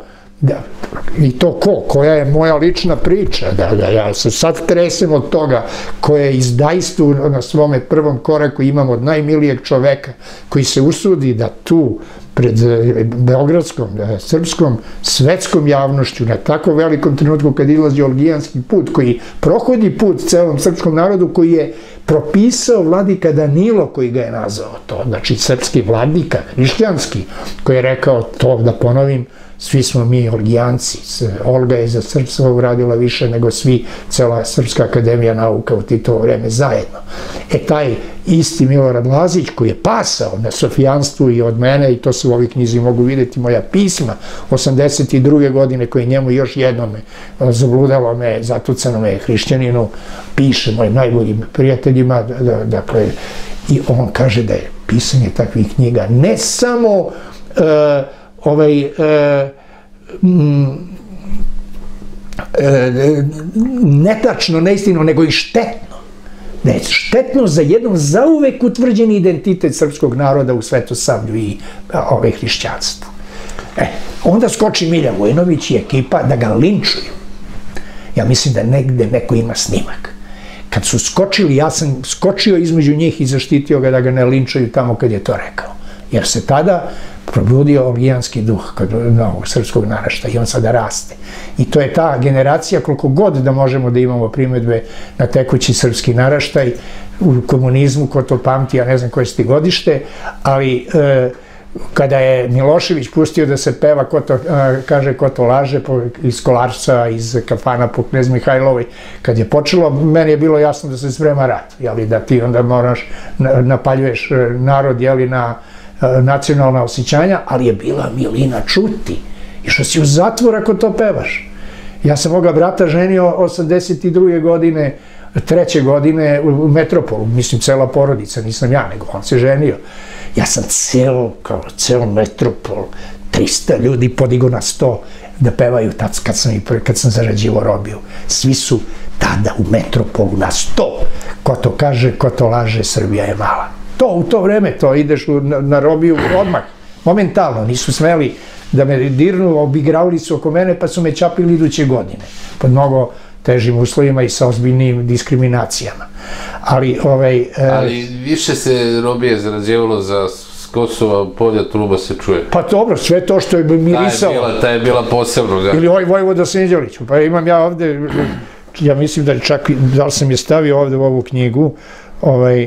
i to ko, koja je moja lična priča, da ja se sad tresem od toga, koja je izdajstvo na svome prvom koraku, imam od najmilijeg čoveka koji se usudi da tu pred beogradskom, srpskom, svetskom javnošću, na tako velikom trenutku kad izlazi Olgijanski put, koji prohodi put celom srpskom narodu, koji je propisao vladika Danilo, koji ga je nazvao to, znači srpski vladika, hrišćanski, koji je rekao to, da ponovim, svi smo mi Olgijanci, Olga je za srpstvo uradila više nego svi, cela Srpska akademija nauka u Titovo vreme zajedno. E taj isti Milorad Lazić, koji je pasao na sofijanstvu i od mene, i to se u ovoj knjizi mogu vidjeti moja pisma, osamdeset druge godine, koje njemu još jednom zabludalo me, zatucano me hrišćaninu, piše mojim najboljim prijateljima, dakle, i on kaže da je pisanje takvih knjiga ne samo ovaj netačno, neistino, nego i štetno. Da je štetno za jednom zauvek utvrđeni identitet srpskog naroda u svetosavlju i ove hrišćanstvu. Onda skoči Milja Vojinović i ekipa da ga linčuju. Ja mislim da negde neko ima snimak. Kad su skočili, ja sam skočio između njih i zaštitio ga da ga ne linčuju tamo kad je to rekao. Jer se tada probudio olgijanski duh novog srpskog naraštaja i on sada raste. I to je ta generacija, koliko god da možemo da imamo primedbe na tekući srpski naraštaj, u komunizmu, ko to pamti, ja ne znam koje ste godište, ali kada je Milošević pustio da se peva, kaže ko to laže, iz Kolarca, iz kafana po Knez Mihajlovoj, kad je počelo, meni je bilo jasno da se sprema rat, da ti onda moraš, napaljuješ narod, jeli, na nacionalna osjećanja, ali je bila milina čuti. I što si u zatvor ako to pevaš? Ja sam moga brata ženio osamdeset druge godine, treće godine u Metropolu, mislim cela porodica, nisam ja, nego on se ženio. Ja sam cel, kao cel Metropol, trista ljudi podigo na sto da pevaju tad kad sam zarađivo robiju. Svi su tada u Metropolu na sto. Ko to kaže, ko to laže, Srbija je mala. To, u to vreme, to ideš na robiju odmah, momentalno, nisu smeli da me dirnu, obigravali su oko mene, pa su me čapili iduće godine, pod mnogo težim uslovima i sa ozbiljnim diskriminacijama. Ali, ovaj... Ali više se robije zarađevalo za Kosova, polja, truba se čuje. Pa dobro, sve to što je mirisalo. Ta je bila posebno, da. Ili ovaj Vojvoda Sinđelić, pa imam ja ovde, ja mislim da čak, da li sam je stavio ovde u ovu knjigu, ovaj...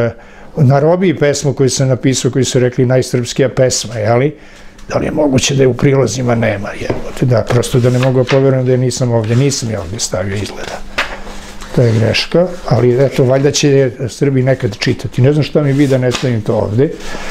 na robiji pesmu koju sam napisao, koju su rekli najsrpskija pesma, jeli? Da li je moguće da je u prilozima nema, jel? Da, prosto da ne mogu poverujem da je nisam ovdje, nisam je ovdje stavio izgleda. to je greška, ali eto, valjda će Srbi nekad čitati. Ne znam šta mi bi da ne stavim to ovde.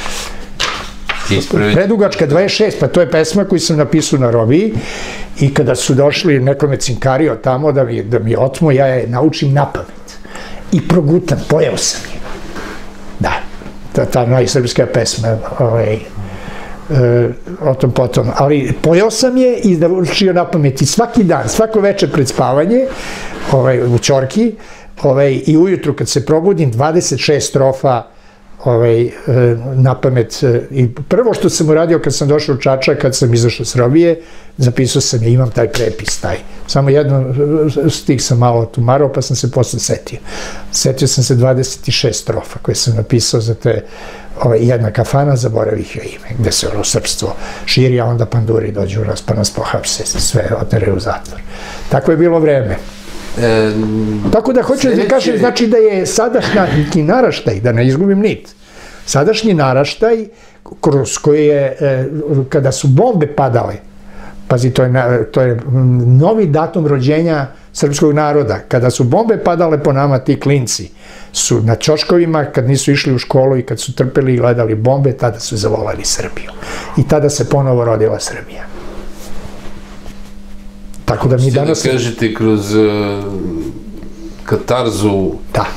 Predugačka dvadeset šest, pa to je pesma koju sam napisao na robiji i kada su došli, neko me cinkario tamo da mi, da mi otmo, ja je naučim napamet i progutam, pojeo sam je. Da, ta, ta najsrpska pesma, ovaj, e, o tom potom, ali pojeo sam je i da učio napamet i svaki dan, svako večer pred spavanje, ovaj, u ćorki, ovaj, i ujutru kad se probudim, dvadeset šest strofa ovaj, na pamet. I prvo što sam uradio kad sam došao u Čačak, kad sam izašao s robije, zapisao sam je, imam taj prepis, taj. Samo jedno stih sam malo tumarao, pa sam se posle setio. Setio sam se dvadeset šest strofa koje sam napisao za te, ovaj, jedna kafana, zaboravih joj ime, gde se ono srpstvo širi, a onda panduri dođu u nas, pa nas pohapse, sve oteraju u zatvor. Tako je bilo vreme. E, Tako da hoću sljedeće... da kažem, znači da je sadašnji naraštaj, da ne izgubim nit, sadašnji naraštaj kroz koji je, e, kada su bombe padale, pazi, to je, to je novi datum rođenja srpskog naroda, kada su bombe padale po nama, ti klinci su na ćoškovima, kad nisu išli u školu i kad su trpeli i gledali bombe, tada su zavolali Srbiju. I tada se ponovo rodila Srbija. Tako da mi danas... Ste da kažete kroz uh, katarzu... Da.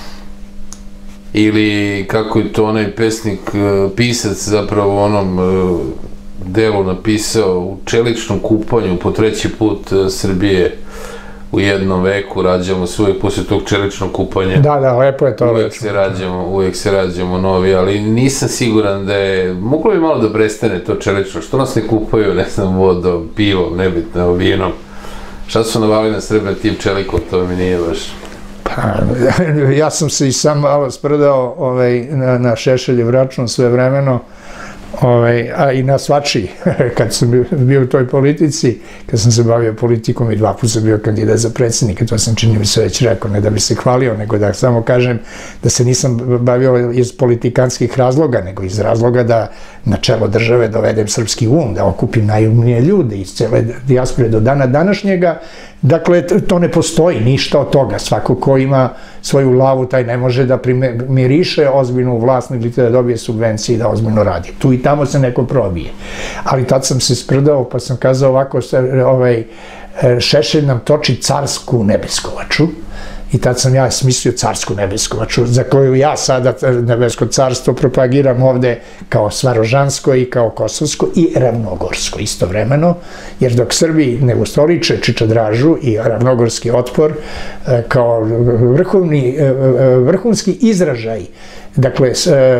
Ili kako je to onaj pesnik, uh, pisac zapravo onom uh, delu napisao, u čeličnom kupanju po treći put uh, Srbije u jednom veku rađamo se uvijek posle tog čeličnog kupanja. Da, da, lepo je to. Uvijek se rađamo, uvijek se rađamo novi, ali nisam siguran da je... Moglo bi malo da prestane to čelično. Što nas ne kupaju, ne znam, vodom, pivom, nebitno, vinom. Šta su navali na Srbe tim čelikom, to mi nije baš... Pa, ja sam se i sam malo sprdao ovaj, na, na Šešeljev račun sve vremeno, ovaj, a i na svačiji, kad sam bio u toj politici, kad sam se bavio politikom i dva puta sam bio kandidat za predsjednika, to sam čini mi se već rekao, ne da bi se hvalio, nego da samo kažem da se nisam bavio iz politikanskih razloga, nego iz razloga da na čelo države dovedem srpski um, da okupim najumnije ljude iz cele dijaspore do dana današnjega. Dakle, to ne postoji, ništa od toga. Svako ko ima svoju lavu, taj ne može da primiriše ozbiljnu vlast, ili da dobije subvencije i da ozbiljno radi. Tu i tamo se neko probije. Ali tad sam se sprdao, pa sam kazao ovako, ovaj, Šešelj nam toči carsku nebeskovaču, i tad sam ja smislio carsku nebeskovaču, za koju ja sada nebesko carstvo propagiram ovde kao svarožansko i kao kosovsko i ravnogorsko istovremeno, jer dok Srbi ne ustoliče Čičadražu i ravnogorski otpor kao vrhovni, vrhunski izražaj, dakle,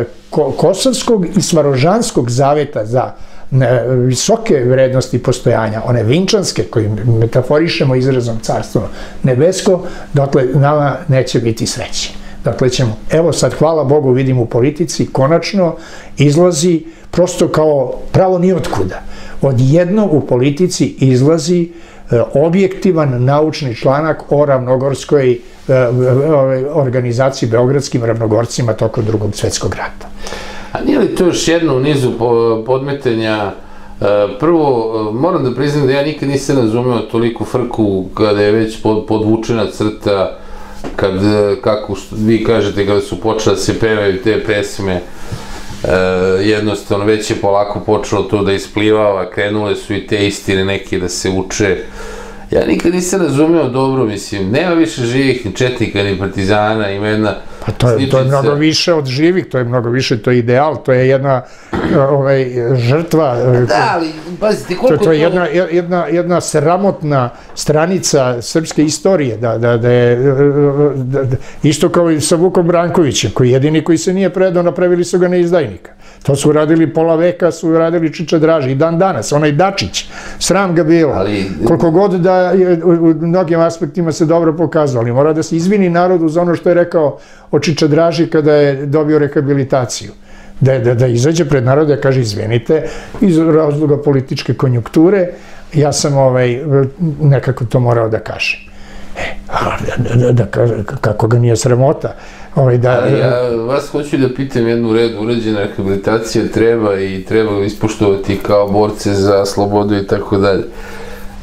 kosovskog i svarožanskog zaveta za visoke vrednosti postojanja, one vinčanske koje metaforišemo izrazom carstvo nebesko, dakle nama neće biti sreće. Dakle ćemo, evo sad hvala Bogu vidim u politici, konačno izlazi prosto kao pravo nijotkuda. Odjedno u politici izlazi objektivan naučni članak o ravnogorskoj organizaciji beogradskim ravnogorcima tokom drugog svjetskog rata. A nije li to još jedno u nizu podmetanja? Prvo, moram da priznam da ja nikad nisam razumeo toliko frku kada je već podvučena crta, kad, kako vi kažete, kada su počela da se pevaju te pesme, jednostavno već je polako počelo to da isplivava, krenule su i te istine neke da se uče. Ja nikad nisam razumeo dobro, mislim, nema više živih ni četnika, ni partizana, ima jedna... Pa to je, to je mnogo više od živih, to je mnogo više, to je ideal, to je jedna ovaj, žrtva. Da, ali, pazite, koliko to... To je jedna, jedna, jedna sramotna stranica srpske istorije, da, da, da je da, da, isto kao i sa Vukom Brankovićem, koji jedini koji se nije predao, napravili su ga neizdajnika. To su radili pola veka, su radili Čičadraži i dan danas, onaj Dačić, sram ga bilo. Ali... Koliko god da je u mnogim aspektima se dobro pokazao, ali mora da se izvini narodu za ono što je rekao o Čičadraži kada je dobio rehabilitaciju. Da, da, da izađe pred narod i kaže izvinite, iz razloga političke konjunkture, ja sam ovaj, nekako to morao da kažem. E, a, da, da, da, kako ga nije sramota. Ovaj, da, ali ja vas hoću da pitam jednu redu, uređena rehabilitacija treba i treba ispoštovati kao borce za slobodu i tako dalje.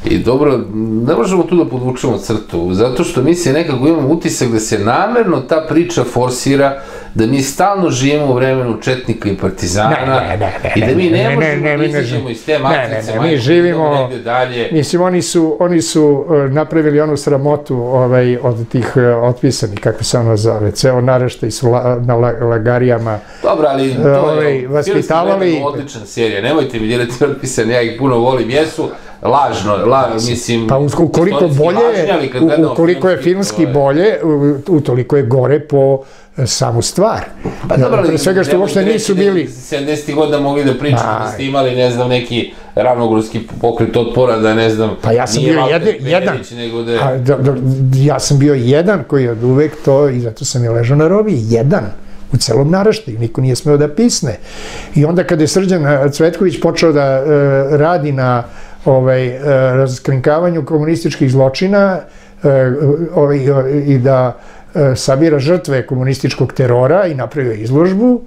I dobro, ne možemo tu da podvučemo crtu, zato što mi se nekako imamo utisak da se namerno ta priča forsira, da mi stalno živimo u vremenu četnika i partizana i da mi ne možemo da izađemo iz te matrice, mi živimo, mislim, oni su napravili onu sramotu od tih otpisanih, kako se ono zove, ceo naraštaj su na lagarijama vaspitavali. To je odlična serija, nemojte mi dirati otpisani, ja ih puno volim, jesu lažno, mislim... Pa ukoliko bolje, ukoliko je filmski bolje, utoliko je gore po samu stvar. Pre svega što uopšte nisu bili... sedamdesetih godina mogli da pričamo da ste imali, ne znam, neki ravnogorski pokret otpora, da ne znam... Pa ja sam bio jedan, ja sam bio jedan koji je od uvek to, i zato sam je ležao na robiji, jedan. U celom naraštaju, niko nije smeo da pisne. I onda kada je Srđan Cvetković počeo da radi na raskrinkavanju komunističkih zločina i da sabira žrtve komunističkog terora i napravio izložbu,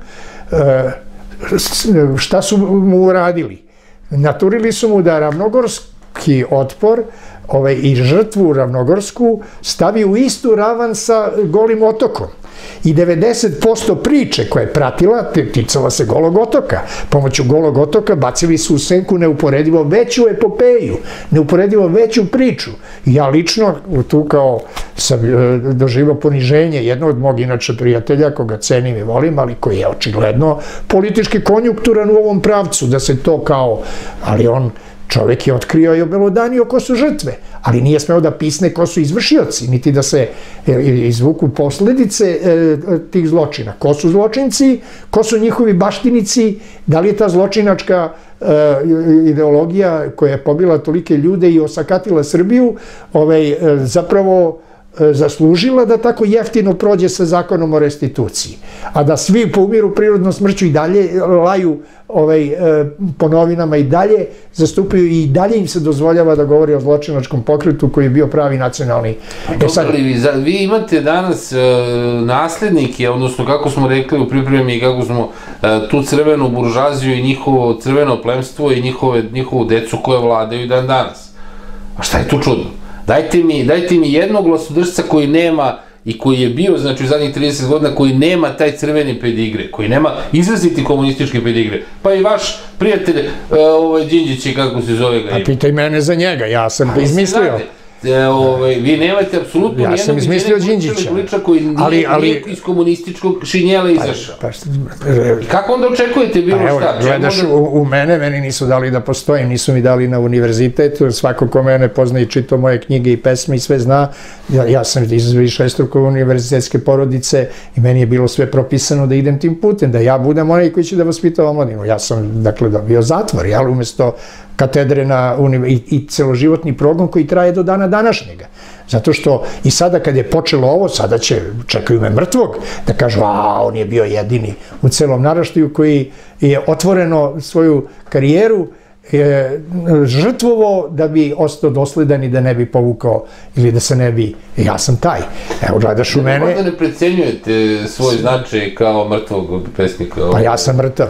šta su mu uradili? Naturili su mu da ravnogorski otpor i žrtvu ravnogorsku stavi u istu ravan sa Golim otokom. I devedeset posto priče koja je pratila ticala se Golog otoka. Pomoću Golog otoka bacili su u senku neuporedivo veću epopeju, neuporedivo veću priču. Ja lično tu kao sam doživao poniženje jednog od mog inače prijatelja, koga cenim i volim, ali koji je očigledno politički konjunkturan u ovom pravcu, da se to kao, ali on čovek je otkrio i obelodanio ko su žrtve, ali nije smeo da pisne ko su izvršioci, niti da se izvuku posledice tih zločina. Ko su zločinci, ko su njihovi baštinici, da li je ta zločinačka ideologija koja je pobila tolike ljude i osakatila Srbiju, zapravo zaslužila da tako jeftino prođe sa zakonom o restituciji. A da svi poumiru prirodnom smrću i dalje laju po novinama i dalje zastupaju i dalje im se dozvoljava da govori o zločinačkom pokretu koji je bio pravi nacionalni. Vi imate danas naslednike, odnosno kako smo rekli u pripremi i kako smo tu crvenu buržaziju i njihovo crveno plemstvo i njihovu decu koje vladaju dan danas. A šta je tu čudno? Dajte mi jednog glasodržca koji nema i koji je bio, znači, u zadnjih trideset godina, koji nema taj crveni pedigre, koji nema izraziti komunistički pedigre. Pa i vaš prijatelj Đinđić, kako se zove ga ima. A pitaj mene za njega, ja sam ga izmislio. Vi nemate apsolutno nijednog... Ja sam izmislio Đinđića. ...koji nije iz komunističkog šinjela izašao. Kako onda očekujete bilo šta? Gledaš u mene, meni nisu dali da postojim, nisu mi dali na univerzitetu, svako ko mene pozna i čito moje knjige i pesme i sve zna. Ja sam iz višestruko univerzitetske porodice i meni je bilo sve propisano da idem tim putem, da ja budem onaj koji će da vaspita omladinu. Ja sam, dakle, dobio zatvor, jel, umesto katedre i celoživotni progon koji traje do dana današnjega. Zato što i sada kad je počelo ovo, sada će, čekaju me mrtvog, da kažu, a on je bio jedini u celom naraštaju koji je otvoreno svoju karijeru žrtvovo da bi ostao dosledan i da ne bi povukao ili da se ne bi, ja sam taj. Evo, gledaš u mene... Možda ne precenjujete svoj značaj kao mrtvog pesnika? Pa ja sam mrtav.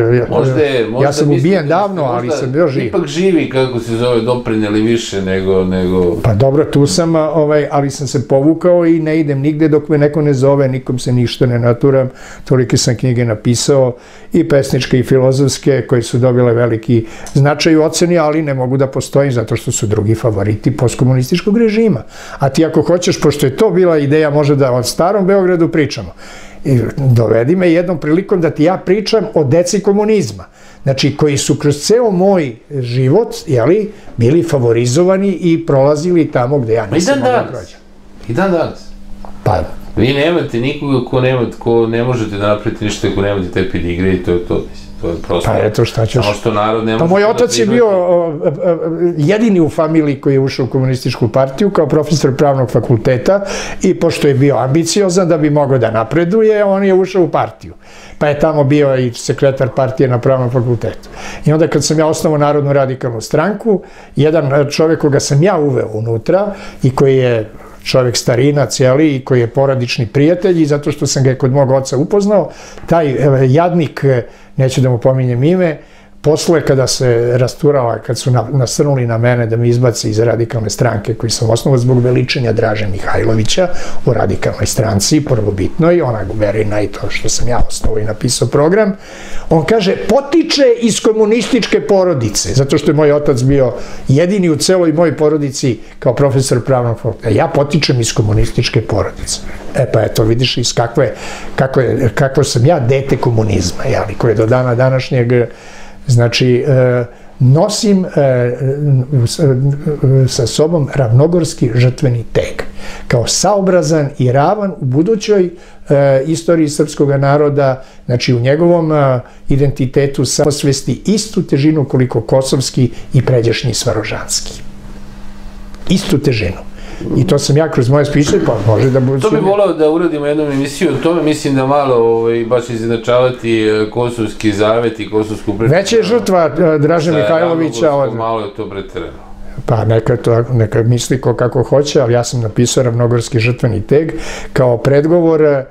Ja sam ubijen davno, ali sam bio živ. Ipak živi, kako se zove, doprinjeli više nego... Pa dobro, tu sam, ali sam se povukao i ne idem nigde dok me neko ne zove, nikom se ništa ne naturam. Tolike sam knjige napisao, i pesničke i filozofske, koje su dobile veliki značaj u oceni, ali ne mogu da postojim zato što su drugi favoriti postkomunističkog režima. A ti ako hoćeš, pošto je to bila ideja, može da o starom Beogradu pričamo, dovedi me jednom prilikom da ti ja pričam o deci komunizma, znači koji su kroz ceo moj život, jeli, bili favorizovani i prolazili tamo gde ja nisam mogla da prođem. I dan danas. Pa, vi nemate nikoga ko ne možete da napravite ništa ako nemate te pedigre i to je to. To je prosto... Pa eto šta ćeš... Samo što narod ne može... Pa moj otac je bio jedini u familiji koji je ušao u komunističku partiju kao profesor pravnog fakulteta i pošto je bio ambiciozan da bi mogao da napreduje, on je ušao u partiju. Pa je tamo bio i sekretar partije na pravnom fakultetu. I onda kad sam ja osnovao Narodnu radikalnu stranku, jedan čovek koga sam ja uveo unutra i koji je čovek starina cijeli i koji je poradični prijatelj i zato što sam ga kod mog oca upoznao, taj jadnik, neću da mu pominjem ime, posle kada se rasturala, kad su nasrnuli na mene da me izbaci iz radikalne stranke koju sam osnovao zbog veličanja Draže Mihajlovića u radikalnoj stranci, prvobitnoj, ona guverina i to što sam ja osnovao i napisao program, on kaže, potiče iz komunističke porodice, zato što je moj otac bio jedini u celoj mojoj porodici kao profesor pravnog fakulteta. Ja potičem iz komunističke porodice. E pa eto, vidiš iz kakve, kako, je, kako sam ja dete komunizma, jeli, koje do dana današnjeg, znači, nosim sa sobom ravnogorski žrtveni teg, kao saobrazan i ravan u budućoj istoriji srpskog naroda, znači u njegovom identitetu samosvesti istu težinu koliko kosovski i pređašnji svarožanski. Istu težinu. I to sam ja kroz moje spiše, pa može da bude... To bi volao da uradimo jednom emisiju, o tome mislim da malo baš izjednačavati Kosovski zavet i Kosovsku pređu. Već je žrtva Draže Mihajlovića od... Malo je to preterano. Pa neka, to, neka misli ko kako hoće, ali ja sam napisao Ravnogorski žrtveni teg kao predgovor e,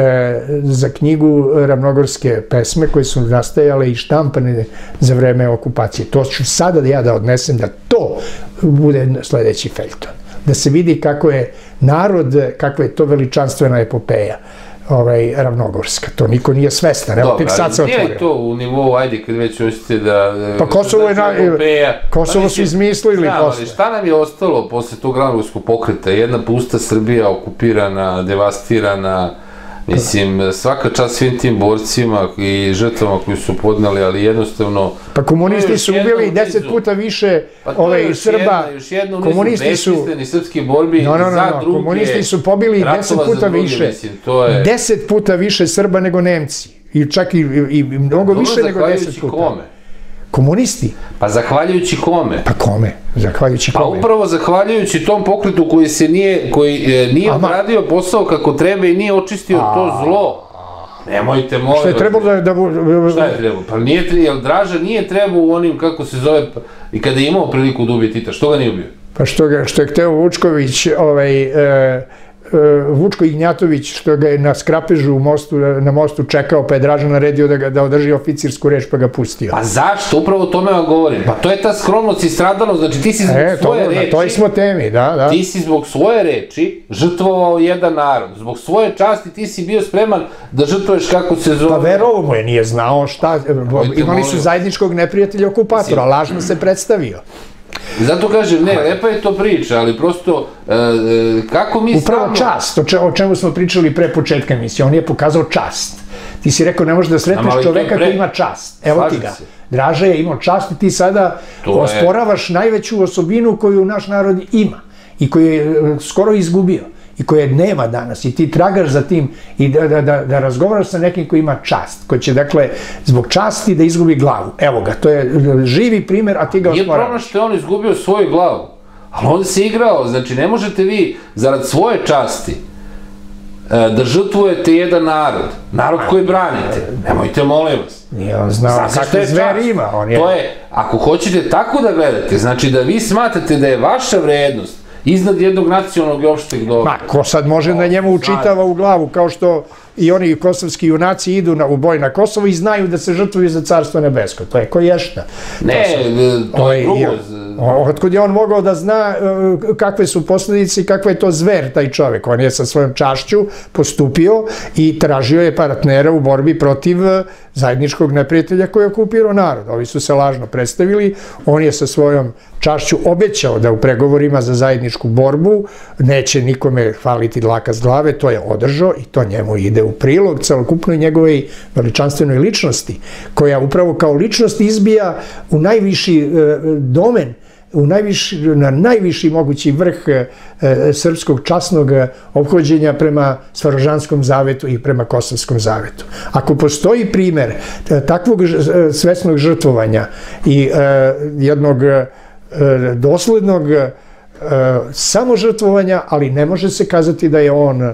za knjigu Ravnogorske pesme koje su nastajale i štampane za vreme okupacije. To ću sada da ja da odnesem, da to bude sledeći feljton. Da se vidi kako je narod, kakva je to veličanstvena epopeja ovaj, ravnogorska. To niko nije svestan. Evo, tek sad se otvorio. Nije to u nivou, ajde, kad već hoćete da... Pa Kosovo je... Kosovo su izmislili posle. Šta nam je ostalo posle tog ravnogorskog pokreta? Jedna pusta Srbija, okupirana, devastirana, mislim, svaka čast svim tim borcima i žrtvama koji su podnali, ali jednostavno... Pa komunisti su ubili deset puta više Srba. Još jedno u nizu besmisleni srpski borbi za druge. Komunisti su pobili deset puta više. Deset puta više Srba nego Nemci. I čak i mnogo više nego deset puta. Kome? Komunisti. Pa zahvaljujući kome? Pa kome? Zahvaljujući kome? Pa upravo zahvaljujući tom pokretu koji se nije, koji nije odradio posao kako treba i nije očistio to zlo. Nemojte, molim. Šta je trebalo da... Šta je trebalo? Pa nije, jer Draža nije trebao u onim, kako se zove, i kada je imao priliku da ubije Tita, što ga nije ubio? Pa što je hteo Vučković, ovaj... Vučko Ignjatović, što ga je na skrapežu na mostu čekao, pa je Draža naredio da održi oficirsku reč, pa ga pustio. Pa zašto? Upravo o tome vam govorim. Pa to je ta skromnost i stradalnost, znači ti si zbog svoje reči... Na toj smo temi, da, da. Ti si zbog svoje reči žrtvovao jedan narod. Zbog svoje časti ti si bio spreman da žrtvuješ kako se zove... Pa verovo mu je, nije znao šta... Imali su zajedničkog neprijatelja okupatora, lažno se predstavio. Zato kažem, ne, lepa je to priča, ali prosto, kako mi stavno... Upravo čast, o čemu smo pričali pre početka emisije, on je pokazao čast. Ti si rekao, ne možeš da sretneš čoveka koji ima čast. Evo ti ga. Draža je imao čast i ti sada osporavaš najveću osobinu koju naš narod ima i koju je skoro izgubio i koje nema danas i ti tragaš za tim i da razgovaraš sa nekim koji ima čast, koji će, dakle, zbog časti da izgubi glavu. Evo ga, to je živi primer, a ti ga osporavaš. Nije problem što je on izgubio svoju glavu, ali on se igrao, znači ne možete vi zarad svoje časti da žrtvujete jedan narod, narod koji branite. Nemojte, molim vas. Nije on znao kakve zveri ima. To je, ako hoćete tako da gledate, znači da vi smatrate da je vaša vrednost iznad jednog nacionalnog i opšteg dobra. Ma, ko sad može da njemu učitava u glavu, kao što i oni kosovski junaci idu u boj na Kosovo i znaju da se žrtvuju za carstvo nebesko. To je ko ješta. Ne, to je drugo. Otkud je on mogao da zna kakve su posljedice i kakva je to zver, taj čovek. On je sa svojom čašću postupio i tražio je partnera u borbi protiv zajedničkog neprijatelja koji je okupirao narod. Ovi su se lažno predstavili. On je sa svojom čašću obećao da u pregovorima za zajedničku borbu neće nikome faliti dlaka s glave. To je održao i to njemu ide u prilog celokupnoj njegovoj veličanstvenoj ličnosti, koja upravo kao ličnost izbija u najviši domen, na najviši mogući vrh srpskog časnog ophođenja prema Svarožanskom zavetu i prema Kosovskom zavetu. Ako postoji primer takvog svesnog žrtvovanja i jednog doslednog samožrtvovanja, ali ne može se kazati da je on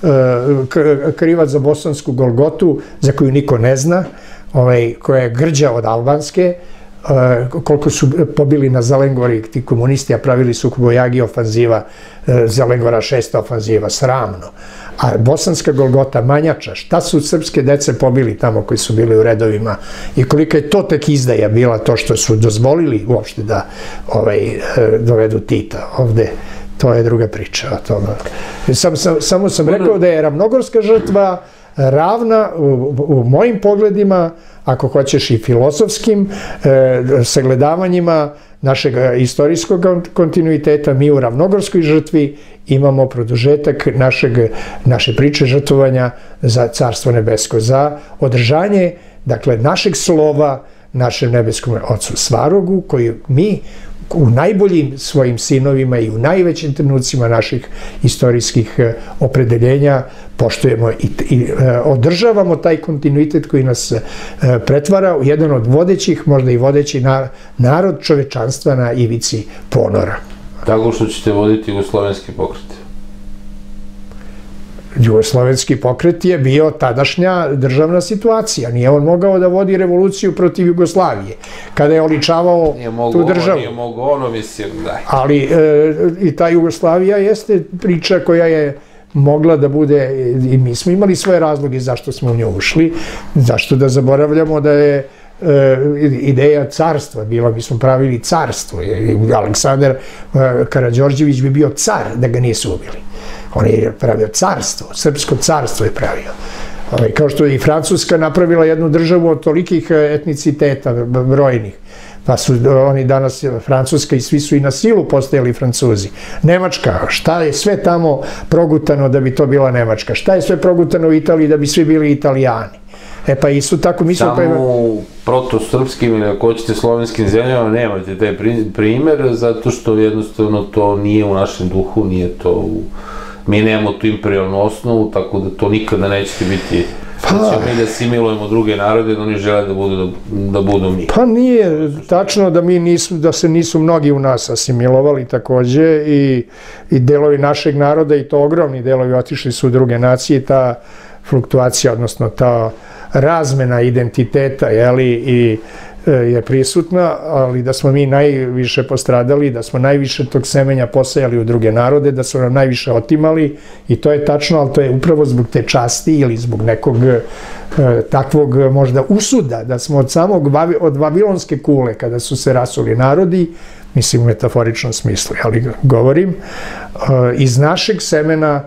krivac za bosansku Golgotu, za koju niko ne zna, koja je grđa od albanske, koliko su pobili na Zelengori ti komunisti, a pravili su Kobojagi ofanziva, Zelengora šesta ofanziva, sramno. A Bosanska Golgota, Manjača, šta su srpske dece pobili tamo koji su bili u redovima i kolika je to tek izdaja bila, to što su dozvolili uopšte da dovedu Tita ovde, to je druga priča o tome. Samo sam rekao da je ravnogorska žrtva ravna u mojim pogledima, ako hoćeš i filozofskim sagledavanjima našeg istorijskog kontinuiteta. Mi u ravnogorskoj žrtvi imamo produžetak naše priče žrtvovanja za Carstvo nebesko, za održanje, dakle, našeg slova našem nebeskom ocu Svarogu, koji mi u najboljim svojim sinovima i u najvećim trenucima naših istorijskih opredeljenja poštujemo i održavamo taj kontinuitet koji nas pretvara u jedan od vodećih, možda i vodeći narod čovečanstva na ivici ponora. Tako što ćete voditi jugoslovenski pokret? Jugoslovenski pokret je bio tadašnja državna situacija. Nije on mogao da vodi revoluciju protiv Jugoslavije, kada je oličavao tu državu. Nije mogo ono, mislim, da. Ali i ta Jugoslavija jeste priča koja je mogla da bude, i mi smo imali svoje razloge zašto smo u nju ušli, zašto da zaboravljamo da je ideja carstva bila, mi smo pravili carstvo. Aleksandar Karađorđević bi bio car da ga nisu ubili. On je pravio carstvo, srpsko carstvo je pravio. Kao što je i Francuska napravila jednu državu od tolikih etniciteta brojnih. Pa su oni danas, Francuska i svi su i na silu postajali Francuzi. Nemačka, šta je sve tamo progutano da bi to bila Nemačka? Šta je sve progutano u Italiji da bi svi bili Italijani? E pa isto tako mi smo... Samo u protosrpskim ili ako hoćete slovenskim zemljama nemate taj primer, zato što jednostavno to nije u našem duhu, nije to u... Mi nemamo tu imperijalnu osnovu, tako da to nikada nećete biti... Da ćemo mi da asimilujemo druge narode, da oni žele da budu mi. Pa nije tačno da se nisu mnogi u nas asimilovali takođe i delovi našeg naroda, i to ogromni delovi, otišli su u druge nacije. Ta fluktuacija, odnosno ta razmena identiteta je prisutna, ali da smo mi najviše postradali, da smo najviše tog semenja posejali u druge narode, da su nam najviše otimali, i to je tačno, ali to je upravo zbog te časti ili zbog nekog takvog možda usuda, da smo od samog, od Vavilonske kule, kada su se rasuli narodi, mislim u metaforičnom smislu, ali govorim, iz našeg semena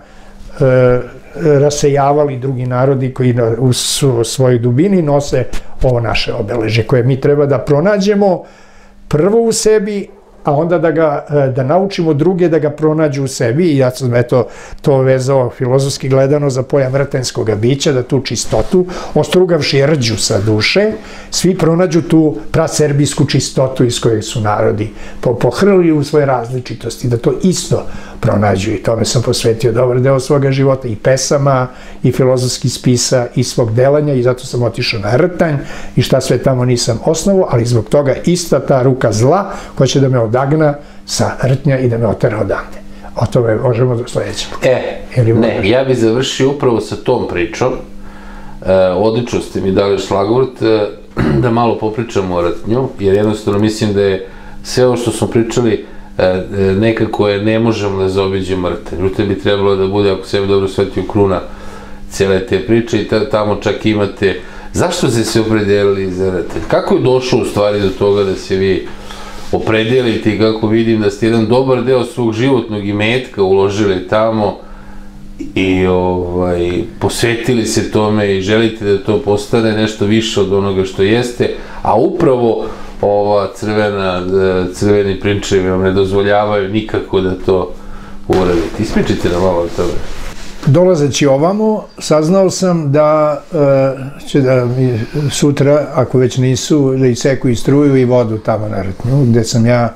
rasejavali drugi narodi koji u svojoj dubini nose ovo naše obeležje koje mi treba da pronađemo prvo u sebi, a onda da naučimo druge da ga pronađu u sebi. I ja sam eto to vezao filozofski gledano za pojam vrtenskog bića, da tu čistotu, ostrugavši rđu sa duše, svi pronađu tu praserbijsku čistotu iz koje su narodi pohrlili u svoje različitosti, da to isto pronađu. I tome sam posvetio dobar deo svoga života, i pesama, i filozofskih spisa, i svog delanja, i zato sam otišao na Rtanj i šta sve tamo nisam osnovu, ali zbog toga ista ta ruka zla koja će da me odagna sa Rtnja i da me otera odavde. O tome možemo do sledećeg. E, ne, ja bih završio upravo sa tom pričom. Odlično ste mi dali šlagvort da malo popričamo o Rtnju, jer jednostavno mislim da je sve ovo što smo pričali nekako je ne možemo da zaobiđemo Rtanj. Rtanj bi trebalo da bude, ako sebe dobro shvatio, kruna cijele te priče, i tamo čak imate... Zašto ste se opredelili za Rtanj? Kako je došlo u stvari do toga da se vi opredelite, i kako vidim da ste jedan dobar deo svog životnog imetka uložili tamo i posvetili se tome i želite da to postane nešto više od onoga što jeste, a upravo ova crveni prinčevi vam ne dozvoljavaju nikako da to uradite. Ispričajte nam malo o tome. Dolazeći ovamo, saznao sam da će da mi sutra, ako već nisu, da iseku i struju i vodu tamo na Rtnju, gde sam ja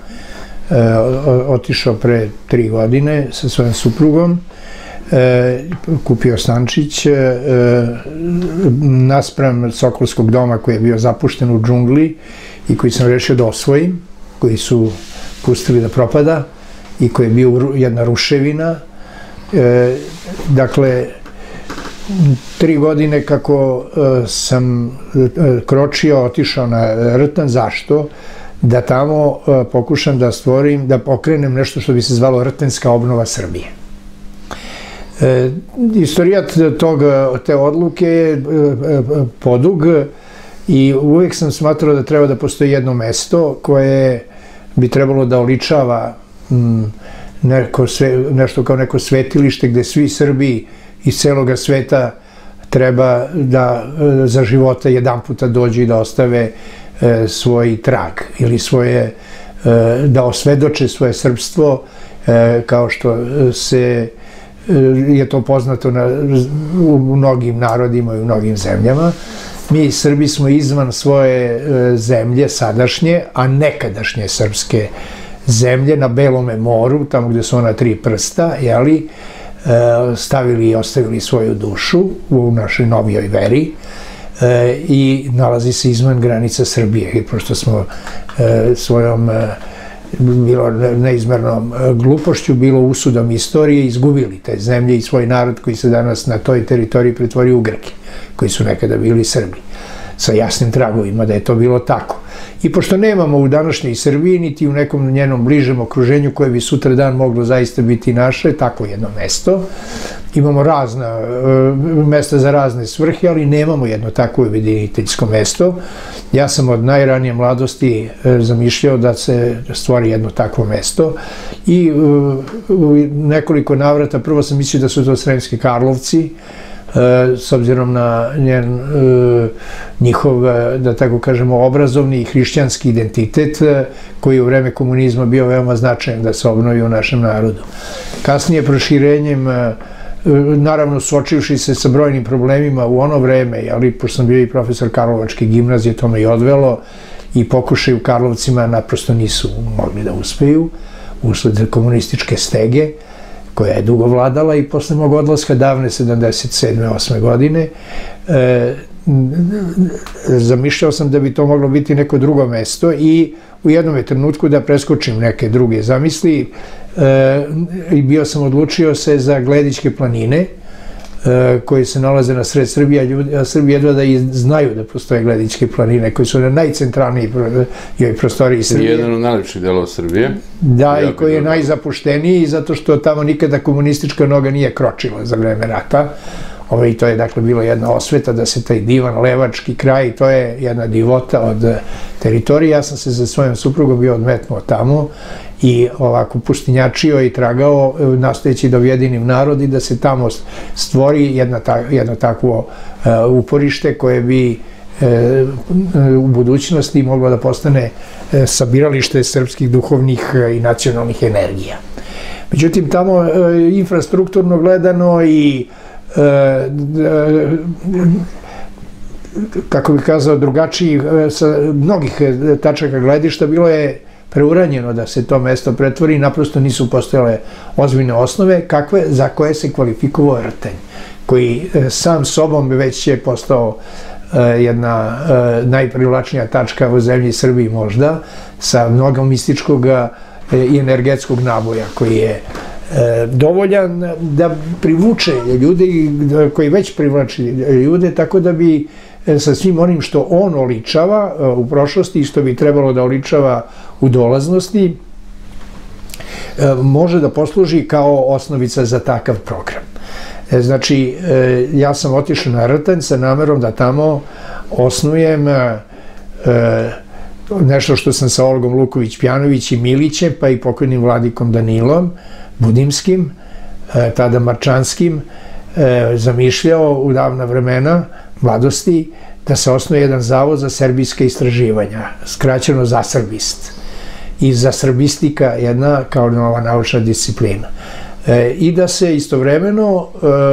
otišao pre tri godine sa svojom suprugom, kupio stančić naspram Sokolskog doma koji je bio zapušten u džungli i koji sam rešio da osvojim, koji su pustili da propada i koji je bio jedna ruševina. Dakle, tri godine kako sam kročio, otišao na Rtan. Zašto? Da tamo pokušam da stvorim, da pokrenem nešto što bi se zvalo Rtenska obnova Srbije. Istorijat tog, te odluke je podug i uvijek sam smatrao da treba da postoji jedno mesto koje bi trebalo da oličava neko sve, nešto kao neko svetilište gde svi Srbi iz celoga sveta treba da za života jedan puta dođu i da ostave e, svoj trag ili svoje, e, da osvedoče svoje srpstvo, e, kao što se e, je to poznato na, u mnogim narodima i u mnogim zemljama. Mi Srbi smo izvan svoje e, zemlje sadašnje, a nekadašnje srpske zemlje na Belome moru, tamo gde su ona tri prsta, jeli, stavili i ostavili svoju dušu u našoj novijoj veri i nalazi se izvan granica Srbije. I pošto smo svojom bilo neizmernom glupošću, bilo usudom istorije, izgubili te zemlje i svoj narod koji se danas na toj teritoriji pretvorio u Grke, koji su nekada bili Srbi, sa jasnim tragovima da je to bilo tako. I pošto nemamo u današnjoj Srbiji, niti u nekom njenom bližem okruženju koje bi sutra dan moglo zaista biti naše, tako jedno mesto, imamo razna mesta za razne svrhe, ali nemamo jedno takvo ujediniteljsko mesto. Ja sam od najranije mladosti zamišljao da se stvori jedno takvo mesto i u nekoliko navrata, prvo sam mislio da su to Sremski Karlovci, s obzirom na njen, njihov, da tako kažemo, obrazovni i hrišćanski identitet koji je u vreme komunizma bio veoma značajan da se obnovi u našem narodu. Kasnije proširenjem, naravno suočivši se sa brojnim problemima u ono vreme, ali pošto sam bio i profesor Karlovačke gimnazije, to me i odvelo i pokušaj u Karlovcima naprosto nisu mogli da uspeju usled komunističke stege koja je dugo vladala i posle mog odlaska davne sedamdeset sedme osme godine e, zamišljao sam da bi to moglo biti neko drugo mesto i u jednom trenutku da preskočim neke druge zamisli e, i bio sam odlučio se za Gledičke planine koji se nalaze na sred Srbije, a Srbi jedva da i znaju da postoje Gledičke planine, koji su na najcentralnijoj prostoriji Srbije. Jedan od najlepših delova Srbije. Da, i koji je najzapušteniji, zato što tamo nikada komunistička noga nije kročila za vreme rata. I to je, dakle, bilo jedna osveta da se taj divan levački kraj, to je jedna divota od teritorije. Ja sam se za svojom suprugom bio odmetnuo tamo i ovako pustinjačio i tragao, nastojeći da ujedinim narod i da se tamo stvori jedno takvo uporište koje bi u budućnosti moglo da postane sabiralište srpskih duhovnih i nacionalnih energija. Međutim, tamo infrastrukturno gledano i kako bih kazao, drugačiji sa mnogih tačaka gledišta, bilo je preuranjeno da se to mesto pretvori i naprosto nisu postojale ozbiljne osnove kakve, za koje se kvalifikovao Rtenj, koji sam sobom već je postao jedna najprivlačnija tačka u zemlji Srbiji možda, sa mnogo mističkog i energetskog naboja koji je dovoljan da privuče ljude koji već privlači ljude, tako da bi sa svim onim što on oličava u prošlosti i što bi trebalo da oličava u dolaznosti može da posluži kao osnovica za takav program. Znači, ja sam otišao na Rtanj sa namerom da tamo osnujem nešto što sam sa Olgom Luković-Pjanović i Milićem, pa i pokojnim vladikom Danilom Budimskim, tada Marčanskim, zamišljao u davna vremena mladosti da se osnuje jedan zavod za serbijske istraživanja, skraćeno za Srbist. I za srbistika jedna kao nova naučna disciplina. I da se istovremeno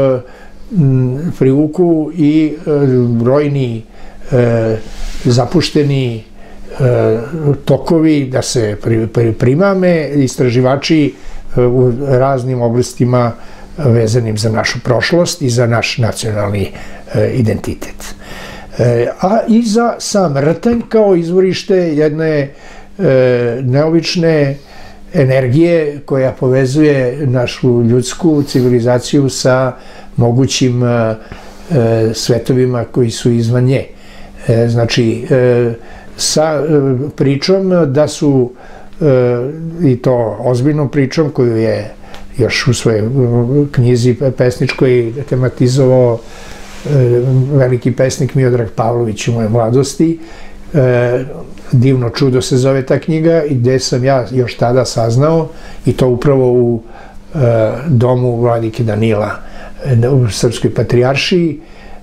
privuku i brojni zapušteni tokovi, da se primame istraživači u raznim oblastima vezanim za našu prošlost i za naš nacionalni identitet. A i za sam Rtanj kao izvorište jedne neobične energije koja povezuje našu ljudsku civilizaciju sa mogućim svetovima koji su izvan nje. Znači, sa pričom da su, i to ozbiljnom pričom koju je još u svojoj knjizi pesničkoj tematizovao veliki pesnik Miodrag Pavlović u moje mladosti, Divno čudo se zove ta knjiga, i gde sam ja još tada saznao, i to upravo u domu vladike Danila u Srpskoj patrijaršiji,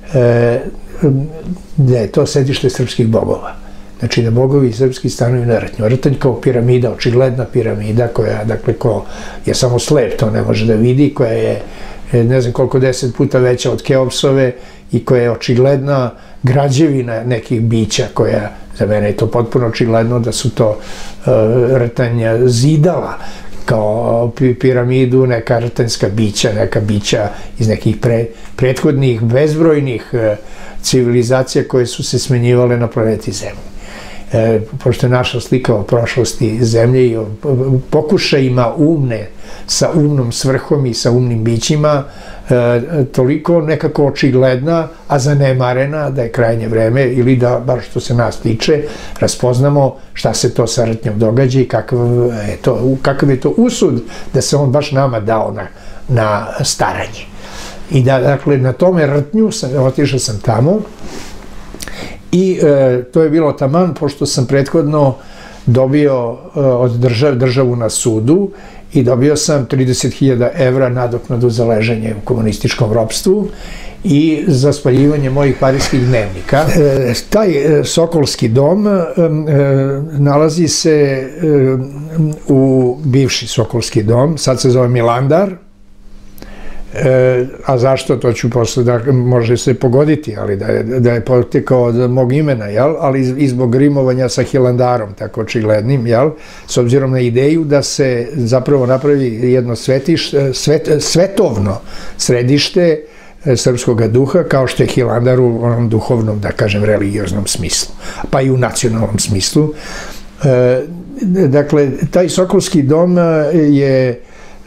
da je to sedište srpskih bogova. Znači da bogovi srpski stanuju na Rtnju. Rtanj kao piramida, očigledna piramida koja, dakle, ko je samo slep, to ne može da vidi, koja je ne znam koliko deset puta veća od Keopsove i koja je očigledna građevina nekih bića koja, za mene je to potpuno očigledno da su to Rtanj zidala kao piramidu, neka rtanjska bića, neka bića iz nekih prethodnih bezbrojnih civilizacija koje su se smenjivale na planeti Zemlji. Pošto je naša slika o prošlosti Zemlje i o pokušajima umne, sa umnom svrhom i sa umnim bićima, toliko nekako očigledna, a zanemarena, da je krajnje vreme, ili da, bar što se nas tiče, raspoznamo šta se to sa Rtnjom događa i kakav je to usud da se on baš nama dao na staranje. I da, dakle, na tome Rtnju, otišao sam tamo, i to je bilo taman, pošto sam prethodno dobio od državu na sudu i dobio sam trideset hiljada evra nadoknadu za leženje u komunističkom ropstvu i za spaljivanje mojih parijskih dnevnika. Taj Sokolski dom nalazi se u bivši Sokolski dom, sad se zove Milandar, a zašto, to ću posle, da može se pogoditi, ali da je potekao od mog imena, ali i zbog rimovanja sa Hilandarom, tako očiglednim, s obzirom na ideju da se zapravo napravi jedno svetovno središte srpskog duha, kao što je Hilandar u onom duhovnom, da kažem, religioznom smislu, pa i u nacionalnom smislu. Dakle, taj Sokolski dom je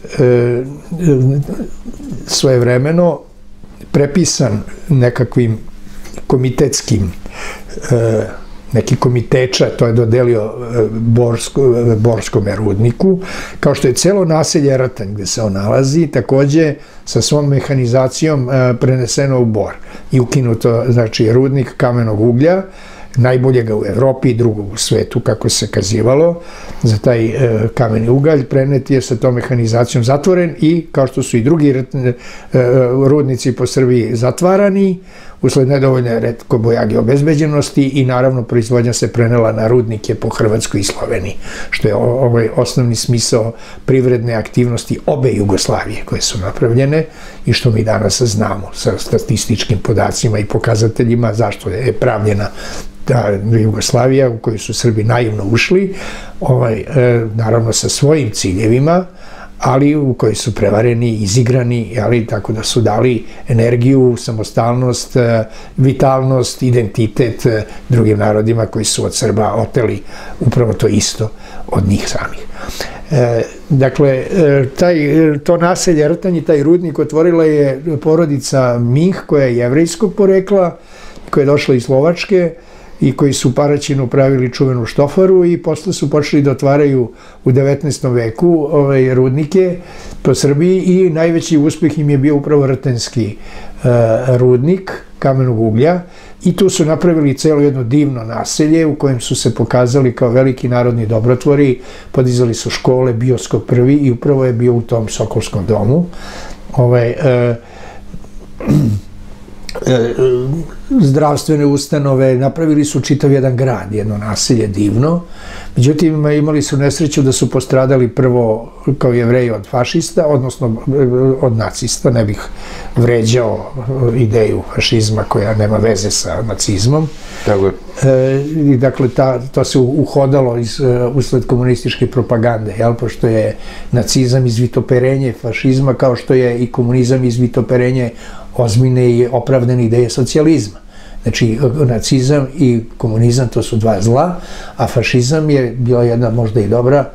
svojevremeno prepisan nekakvim komitetskim, neki komiteča, to je dodelio Borskome rudniku, kao što je celo naselje Rtanj gde se on nalazi, takođe sa svom mehanizacijom preneseno u Bor i ukinuto, znači, rudnik kamenog uglja, najboljega u Evropi i drugog u svetu, kako se kazivalo, za taj kameni ugalj, prenet je sa tom mehanizacijom zatvoren i, kao što su i drugi rudnici po Srbiji zatvarani, usled nedovoljne retkobojage obezbeđenosti, i naravno proizvodnja se prenela na rudnike po Hrvatskoj i Sloveniji, što je ovaj osnovni smisao privredne aktivnosti obe Jugoslavije koje su napravljene i što mi danas znamo sa statističkim podacima i pokazateljima zašto je pravljena ta Jugoslavija u koju su Srbi naivno ušli, naravno sa svojim ciljevima, ali u kojoj su prevareni, izigrani, tako da su dali energiju, samostalnost, vitalnost, identitet drugim narodima koji su od Srba oteli upravo to isto od njih samih. Dakle, to naselje Rtanj i taj rudnik otvorila je porodica Mih, koja je jevrejskog porekla, koja je došla iz Slovačke i koji su u Paraćinu pravili čuvenu štofaru i posle su počeli da otvaraju u devetnaestom veku rudnike po Srbiji i najveći uspeh im je bio upravo Rtanjski rudnik kamenog uglja i tu su napravili celo jedno divno naselje u kojem su se pokazali kao veliki narodni dobrotvori, podizali su škole, bioskop prvi i upravo je bio u tom Sokolskom domu. Zdravstvene ustanove, napravili su čitav jedan grad, jedno naselje divno. Međutim, imali su nesreću da su postradali prvo kao Jevreji od fašista, odnosno od nacista, ne bih vređao ideju fašizma koja nema veze sa nacizmom. Tako je. I dakle, to se uhodalo usled komunističke propagande, pošto je nacizam izvitoperenje fašizma, kao što je i komunizam izvitoperenje ozbiljne i opravdane ideje socijalizma. Znači, nacizam i komunizam to su dva zla, a fašizam je bila jedna možda i dobra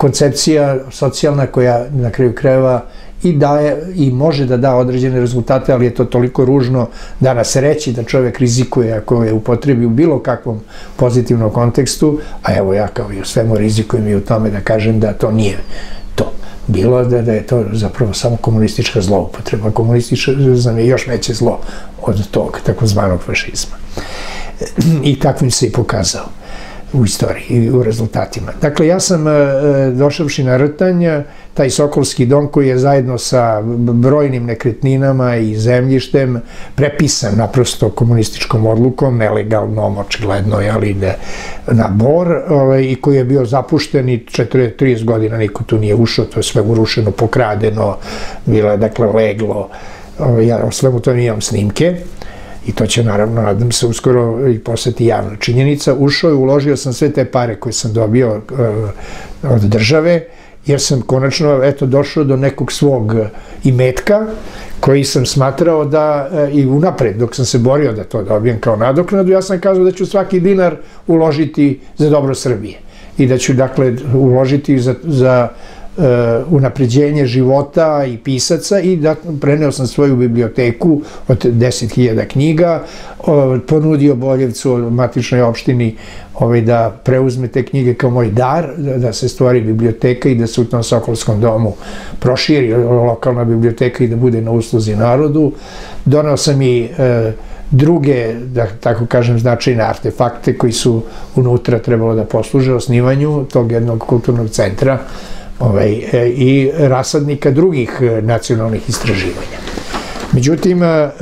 koncepcija socijalna koja na kraju krajeva i daje i može da da određene rezultate, ali je to toliko ružno danas reći da čovjek rizikuje ako je upotrebi u bilo kakvom pozitivnom kontekstu, a evo ja kao i u svemu rizikujem i u tome da kažem da to nije to. Bilo da, da je to zapravo samo komunistička zloupotreba. Komunističan je još veće zlo od tog takozvanog fašizma. I takvim se i pokazao u istoriji i u rezultatima. Dakle, ja sam došavši na Rtanj, taj Sokolski dom koji je zajedno sa brojnim nekretninama i zemljištem prepisan naprosto komunističkom odlukom, nelegalnom, očigledno, ali na Bor, i koji je bio zapušten i trideset godina niko tu nije ušao, to je sve urušeno, pokradeno, bilo je, dakle, leglo, ja o svemu to imam snimke. I to će, naravno, nadam se, uskoro i postati javna činjenica. Ušao i uložio sam sve te pare koje sam dobio od države, jer sam konačno, eto, došao do nekog svog imetka, koji sam smatrao da, i unapred, dok sam se borio da to dobijem kao nadoknadu, ja sam kazao da ću svaki dinar uložiti za dobro Srbije. I da ću, dakle, uložiti za unapređenje života i pisaca i da preneo sam svoju biblioteku od deset hiljada knjiga, ponudio Boljevcu, matičnoj opštini, da preuzme te knjige kao moj dar, da se stvori biblioteka i da se u tom Sokolskom domu proširi lokalna biblioteka i da bude na usluzi narodu. Donao sam i druge, da tako kažem, značajne artefakte koji su unutra trebalo da posluže osnivanju tog jednog kulturnog centra i rasadnika drugih nacionalnih istraživanja. Međutim,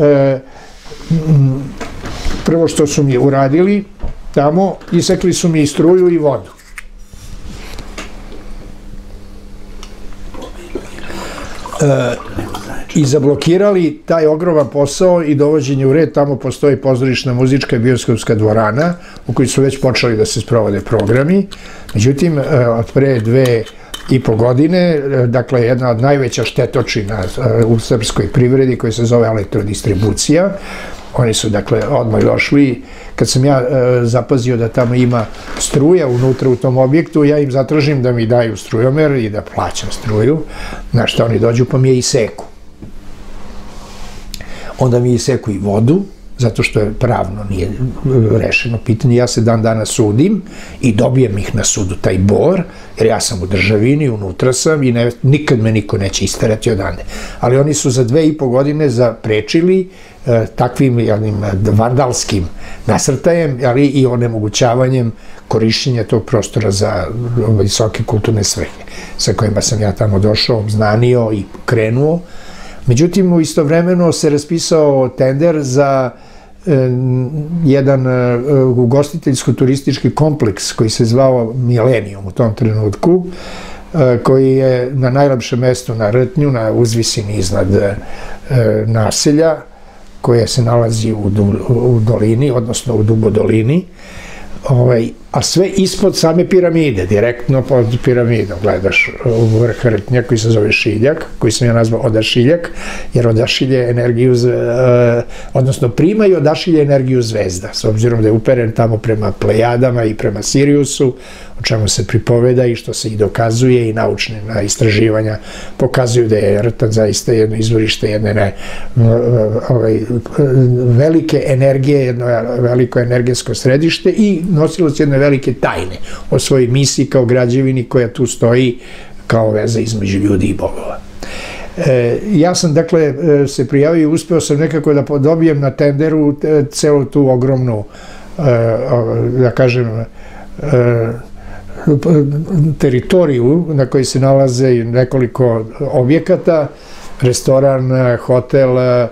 prvo što su mi uradili tamo, isekli su mi i struju i vodu. I zablokirali taj ogroman posao i dovođenje u red. Tamo postoji pozorišna, muzička i bioskopska dvorana u kojoj su već počeli da se sprovode programi. Međutim, od pre dve i po godine, dakle, jedna od najveća štetočina u srpskoj privredi koja se zove Elektrodistribucija. Oni su, dakle, odmah došli. Kad sam ja zapazio da tamo ima struja unutra u tom objektu, ja im zatražim da mi daju strujomer i da plaćam struju, na što oni dođu pa mi je iseku. Onda mi iseku i vodu, zato što je pravno nije rešeno pitanje. Ja se dan dana sudim i dobijem ih na sudu, taj Bor, jer ja sam u državini, unutra sam i nikad me niko neće isterati odande. Ali oni su za dve i po godine zaprečili takvim vandalskim nasrtajem, ali i onemogućavanjem korišćenja tog prostora za visoke kulturne svrhe, sa kojima sam ja tamo došao, obznanio i krenuo. Međutim, istovremeno se raspisao tender za jedan ugostiteljsko-turistički kompleks koji se zvao Milenijum u tom trenutku, koji je na najlepšem mestu na Rtnju, na uzvisini iznad naselja, koje se nalazi u dolini, odnosno u Dubodolini, a sve ispod same piramide, direktno pod piramidom. Gledaš u vrh Rtnja koji se zove Šiljak, koji sam ja nazvao Odašiljak, jer odašilje energiju, odnosno prima i odašilje energiju zvezda, s obzirom da je uperen tamo prema Plejadama i prema Siriusu, o čemu se pripoveda i što se i dokazuje i naučne istraživanja pokazuju da je Rtan zaista jedno izvorište jedne velike energije, jedno veliko energetsko središte i nosilac jedne velike tajne o svojoj misiji kao građevini koja tu stoji kao veza između ljudi i bogova. Ja sam, dakle, se prijavio i uspeo sam nekako da dobijem na tenderu celu tu ogromnu, da kažem, teritoriju na kojoj se nalaze nekoliko objekata, restoran, hotel,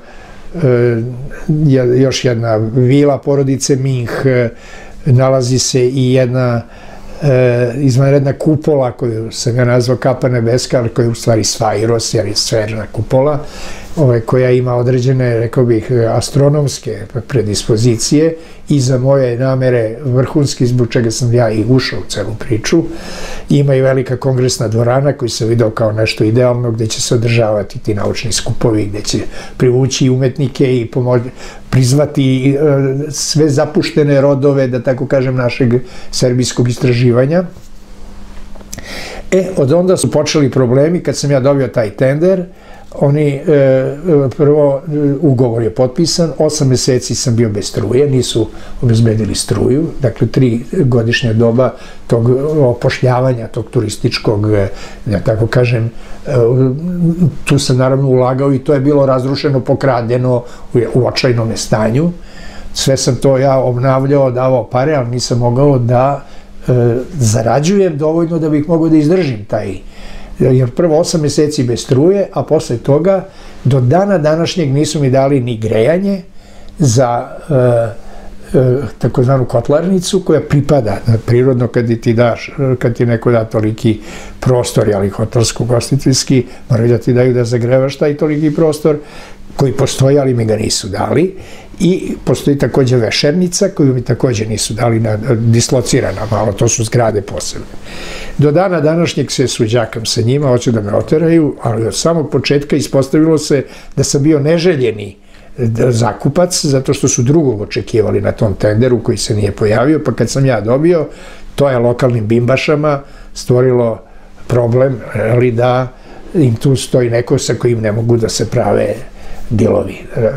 još jedna vila porodice Minh, nalazi se i jedna izvanredna kupola koju sam ja nazvao Kapa nebeska, ali koja je u stvari Sfairos, jer je sferna kupola, koja ima određene, rekao bih, astronomske predispozicije i za moje namere vrhunski, zbog čega sam ja i ušao u celu priču. Ima i velika kongresna dvorana koju sam video kao nešto idealno, gde će se održavati ti naučni skupovi, gde će privući i umetnike i prizvati sve zapuštene rodove, da tako kažem, našeg serbijskog istraživanja. E, od onda su počeli problemi kad sam ja dobio taj tender. Oni, e, prvo, ugovor je potpisan, osam meseci sam bio bez struje, nisu obezbedili struju, dakle, tri godišnja doba tog opošljavanja, tog turističkog, da tako kažem, tu sam naravno ulagao i to je bilo razrušeno, pokradeno u očajnom stanju. Sve sam to ja obnavljao, davao pare, ali nisam mogao da zarađujem dovoljno da bih mogao da izdržim taj, jer prvo osam meseci bez struje, a posle toga do dana današnjeg nisu mi dali ni grejanje za takozvanu kotlarnicu koja pripada prirodno kad ti daš, kad ti neko da toliki prostor, ali hotelsko-gostiteljski, moraju da ti daju da zagrevaš taj toliki prostor koji postoji, ali mi ga nisu dali. I postoji takođe vešernica koju mi takođe nisu dali, dislocirana malo, to su zgrade posebne. Do dana današnjeg se suđakam sa njima, hoću da me oteraju, ali od samog početka ispostavilo se da sam bio neželjeni zakupac, zato što su drugog očekivali na tom tenderu koji se nije pojavio, pa kad sam ja dobio, to je lokalnim bimbašama stvorilo problem, ali da im tu stoji neko sa kojim ne mogu da se prave dilovi,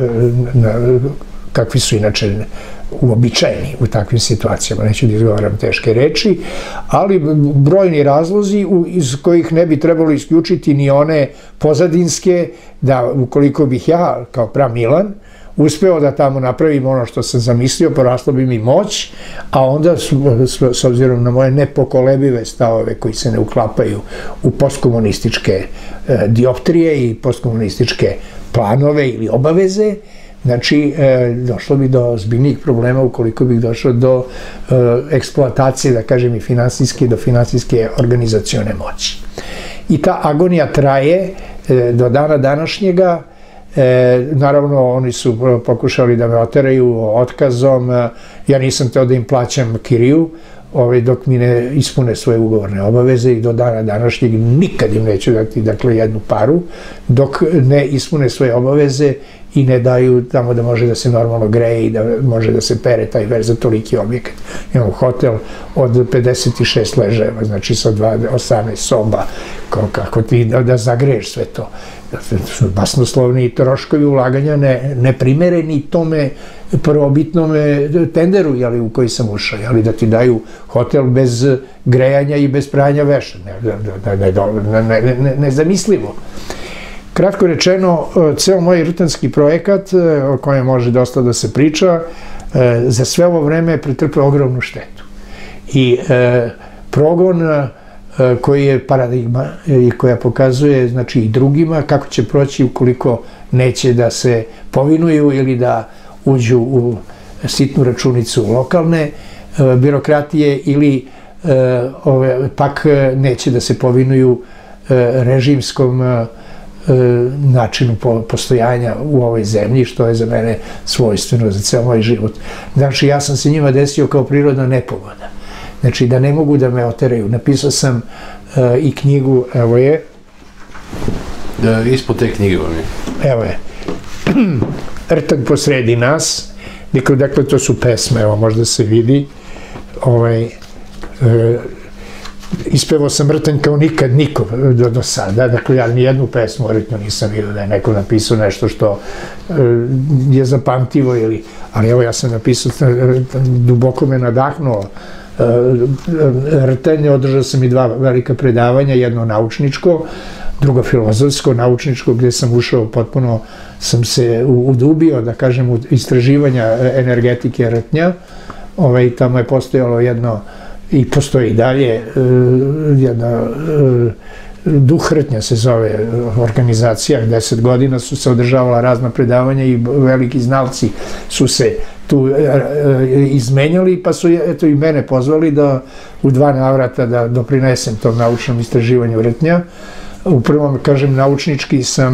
kakvi su inače uobičajeni u takvim situacijama, neću da izgovaram teške reči, ali brojni razlozi iz kojih ne bi trebalo isključiti ni one pozadinske, da ukoliko bih ja, kao prav Milan, uspeo da tamo napravim ono što sam zamislio, poraslo bi mi moć, a onda, s obzirom na moje nepokolebive stavove koji se ne uklapaju u postkomunističke dioptrije i postkomunističke planove ili obaveze, znači, došlo bi do zbiljnih problema ukoliko bih došao do eksploatacije, da kažem, i finansijske, do finansijske organizacione moći. I ta agonija traje do dana današnjega. Naravno, oni su pokušali da me oteraju otkazom, ja nisam teo da im plaćam kiriju, dok mi ne ispune svoje ugovorne obaveze i do dana današnjeg nikad im neću dati, dakle, jednu paru, dok ne ispune svoje obaveze i ne daju tamo da može da se normalno greje i da može da se pere taj već za toliki objekat. Imamo hotel od pedeset šest ležajeva, znači sa osamnaest soba, kako ti da zagreješ sve to. Basnoslovni troškovi ulaganja neprimereni tome prvobitnom tenderu u koji sam ušao, da ti daju hotel bez grejanja i bez pranja veša. Nezamislivo. Kratko rečeno, ceo moj rtanski projekat, o kojem može dosta da se priča, za sve ovo vreme je pretrpeo ogromnu štetu. I progon koji je paradigma i koja pokazuje, znači, i drugima kako će proći ukoliko neće da se povinuju ili da uđu u sitnu računicu lokalne birokratije ili pak neće da se povinuju režimskom načinu postojanja u ovoj zemlji, što je za mene svojstveno za ceo moj život. Znači, ja sam se njima desio kao prirodna nepogoda. Znači, da ne mogu da me oteraju. Napisao sam i knjigu, evo je. Ispod te knjige vam je. Evo je. Rtak posredi nas. Dakle, to su pesme, evo, možda se vidi. Ispevao sam rtanj kao nikad niko do sada. Dakle, ja nijednu pesmu o rtnju nisam vidio da je neko napisao nešto što je zapamtivo, ali evo, ja sam napisao, duboko me nadahnuo rtanje, održao sam i dva velika predavanja, jedno naučničko, drugo filozofsko, naučničko, gde sam ušao, potpuno sam se udubio, da kažem, u istraživanja energetike rtnja. Tamo je postojalo jedno, i postoji i dalje, jedna Duh rtnja se zove organizacija, deset godina su se održavala razna predavanja i veliki znalci su se tu izmenjali, pa su eto i mene pozvali da u dva navrata da doprinesem tom naučnom istraživanju rtnja. U prvom, kažem, naučnički sam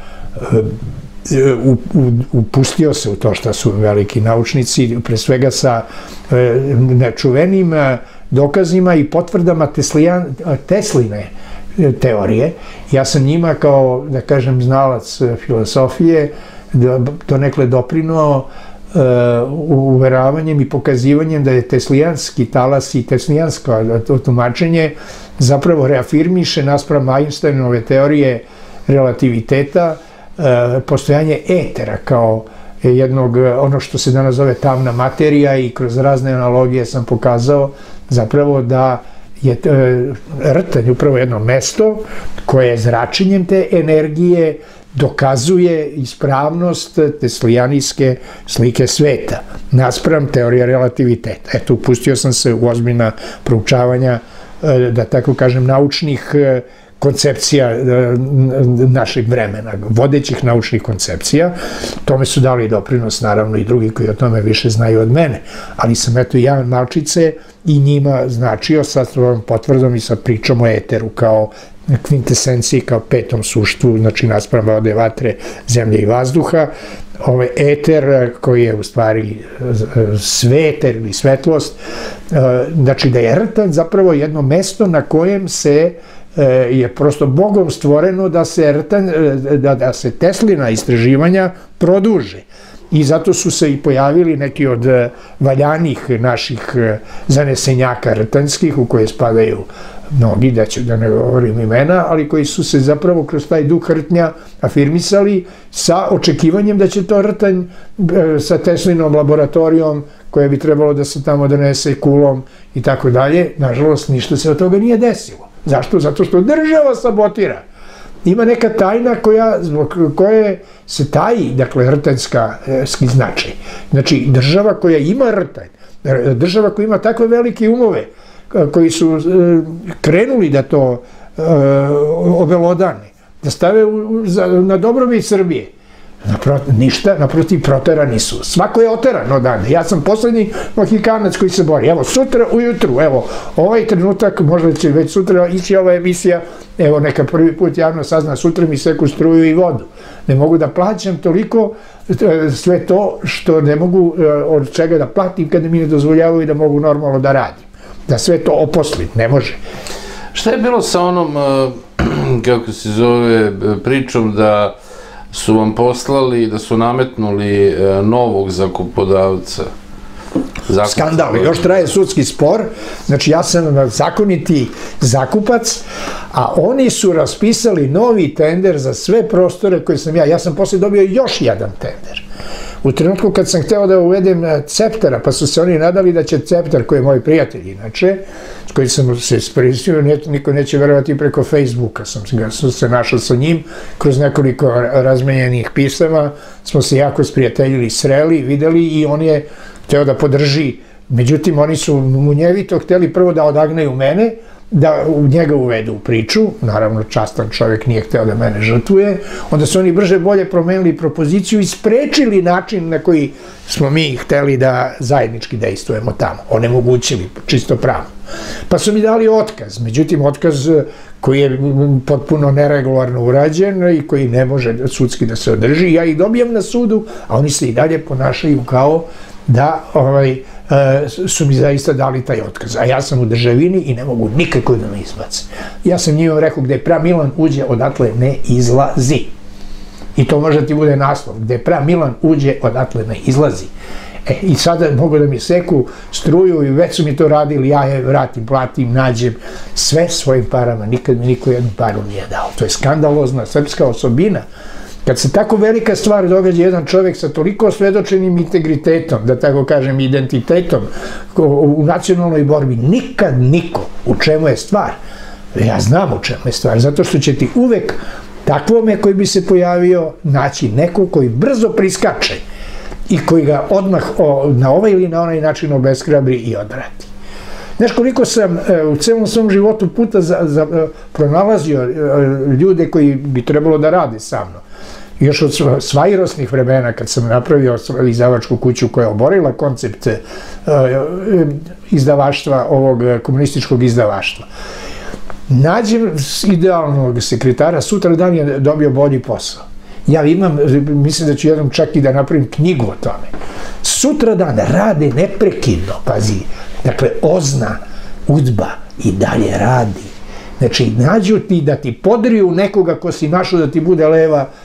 upustio se u to što su veliki naučnici, pre svega sa nečuvenim dokazima i potvrdama Tesline teorije. Ja sam njima kao, da kažem, znalac filozofije donekle doprinuo uveravanjem i pokazivanjem da je teslijanski talas i teslijansko tumačenje zapravo reafirmiše naspram Einsteinove teorije relativiteta postojanje etera kao jednog, ono što se danas zove tamna materija, i kroz razne analogije sam pokazao zapravo da je rtanj upravo jedno mesto koje zračenjem te energije dokazuje ispravnost teslijanijske slike sveta naspram teorije relativiteta. Eto, upustio sam se u ozbiljna proučavanja, da tako kažem, naučnih koncepcija našeg vremena, vodećih naučnih koncepcija. Tome su dali doprinos, naravno, i drugi koji o tome više znaju od mene, ali sam eto ja malčice i njima značio sa svojom potvrdom i sa pričom o eteru kao kvintesenciji, kao petom suštvu, znači naspram vode, vatre, zemlje i vazduha. Ovaj eter koji je u stvari sveter ili svetlost, znači da je rtanj zapravo jedno mesto na kojem se je prosto Bogom stvoreno da se rtanj, da, da se Teslina istraživanja produže. I zato su se i pojavili neki od valjanih naših zanesenjaka rtanjskih, u koje spadaju mnogi, da ću da ne govorim imena, ali koji su se zapravo kroz taj duh rtnja afirmisali sa očekivanjem da će to rtanj sa Teslinom laboratorijom, koje bi trebalo da se tamo donese kulom i tako dalje. Nažalost, ništa se od toga nije desilo. Zašto? Zato što država sabotira. Ima neka tajna koja, zbog koje se taji, dakle, rtanjski značaj. Znači, država koja ima rtanj, država koja ima takve velike umove, koji su krenuli da to obelodane, da stave na dobrobit Srbije, ništa, naprotiv, proterani su. Svako je oteran odande. Ja sam poslednji Mohikanac koji se bori. Evo, sutra ujutru, evo, ovaj trenutak, možda će već sutra ići ova emisija, evo, neka prvi put javno sazna, sutra mi seku struju i vodu. Ne mogu da plaćam toliko sve to što ne mogu od čega da platim kada mi ne dozvoljavaju da mogu normalno da radim. Da sve to oposlim, ne može. Šta je bilo sa onom, kako se zove, pričom da su vam poslali, da su nametnuli novog zakupodavca? Skandal, još traje sudski spor, znači ja sam zakoniti zakupac, a oni su raspisali novi tender za sve prostore koje sam ja, ja sam posle dobio još jedan tender. U trenutku kad sam hteo da uvedem Ceptera, pa su se oni nadali da će Cepter, koji je moj prijatelj inače, s kojim sam se iskoristio, niko neće verovati, preko Facebooka sam se našao sa njim, kroz nekoliko razmenjenih pisama smo se jako sprijateljili, sreli, videli, i on je hteo da podrži. Međutim, oni su munjevito hteli prvo da odagnaju mene, da u njega uvedu u priču, naravno častan čovjek nije hteo da mene žrtvuje, onda su oni brže bolje promenili propoziciju i sprečili način na koji smo mi hteli da zajednički dejstvujemo tamo, onemogućili, čisto pravno. Pa su mi dali otkaz, međutim otkaz koji je potpuno neregularno urađen i koji ne može sudski da se održi, ja ih dobijam na sudu, a oni se i dalje ponašaju kao da su mi zaista dali taj otkaz. A ja sam u državini i ne mogu nikako da me izbace. Ja sam njima rekao, gde pra Milan uđe, odatle ne izlazi. I to može ti bude naslov, gde pra Milan uđe, odatle ne izlazi. E, i sada mogu da mi seku struju i već su mi to radili, ja je vratim, platim, nađem, sve svojim parama, nikad mi niko jednu paru nije dao. To je skandalozna srpska osobina. Kad se tako velika stvar događa, jedan čovjek sa toliko osvedočenim integritetom, da tako kažem identitetom u nacionalnoj borbi, nikad niko, u čemu je stvar? Ja znam u čemu je stvar, zato što će ti uvek takvome koji bi se pojavio naći neko koji brzo priskače i koji ga odmah na ovaj ili na onaj način obeshrabri i odvrati. Znaš, koliko sam u celom svom životu puta pronalazio ljude koji bi trebalo da rade sa mnom. Još od svajrosnih vremena, kad sam napravio izdavačku kuću koja je oborila koncept izdavaštva, ovog komunističkog izdavaštva. Nađem idealnog sekretara, sutra dan je dobio bolji posao. Ja imam, mislim da ću jednom čak i da napravim knjigu o tome. Sutra dan rade neprekidno, pazi, dakle, OZNA, UDBA i dalje radi. Znači, nađu ti da ti podriju nekoga ko si našao da ti bude leva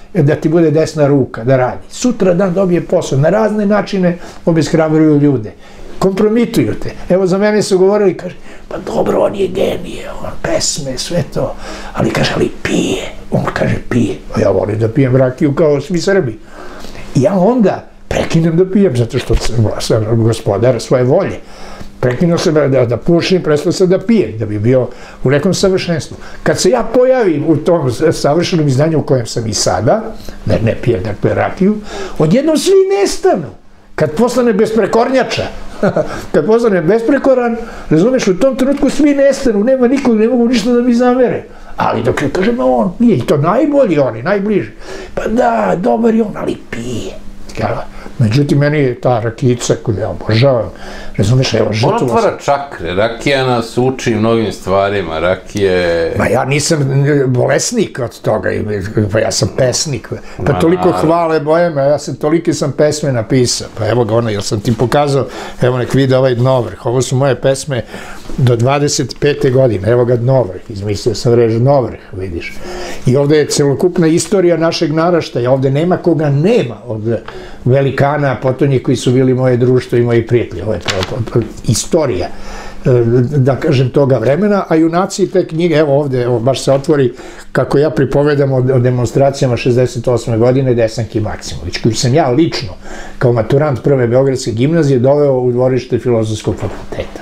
da ti bude desna ruka, da radi. Sutra dan dobije posao, na razne načine obeshrabruju ljude. Kompromituju te. Evo, za mene su govorili, kaže, pa dobro, on je genije, on pesme, sve to, ali kaže, ali pije. On kaže, pije. Ja volim da pijem rakiju kao svi Srbi. I ja onda prekinem da pijem, zato što sam gospodar svoje volje. Prekinuo sam da, da pušim, prestao sam da pijem, da bi bio u nekom savršenstvu. Kad se ja pojavim u tom savršenom izdanju u kojem sam i sada, ne, ne pijem dakle rakiju, odjednom svi nestanu. Kad postane besprekornjača, kad postane besprekoran, razumeš, u tom trenutku svi nestanu, nema nikog, ne mogu ništa da mi zamere. Ali dok je, kažem, on nije, i to najbolji oni, najbliži. Pa da, dobar je on, ali pije. Međutim, meni je ta rakijica koju ja obožavam, razumiješ, evo, žrtvo... On otvara čakre, rakija nas uči mnogim stvarima, rakije... Ma ja nisam bolesnik od toga, pa ja sam pesnik, pa toliko hvale boje me, ja sam tolike sam pesme napisao, pa evo ga ono, jel sam ti pokazao, evo nek vide ovaj Dnovrh, ovo su moje pesme do dvadeset pete godine, evo ga Dnovrh, izmislio sam reč Dnovrh, vidiš. I ovde je celokupna istorija našeg naraštaja, ovde nema koga nema od velikana, potonjih koji su bili moje društvo i moji prijatelji. Ovo je istorija, da kažem, toga vremena, a junaci te knjige, evo ovde, evo, baš se otvori kako ja pripovedam o demonstracijama šezdeset osme godine Desanki Maksimović, koju sam ja lično, kao maturant prve Beogradske gimnazije, doveo u dvorište Filozofskog fakulteta.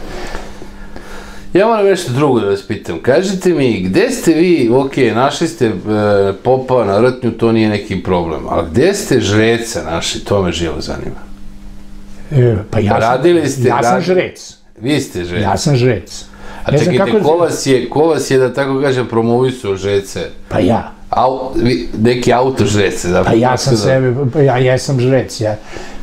Ja moram nešto drugo da vas pitam. Kažite mi, gde ste vi, ok, našli ste popa na Rtnju, to nije neki problem, ali gde ste žreca našli, to me živo zanima. Pa ja sam žrec. Vi ste žrec. Ja sam žrec. A čekajte, ko vas je, da tako kažem, promovisu žrece? Pa ja. Neki auto žrece, zapravo. Pa ja sam sebe, pa ja jesam žrec, ja.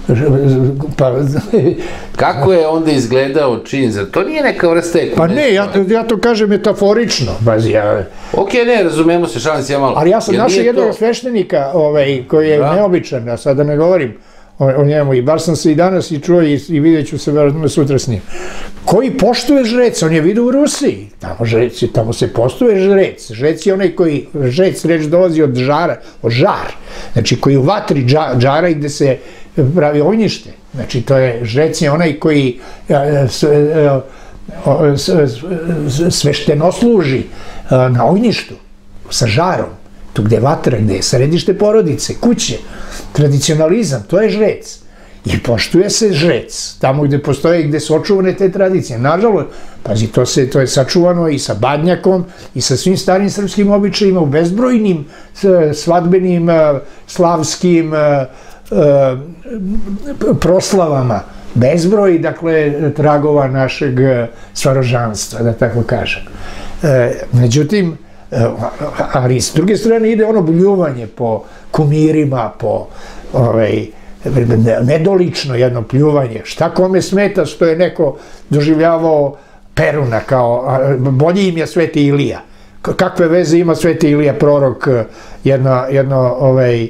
Kako je onda izgledao čin? Zar to nije neka vrsta ekonomija? Pa ne, ja to kažem metaforično. Ok, ne, razumemo se, šalim se ja malo. Ali ja sam našao jednog sveštenika koji je neobičan, ja sada ne govorim o njemu, i bar sam se i danas i čuo i vidjet ću se sutra s njim, koji poštuje žrec. On je vidio u Rusiji, tamo se poštuje žrec. Žrec je onaj koji, žrec reč dolazi od žara, od žar, znači koji u vatri žara i gde se pravi ognjište. Znači, to je, žrec je onaj koji svešteno služi na ognjištu, sa žarom, tu gde je vatra, gde je središte porodice, kuće, tradicionalizam, to je žrec. I poštuje se žrec, tamo gde postoje, gde su očuvane te tradicije. Nažalost, pazi, to je sačuvano i sa badnjakom i sa svim starim srpskim običajima, u bezbrojnim svadbenim, slavskim proslavama, bezbroj, dakle, tragova našeg stvarožanstva, da tako kažem. Međutim, ali s druge strane ide ono bljuvanje po kumirima, po nedolično jedno pljuvanje. Šta kome smeta što je neko doživljavao Peruna kao, bolji im je Sveti Ilija. Kakve veze ima Sveti Ilija, prorok, jedno, ovaj,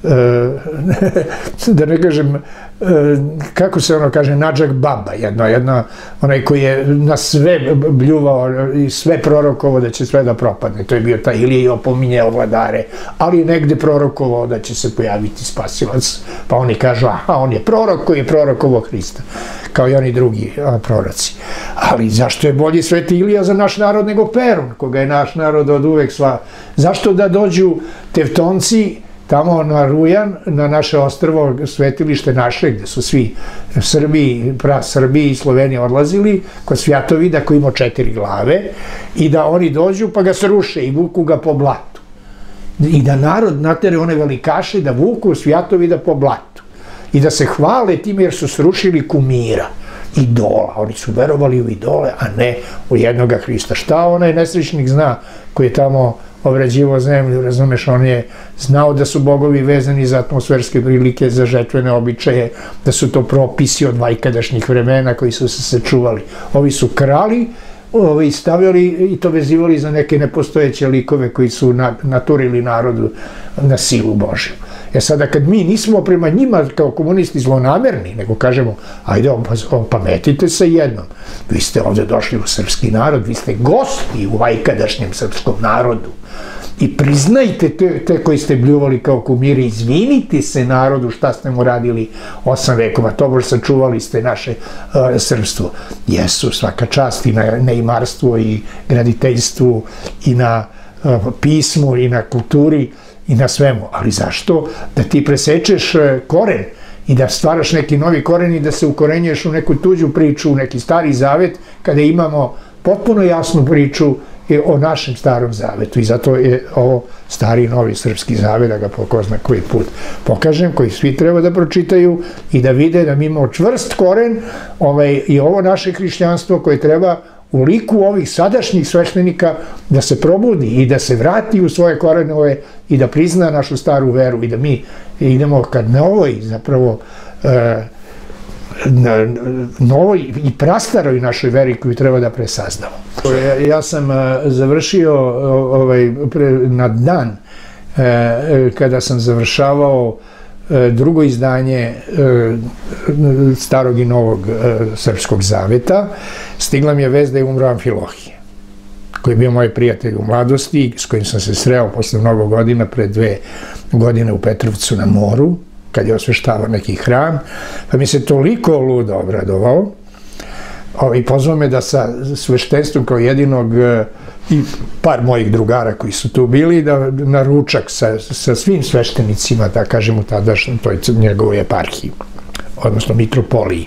da ne kažem, kako se ono kaže, Nadžak Baba, jedno, onaj koji je na sve bljuvao i sve prorokovao da će sve da propadne. To je bio taj Ilija i opominjao vladare, ali negde prorokovao da će se pojaviti spasilac. Pa oni kažu, aha, on je prorok koji je prorokovao Hrista, kao i oni drugi proroci. Ali zašto je bolji Sveti Ilija za naš narod nego Perun, koga je naš narod od uvek sva... Zašto da dođu Tevtonci tamo na Rujan, na naše ostrvo, svetilište naše, gde su svi Srbi, pra-Srbi i Sloveni odlazili, kod Svjatovida koji ima četiri glave, i da oni dođu pa ga sruše i vuku ga po blatu. I da narod natere one velikaše da vuku Svjatovida po blatu. I da se hvale time jer su srušili kumira, idola. Oni su verovali u idole, a ne u jednoga Hrista. Šta onaj nesrećnik zna koji je tamo obrađivo zemlju, razumeš, on je znao da su bogovi vezani za atmosferske prilike, za žetvene običaje, da su to propisi od vajkadašnjih vremena koji su se sačuvali. Ovi su krali, ovi stavljali i to vezivali za neke nepostojeće likove koji su naturili narodu na silu Božju. E sada, kad mi nismo prema njima kao komunisti zlonamerni, nego kažemo, ajde, opametite se jednom, vi ste ovde došli u srpski narod, vi ste gosti u vajkadašnjem srpskom narodu i priznajte te, te koji ste bljuvali kao kumiri, izvinite se narodu šta ste mu radili osam vekova, tobož sačuvali ste naše uh, srpstvo. Jesu, svaka čast i na neimarstvu i graditeljstvu i na uh, pismu i na kulturi i na svemu, ali zašto da ti presečeš uh, koren i da stvaraš neki novi koren i da se ukorenjuješ u neku tuđu priču, u neki stari zavet, kada imamo potpuno jasnu priču o našem starom zavetu, i zato je ovo stari novi srpski zavet, da ga po ko zna koji put pokažem, koji svi treba da pročitaju i da vide da mi imamo čvrst koren, ovaj, i ovo naše hrišćanstvo koje treba u liku ovih sadašnjih sveštenika da se probudi i da se vrati u svoje korenove i da prizna našu staru veru i da mi idemo kad na ovoj zapravo e, na novoj i prastaroj našoj veri koju treba da presaznamo. Ja, ja sam završio ovaj, pre, na dan e, kada sam završavao e, drugo izdanje e, starog i novog e, srpskog zaveta, stigla mi je vest da je umro Amfilohije, koji je bio moj prijatelj u mladosti, s kojim sam se sreo posle mnogo godina, pre dve godine u Petrovcu na moru, kad je osveštavao neki hram, pa mi se toliko ludo obradovao i pozvao me da sa sveštenstvom kao jedinog i par mojih drugara koji su tu bili, da na ručak sa, sa svim sveštenicima, da kažem u tadašnjoj toj njegovoj eparhiji, odnosno mitropoliji.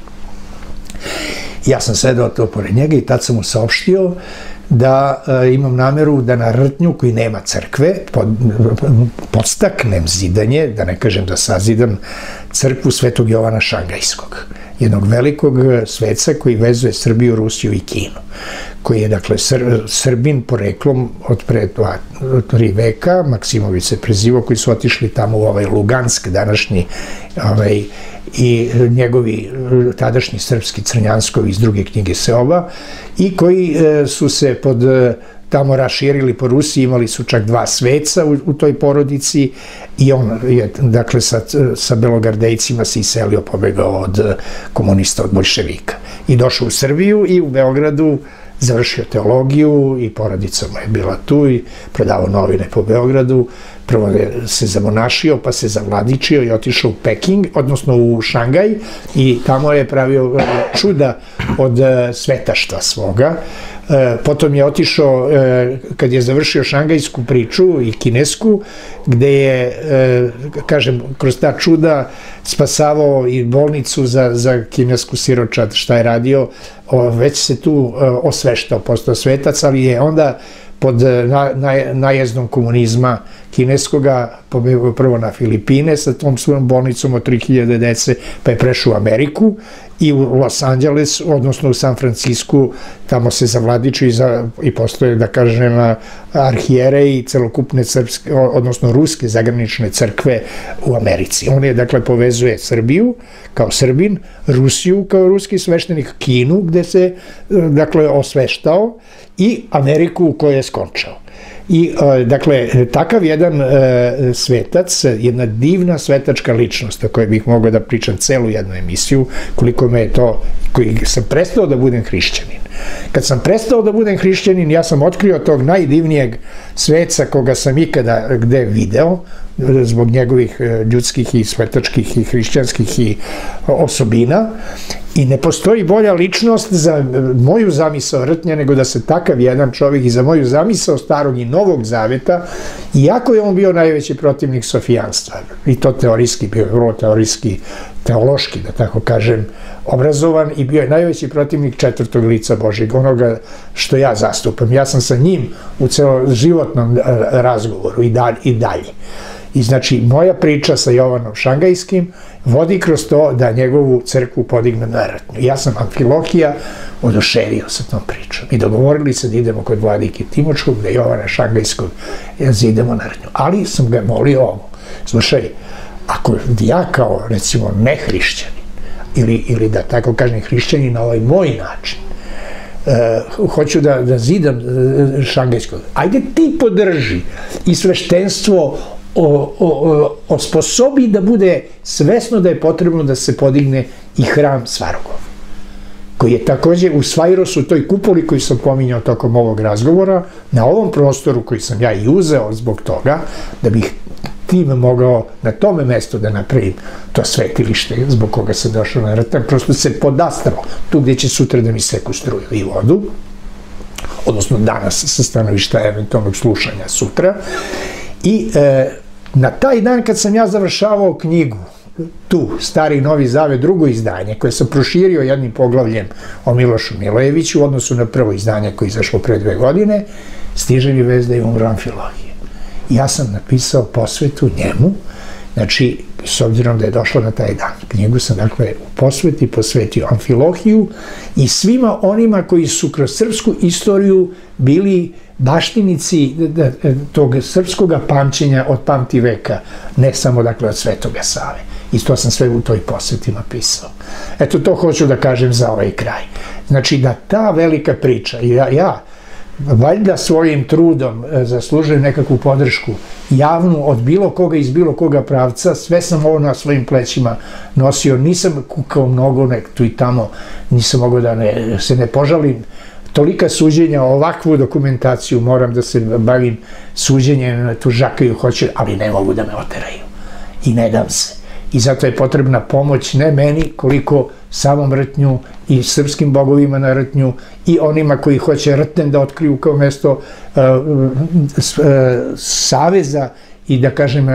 Ja sam sedao to pored njega i tad sam mu saopštio da e, imam nameru da na Rtnju, koji nema crkve, pod, podstaknem zidanje, da ne kažem da sazidam crkvu Svetog Jovana Šangajskog, jednog velikog sveca koji vezuje Srbiju, Rusiju i Kinu, koji je, dakle, Sr Srbin poreklom od pre dva, tri veka, Maksimović se prezivao, koji su otišli tamo u ovaj Lugansk, današnji, ovaj, i njegovi tadašnji srpski Crnjanskovi iz druge knjige Seoba, i koji e, su se pod e, tamo raširili po Rusiji, imali su čak dva sveca u, u toj porodici, i on je, dakle, sa, sa Belogardejcima se iselio, pobegao od komunista, od bolševika, i došao u Srbiju i u Beogradu završio teologiju i porodica mu je bila tu i predavao novine po Beogradu. Prvo je se zamonašio, pa se zavladičio i otišao u Peking, odnosno u Šangaj, i tamo je pravio čuda od svetaštva svoga. Potom je otišao, kad je završio šangajsku priču i kinesku, gde je, kažem, kroz ta čuda spasavao i bolnicu za, za kinesku siročad, šta je radio, već se tu osveštao, postao svetac, ali je onda pod najezdom komunizma kineskoga pobegao prvo na Filipine sa tom svojom bolnicom od tri hiljade dece, pa je prešao u Ameriku i u Los Angeles, odnosno u San Francisku, tamo se zavladičio i, za, i postoje, da kažem, arhijere i celokupne srpske, odnosno ruske zagranične crkve u Americi. On je, dakle, povezuje Srbiju kao Srbin, Rusiju kao ruski sveštenik, Kinu gde se, dakle, osveštao, i Ameriku u kojoj je skončao. I, dakle, takav jedan svetac, jedna divna svetačka ličnost, o kojoj bih mogao da pričam celu jednu emisiju, koliko me je to, koji sam prestao da budem hrišćanin. Kad sam prestao da budem hrišćanin, ja sam otkrio tog najdivnijeg sveca koga sam ikada gde video, zbog njegovih ljudskih i svetačkih i hrišćanskih i osobina, i ne postoji bolja ličnost za moju zamisao Rtnja nego da se takav jedan čovjek, i za moju zamisao starog i novog zaveta, iako je on bio najveći protivnik sofijanstva, i to teorijski, bio je vrlo teorijski, teološki, da tako kažem, obrazovan, i bio je najveći protivnik četvrtog lica Božjeg, onoga što ja zastupam. Ja sam sa njim u celoživotnom razgovoru i dalje. I dalje. I znači, moja priča sa Jovanom Šangajskim vodi kroz to da njegovu crkvu podignem na Rtnju. Ja sam Amfilohija oduševio sa tom pričom i dogovorili se da idemo kod vladike Timočkog, da Jovana Šangajskog idemo na Rtnju. Ali sam ga molio ovo. Slušaj, ako ja kao, recimo, nehrišćanin, ili, ili da tako kažem hrišćanin na ovaj moj način, Uh, hoću da, da zidam uh, Šangajskog, ajde ti podrži i sveštenstvo o, o, osposobi da bude svesno da je potrebno da se podigne i hram Svarogov, koji je takođe u Svajrosu, toj kupoli koju sam pominjao tokom ovog razgovora, na ovom prostoru koji sam ja i uzeo zbog toga, da bih tim mogao na tome mestu da napravim to svetilište zbog koga sam došao na Rtan, prosto se podastrao tu gde će sutra da mi seku struju i vodu, odnosno danas sa stanovišta eventualnog slušanja sutra. I e, na taj dan kad sam ja završavao knjigu, tu, Stari i Novi Zavet, drugo izdanje, koje sam proširio jednim poglavljem o Milošu Milojeviću u odnosu na prvo izdanje koje je izašlo pre dve godine, stiže mi vest da je umro Amfilohije. Ja sam napisao posvetu njemu, znači, s obzirom da je došlo na taj dan. Knjigu sam, dakle, u posveti posvetio Amfilohiju i svima onima koji su kroz srpsku istoriju bili baštinici tog srpskog pamćenja od pamti veka, ne samo, dakle, od Svetoga Save. I to sam sve u toj posveti napisao. Eto, to hoću da kažem za ovaj kraj. Znači, da ta velika priča, ja, ja valjda svojim trudom zaslužujem nekakvu podršku javnu od bilo koga iz bilo koga pravca, sve sam ovo na svojim plećima nosio, nisam kukao mnogo, nek tu i tamo, nisam mogao da ne, se ne požalim. Tolika suđenja, ovakvu dokumentaciju, moram da se bavim suđenjem, tužakaju hoće, ali ne mogu da me oteraju. I ne dam se. I zato je potrebna pomoć ne meni, koliko samom Rtnju i srpskim bogovima na Rtnju i onima koji hoće Rten da otkriju kao mesto uh, uh, saveza i da kažem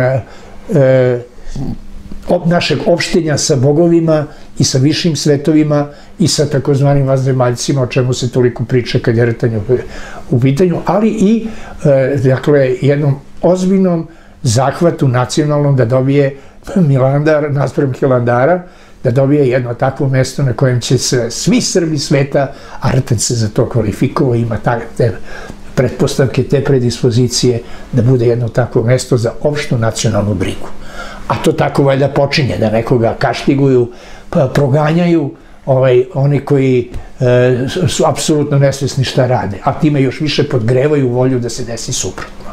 uh, našeg opštenja sa bogovima i sa višim svetovima i sa takozvanim vanzemaljcima, o čemu se toliko priča kad je Rtanj u pitanju, ali i uh, dakle, jednom ozbiljnom zahvatu nacionalnom da dobije Milandar, naspram Hilandara, da dobije jedno takvo mesto na kojem će se svi Srbi sveta, a Rten se za to kvalifikovao, ima te pretpostavke, te predispozicije da bude jedno takvo mesto za opštu nacionalnu brigu. A to tako valjda počinje, da nekoga kaštiguju, proganjaju ovaj, oni koji e, su apsolutno nesvesni šta rade, a time još više podgrevaju volju da se desi suprotno.